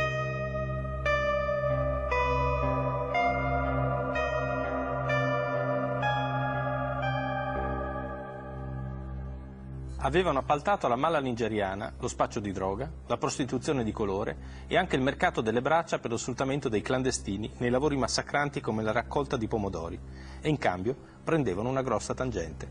Avevano appaltato alla mala nigeriana lo spaccio di droga, la prostituzione di colore e anche il mercato delle braccia per lo sfruttamento dei clandestini nei lavori massacranti come la raccolta di pomodori, e in cambio prendevano una grossa tangente.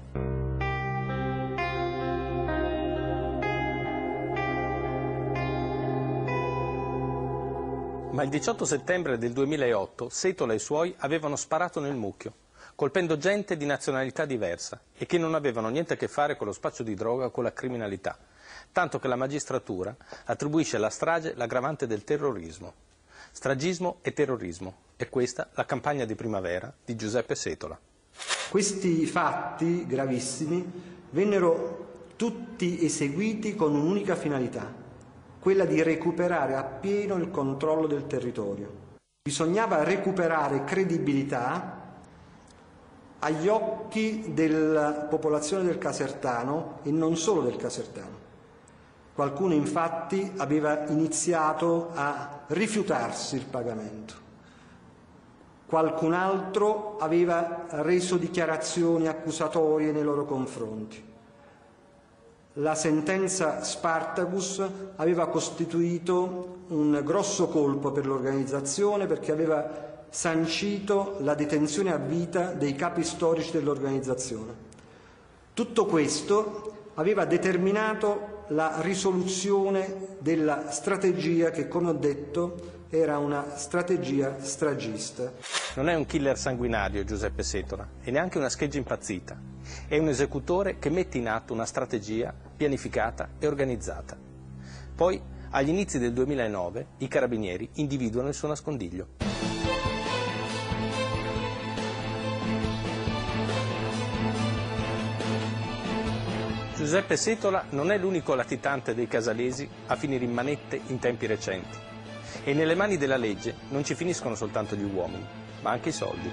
Ma il 18 settembre del 2008 Setola e i suoi avevano sparato nel mucchio, colpendo gente di nazionalità diversa e che non avevano niente a che fare con lo spaccio di droga o con la criminalità, tanto che la magistratura attribuisce alla strage l'aggravante del terrorismo. Stragismo e terrorismo, è questa la campagna di primavera di Giuseppe Setola. Questi fatti gravissimi vennero tutti eseguiti con un'unica finalità, quella di recuperare appieno il controllo del territorio. Bisognava recuperare credibilità agli occhi della popolazione del Casertano e non solo del Casertano. Qualcuno infatti aveva iniziato a rifiutarsi il pagamento. Qualcun altro aveva reso dichiarazioni accusatorie nei loro confronti. La sentenza Spartacus aveva costituito un grosso colpo per l'organizzazione perché aveva sancito la detenzione a vita dei capi storici dell'organizzazione. Tutto questo aveva determinato la risoluzione della strategia che, come ho detto, era una strategia stragista. Non è un killer sanguinario Giuseppe Setola e neanche una scheggia impazzita. È un esecutore che mette in atto una strategia pianificata e organizzata. Poi, agli inizi del 2009, i carabinieri individuano il suo nascondiglio. Giuseppe Setola non è l'unico latitante dei casalesi a finire in manette in tempi recenti. E nelle mani della legge non ci finiscono soltanto gli uomini, ma anche i soldi.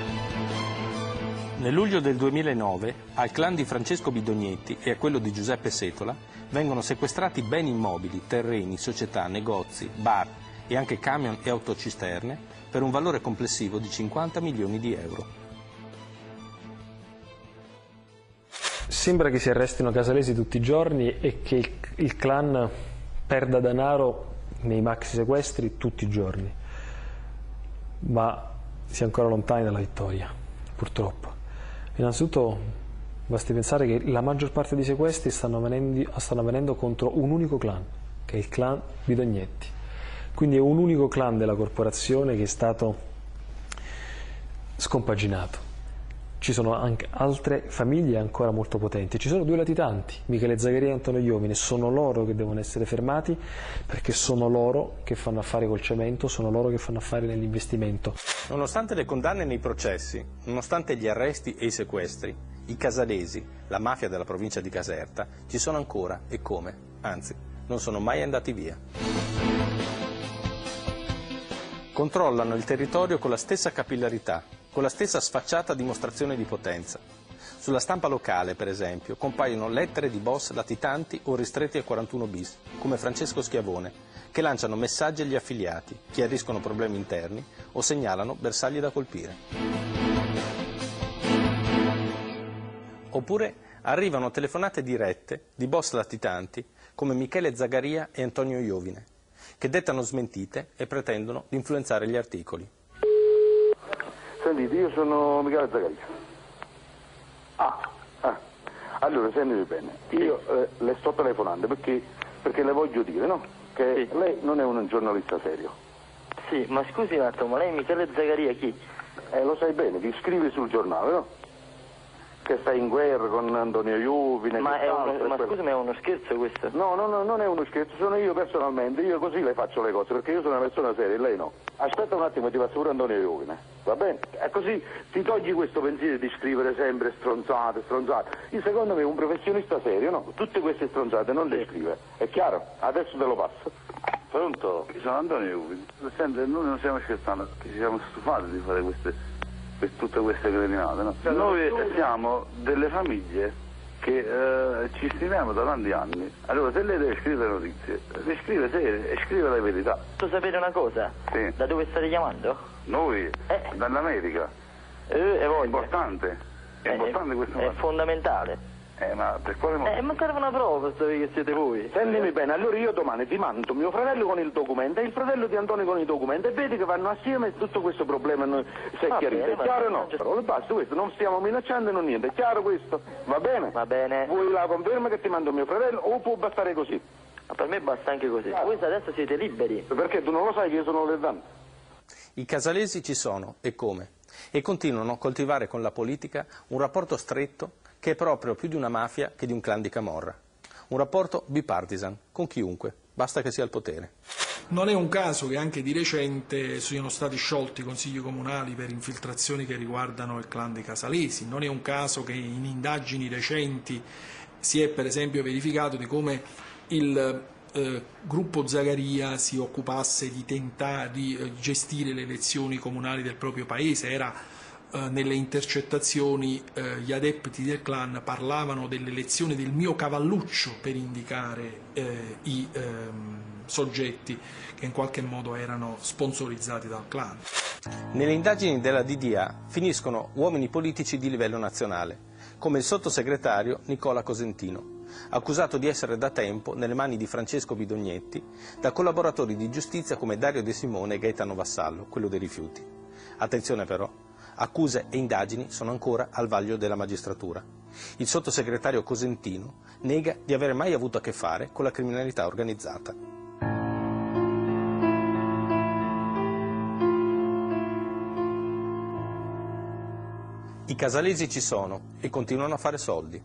Nel luglio del 2009 al clan di Francesco Bidognetti e a quello di Giuseppe Setola vengono sequestrati beni immobili, terreni, società, negozi, bar e anche camion e autocisterne per un valore complessivo di 50 milioni di euro. Sembra che si arrestino casalesi tutti i giorni e che il clan perda denaro nei maxi sequestri tutti i giorni, ma si è ancora lontani dalla vittoria, purtroppo. Innanzitutto basti pensare che la maggior parte dei sequestri stanno avvenendo contro un unico clan, che è il clan Bidognetti. Quindi è un unico clan della corporazione che è stato scompaginato. Ci sono anche altre famiglie ancora molto potenti. Ci sono due latitanti, Michele Zagaria e Antonio Iovine. Sono loro che devono essere fermati perché sono loro che fanno affari col cemento, sono loro che fanno affari nell'investimento. Nonostante le condanne nei processi, nonostante gli arresti e i sequestri, i casalesi, la mafia della provincia di Caserta, ci sono ancora e come, anzi, non sono mai andati via. Controllano il territorio con la stessa capillarità, con la stessa sfacciata dimostrazione di potenza. Sulla stampa locale, per esempio, compaiono lettere di boss latitanti o ristretti al 41 bis, come Francesco Schiavone, che lanciano messaggi agli affiliati, chiariscono problemi interni o segnalano bersagli da colpire. Oppure arrivano telefonate dirette di boss latitanti come Michele Zagaria e Antonio Iovine, che dettano smentite e pretendono di influenzare gli articoli. Sentite, io sono Michele Zagaria. Allora, sentite bene, io le sto telefonando perché le voglio dire, no? Che sì. Lei non è un giornalista serio. Sì, ma scusi un attimo, lei Michele Zagaria chi? Lo sai bene, ti scrivi sul giornale, no? Che stai in guerra con Antonio Iovine. Ma scusami, è uno scherzo questo? No, non è uno scherzo, sono io personalmente, io così le faccio le cose, perché io sono una persona seria e lei no. Aspetta un attimo, ti faccio pure Antonio Iovine, va bene? E così ti togli questo pensiero di scrivere sempre stronzate. Io secondo me un professionista serio, no? Tutte queste stronzate non le scrive, è chiaro? Adesso te lo passo. Pronto? Io sono Antonio Iovine. Senti, noi non stiamo scherzando, ci siamo stufati di fare tutte queste cretinate, no? Noi siamo delle famiglie che ci stimiamo da tanti anni. Allora se lei deve scrivere notizie, le scrive serie e scrive la verità. Posso sapere una cosa? Sì. Da dove state chiamando? Noi? Dall'America. È importante. È importante questo. È fondamentale. Ma per quale motivo? Ma serve una prova per sapere che siete voi. Sentimi bene, allora io domani ti mando mio fratello con il documento e il fratello di Antonio con i documenti e vedi che vanno assieme e tutto questo problema si è chiarito. È chiaro o no? Però basta questo, non stiamo minacciando e non niente, è chiaro questo? Va bene? Va bene. Vuoi la conferma che ti mando mio fratello o può bastare così? Ma per me basta anche così. Voi adesso siete liberi. Perché tu non lo sai che io sono latitante? I casalesi ci sono, e come? E continuano a coltivare con la politica un rapporto stretto che è proprio più di una mafia che di un clan di camorra. Un rapporto bipartisan, con chiunque, basta che sia al potere. Non è un caso che anche di recente siano stati sciolti i consigli comunali per infiltrazioni che riguardano il clan dei casalesi, non è un caso che in indagini recenti si è per esempio verificato di come il gruppo Zagaria si occupasse di tentare di gestire le elezioni comunali del proprio paese, era nelle intercettazioni gli adepti del clan parlavano dell'elezione del mio cavalluccio per indicare i soggetti che in qualche modo erano sponsorizzati dal clan. Nelle indagini della DDA finiscono uomini politici di livello nazionale, come il sottosegretario Nicola Cosentino, accusato di essere da tempo nelle mani di Francesco Bidognetti da collaboratori di giustizia come Dario De Simone e Gaetano Vassallo, quello dei rifiuti. Attenzione però, accuse e indagini sono ancora al vaglio della magistratura. Il sottosegretario Cosentino nega di avere mai avuto a che fare con la criminalità organizzata. I casalesi ci sono e continuano a fare soldi.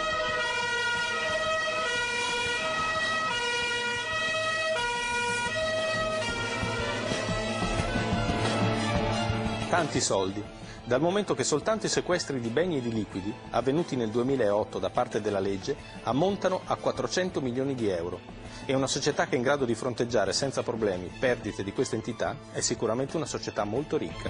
Tanti soldi, dal momento che soltanto i sequestri di beni e di liquidi, avvenuti nel 2008 da parte della legge, ammontano a 400 milioni di euro. E una società che è in grado di fronteggiare senza problemi perdite di questa entità è sicuramente una società molto ricca.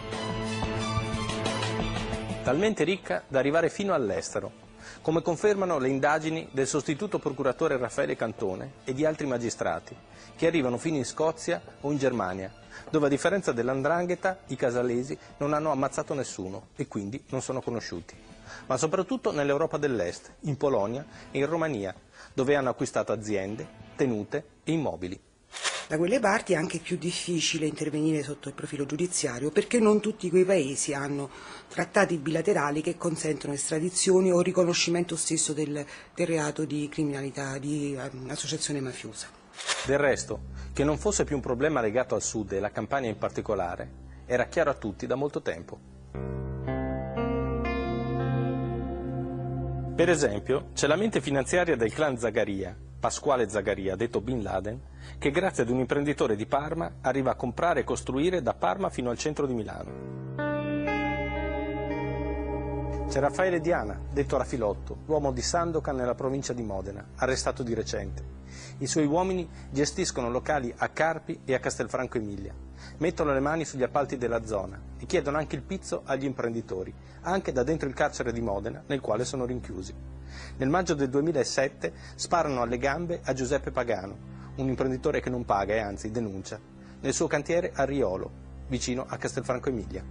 Talmente ricca da arrivare fino all'estero, come confermano le indagini del sostituto procuratore Raffaele Cantone e di altri magistrati, che arrivano fino in Scozia o in Germania, dove a differenza dell''ndrangheta i casalesi non hanno ammazzato nessuno e quindi non sono conosciuti, ma soprattutto nell'Europa dell'Est, in Polonia e in Romania, dove hanno acquistato aziende, tenute e immobili. Da quelle parti è anche più difficile intervenire sotto il profilo giudiziario perché non tutti quei paesi hanno trattati bilaterali che consentono estradizioni o riconoscimento stesso del reato di criminalità, di associazione mafiosa. Del resto, che non fosse più un problema legato al Sud e alla Campania in particolare, era chiaro a tutti da molto tempo. Per esempio, c'è la mente finanziaria del clan Zagaria, Pasquale Zagaria, detto Bin Laden, che grazie ad un imprenditore di Parma arriva a comprare e costruire da Parma fino al centro di Milano. C'è Raffaele Diana, detto Rafilotto, l'uomo di Sandokan nella provincia di Modena, arrestato di recente. I suoi uomini gestiscono locali a Carpi e a Castelfranco Emilia, mettono le mani sugli appalti della zona e chiedono anche il pizzo agli imprenditori, anche da dentro il carcere di Modena, nel quale sono rinchiusi. Nel maggio del 2007 sparano alle gambe a Giuseppe Pagano, un imprenditore che non paga e anzi denuncia, nel suo cantiere a Riolo, vicino a Castelfranco Emilia.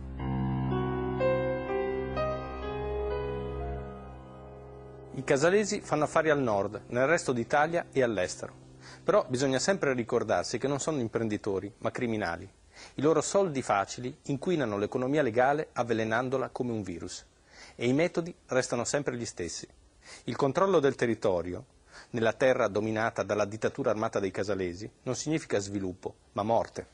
I casalesi fanno affari al nord, nel resto d'Italia e all'estero. Però bisogna sempre ricordarsi che non sono imprenditori, ma criminali. I loro soldi facili inquinano l'economia legale avvelenandola come un virus. E i metodi restano sempre gli stessi. Il controllo del territorio, nella terra dominata dalla dittatura armata dei casalesi, non significa sviluppo, ma morte.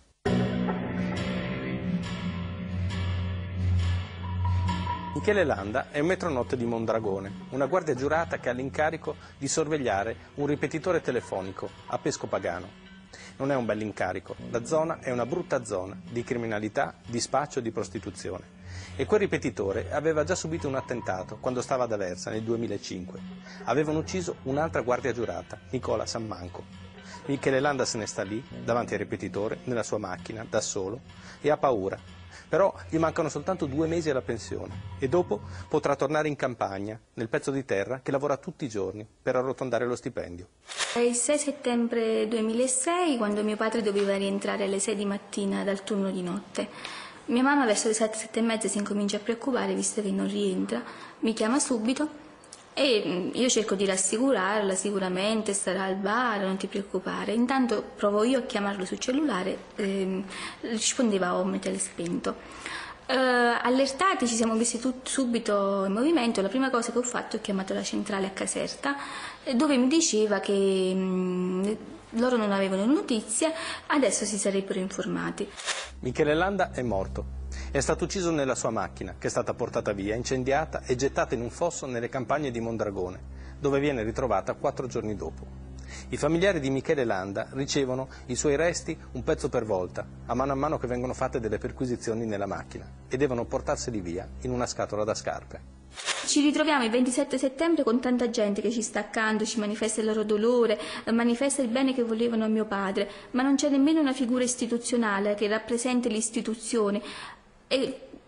Michele Landa è un metronotte di Mondragone, una guardia giurata che ha l'incarico di sorvegliare un ripetitore telefonico a Pesco Pagano. Non è un bell'incarico, la zona è una brutta zona di criminalità, di spaccio e di prostituzione. E quel ripetitore aveva già subito un attentato quando stava ad Aversa nel 2005. Avevano ucciso un'altra guardia giurata, Nicola Sammanco. Michele Landa se ne sta lì, davanti al ripetitore, nella sua macchina, da solo, e ha paura. Però gli mancano soltanto 2 mesi alla pensione e dopo potrà tornare in campagna, nel pezzo di terra che lavora tutti i giorni per arrotondare lo stipendio. È il 6 settembre 2006, quando mio padre doveva rientrare alle 6 di mattina dal turno di notte. Mia mamma verso le 7:30 si incomincia a preoccupare visto che non rientra, mi chiama subito e io cerco di rassicurarla, sicuramente starà al bar, non ti preoccupare. Intanto provo io a chiamarlo sul cellulare, rispondeva home, telespento. Allertati ci siamo messi subito in movimento. La prima cosa che ho fatto è chiamato la centrale a Caserta, dove mi diceva che loro non avevano notizie, adesso si sarebbero informati. Michele Landa è morto. È stato ucciso nella sua macchina, che è stata portata via, incendiata e gettata in un fosso nelle campagne di Mondragone, dove viene ritrovata 4 giorni dopo. I familiari di Michele Landa ricevono i suoi resti un pezzo per volta, a mano che vengono fatte delle perquisizioni nella macchina, e devono portarseli via in una scatola da scarpe. Ci ritroviamo il 27 settembre con tanta gente che ci sta accanto, ci manifesta il loro dolore, manifesta il bene che volevano a mio padre, ma non c'è nemmeno una figura istituzionale che rappresenti l'istituzione. E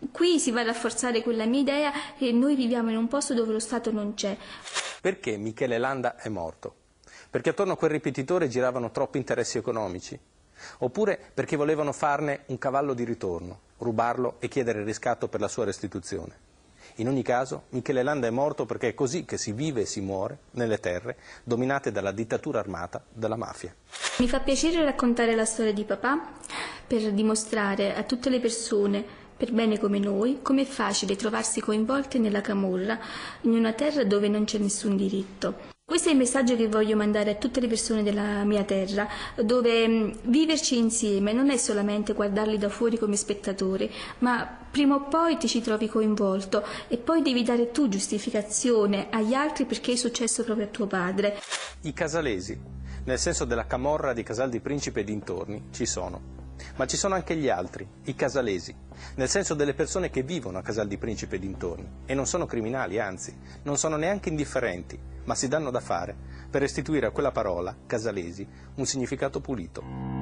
Qui si va a rafforzare quella mia idea che noi viviamo in un posto dove lo Stato non c'è. Perché Michele Landa è morto? Perché attorno a quel ripetitore giravano troppi interessi economici? Oppure perché volevano farne un cavallo di ritorno, rubarlo e chiedere il riscatto per la sua restituzione? In ogni caso, Michele Landa è morto perché è così che si vive e si muore nelle terre dominate dalla dittatura armata della mafia. Mi fa piacere raccontare la storia di papà per dimostrare a tutte le persone, per bene come noi, com'è facile trovarsi coinvolte nella camorra in una terra dove non c'è nessun diritto. Questo è il messaggio che voglio mandare a tutte le persone della mia terra, dove viverci insieme non è solamente guardarli da fuori come spettatori, ma prima o poi ti ci trovi coinvolto e poi devi dare tu giustificazione agli altri perché è successo proprio a tuo padre. I casalesi, nel senso della camorra di Casal di Principe e dintorni, ci sono. Ma ci sono anche gli altri, i casalesi, nel senso delle persone che vivono a Casal di Principe e dintorni e non sono criminali, anzi, non sono neanche indifferenti, ma si danno da fare per restituire a quella parola, casalesi, un significato pulito.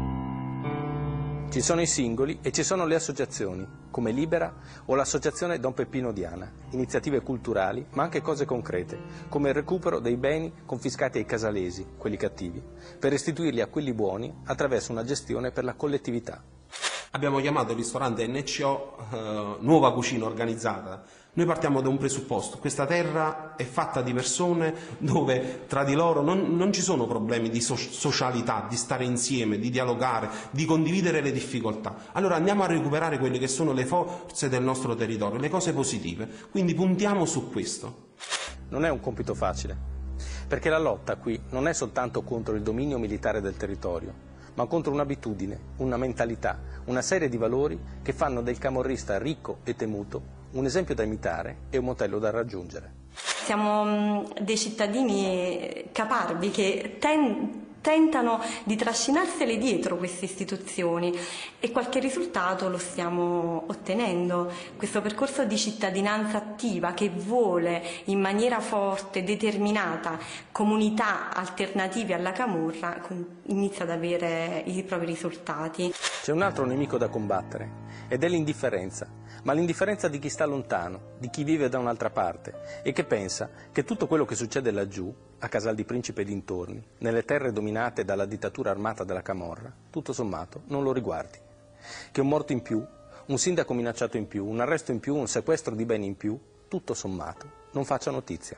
Ci sono i singoli e ci sono le associazioni, come Libera o l'associazione Don Peppino Diana, iniziative culturali ma anche cose concrete, come il recupero dei beni confiscati ai casalesi, quelli cattivi, per restituirli a quelli buoni attraverso una gestione per la collettività. Abbiamo chiamato il ristorante NCO Nuova Cucina Organizzata. Noi partiamo da un presupposto: questa terra è fatta di persone dove tra di loro non ci sono problemi di socialità, di stare insieme, di dialogare, di condividere le difficoltà. Allora andiamo a recuperare quelle che sono le forze del nostro territorio, le cose positive, quindi puntiamo su questo. Non è un compito facile, perché la lotta qui non è soltanto contro il dominio militare del territorio, ma contro un'abitudine, una mentalità, una serie di valori che fanno del camorrista ricco e temuto un esempio da imitare e un modello da raggiungere. Siamo dei cittadini caparbi che tentano di trascinarsele dietro queste istituzioni e qualche risultato lo stiamo ottenendo. Questo percorso di cittadinanza attiva che vuole in maniera forte, determinata, comunità alternative alla camorra inizia ad avere i propri risultati. C'è un altro nemico da combattere ed è l'indifferenza, ma l'indifferenza di chi sta lontano, di chi vive da un'altra parte e che pensa che tutto quello che succede laggiù, a Casal di Principe e dintorni, nelle terre dominate dalla dittatura armata della camorra, tutto sommato non lo riguardi. Che un morto in più, un sindaco minacciato in più, un arresto in più, un sequestro di beni in più, tutto sommato non faccia notizia.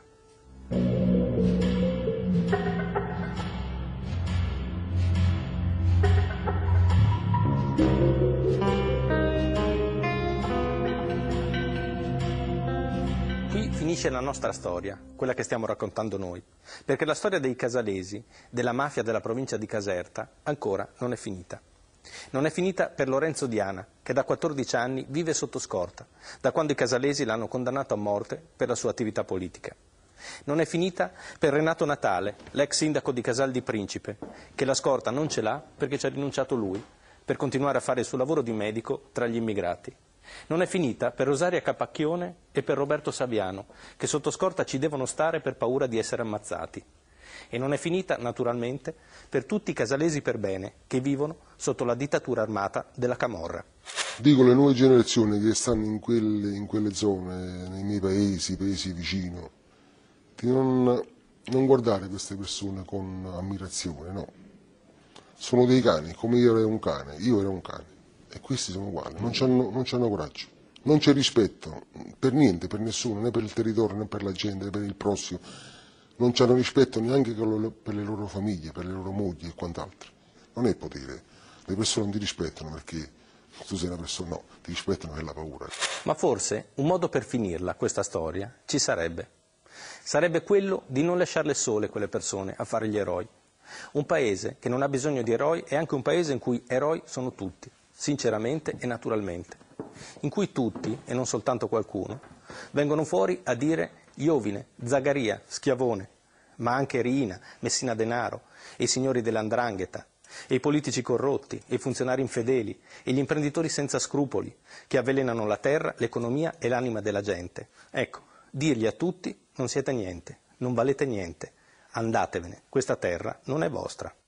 Finisce la nostra storia, quella che stiamo raccontando noi, perché la storia dei casalesi, della mafia della provincia di Caserta, ancora non è finita. Non è finita per Lorenzo Diana, che da 14 anni vive sotto scorta, da quando i casalesi l'hanno condannato a morte per la sua attività politica. Non è finita per Renato Natale, l'ex sindaco di Casal di Principe, che la scorta non ce l'ha perché ci ha rinunciato lui, per continuare a fare il suo lavoro di medico tra gli immigrati. Non è finita per Rosaria Capacchione e per Roberto Saviano, che sotto scorta ci devono stare per paura di essere ammazzati. E non è finita, naturalmente, per tutti i casalesi per bene che vivono sotto la dittatura armata della camorra. Dico alle nuove generazioni che stanno in quelle zone, nei miei paesi vicino, di non guardare queste persone con ammirazione, no. Sono dei cani, come io ero un cane, e questi sono uguali, non c'hanno coraggio, non c'è rispetto per niente, per nessuno, né per il territorio, né per la gente, né per il prossimo, non c'hanno rispetto neanche per le loro famiglie, per le loro mogli e quant'altro. Non è potere, le persone non ti rispettano perché tu sei una persona, no, ti rispettano per la paura. Ma forse un modo per finirla, questa storia, ci sarebbe. Sarebbe quello di non lasciarle sole quelle persone a fare gli eroi. Un paese che non ha bisogno di eroi è anche un paese in cui eroi sono tutti, sinceramente e naturalmente, in cui tutti, e non soltanto qualcuno, vengono fuori a dire Iovine, Zagaria, Schiavone, ma anche Riina, Messina Denaro, e i signori dell''ndrangheta, e i politici corrotti, e i funzionari infedeli, e gli imprenditori senza scrupoli, che avvelenano la terra, l'economia e l'anima della gente. Ecco, dirgli a tutti non siete niente, non valete niente, andatevene, questa terra non è vostra.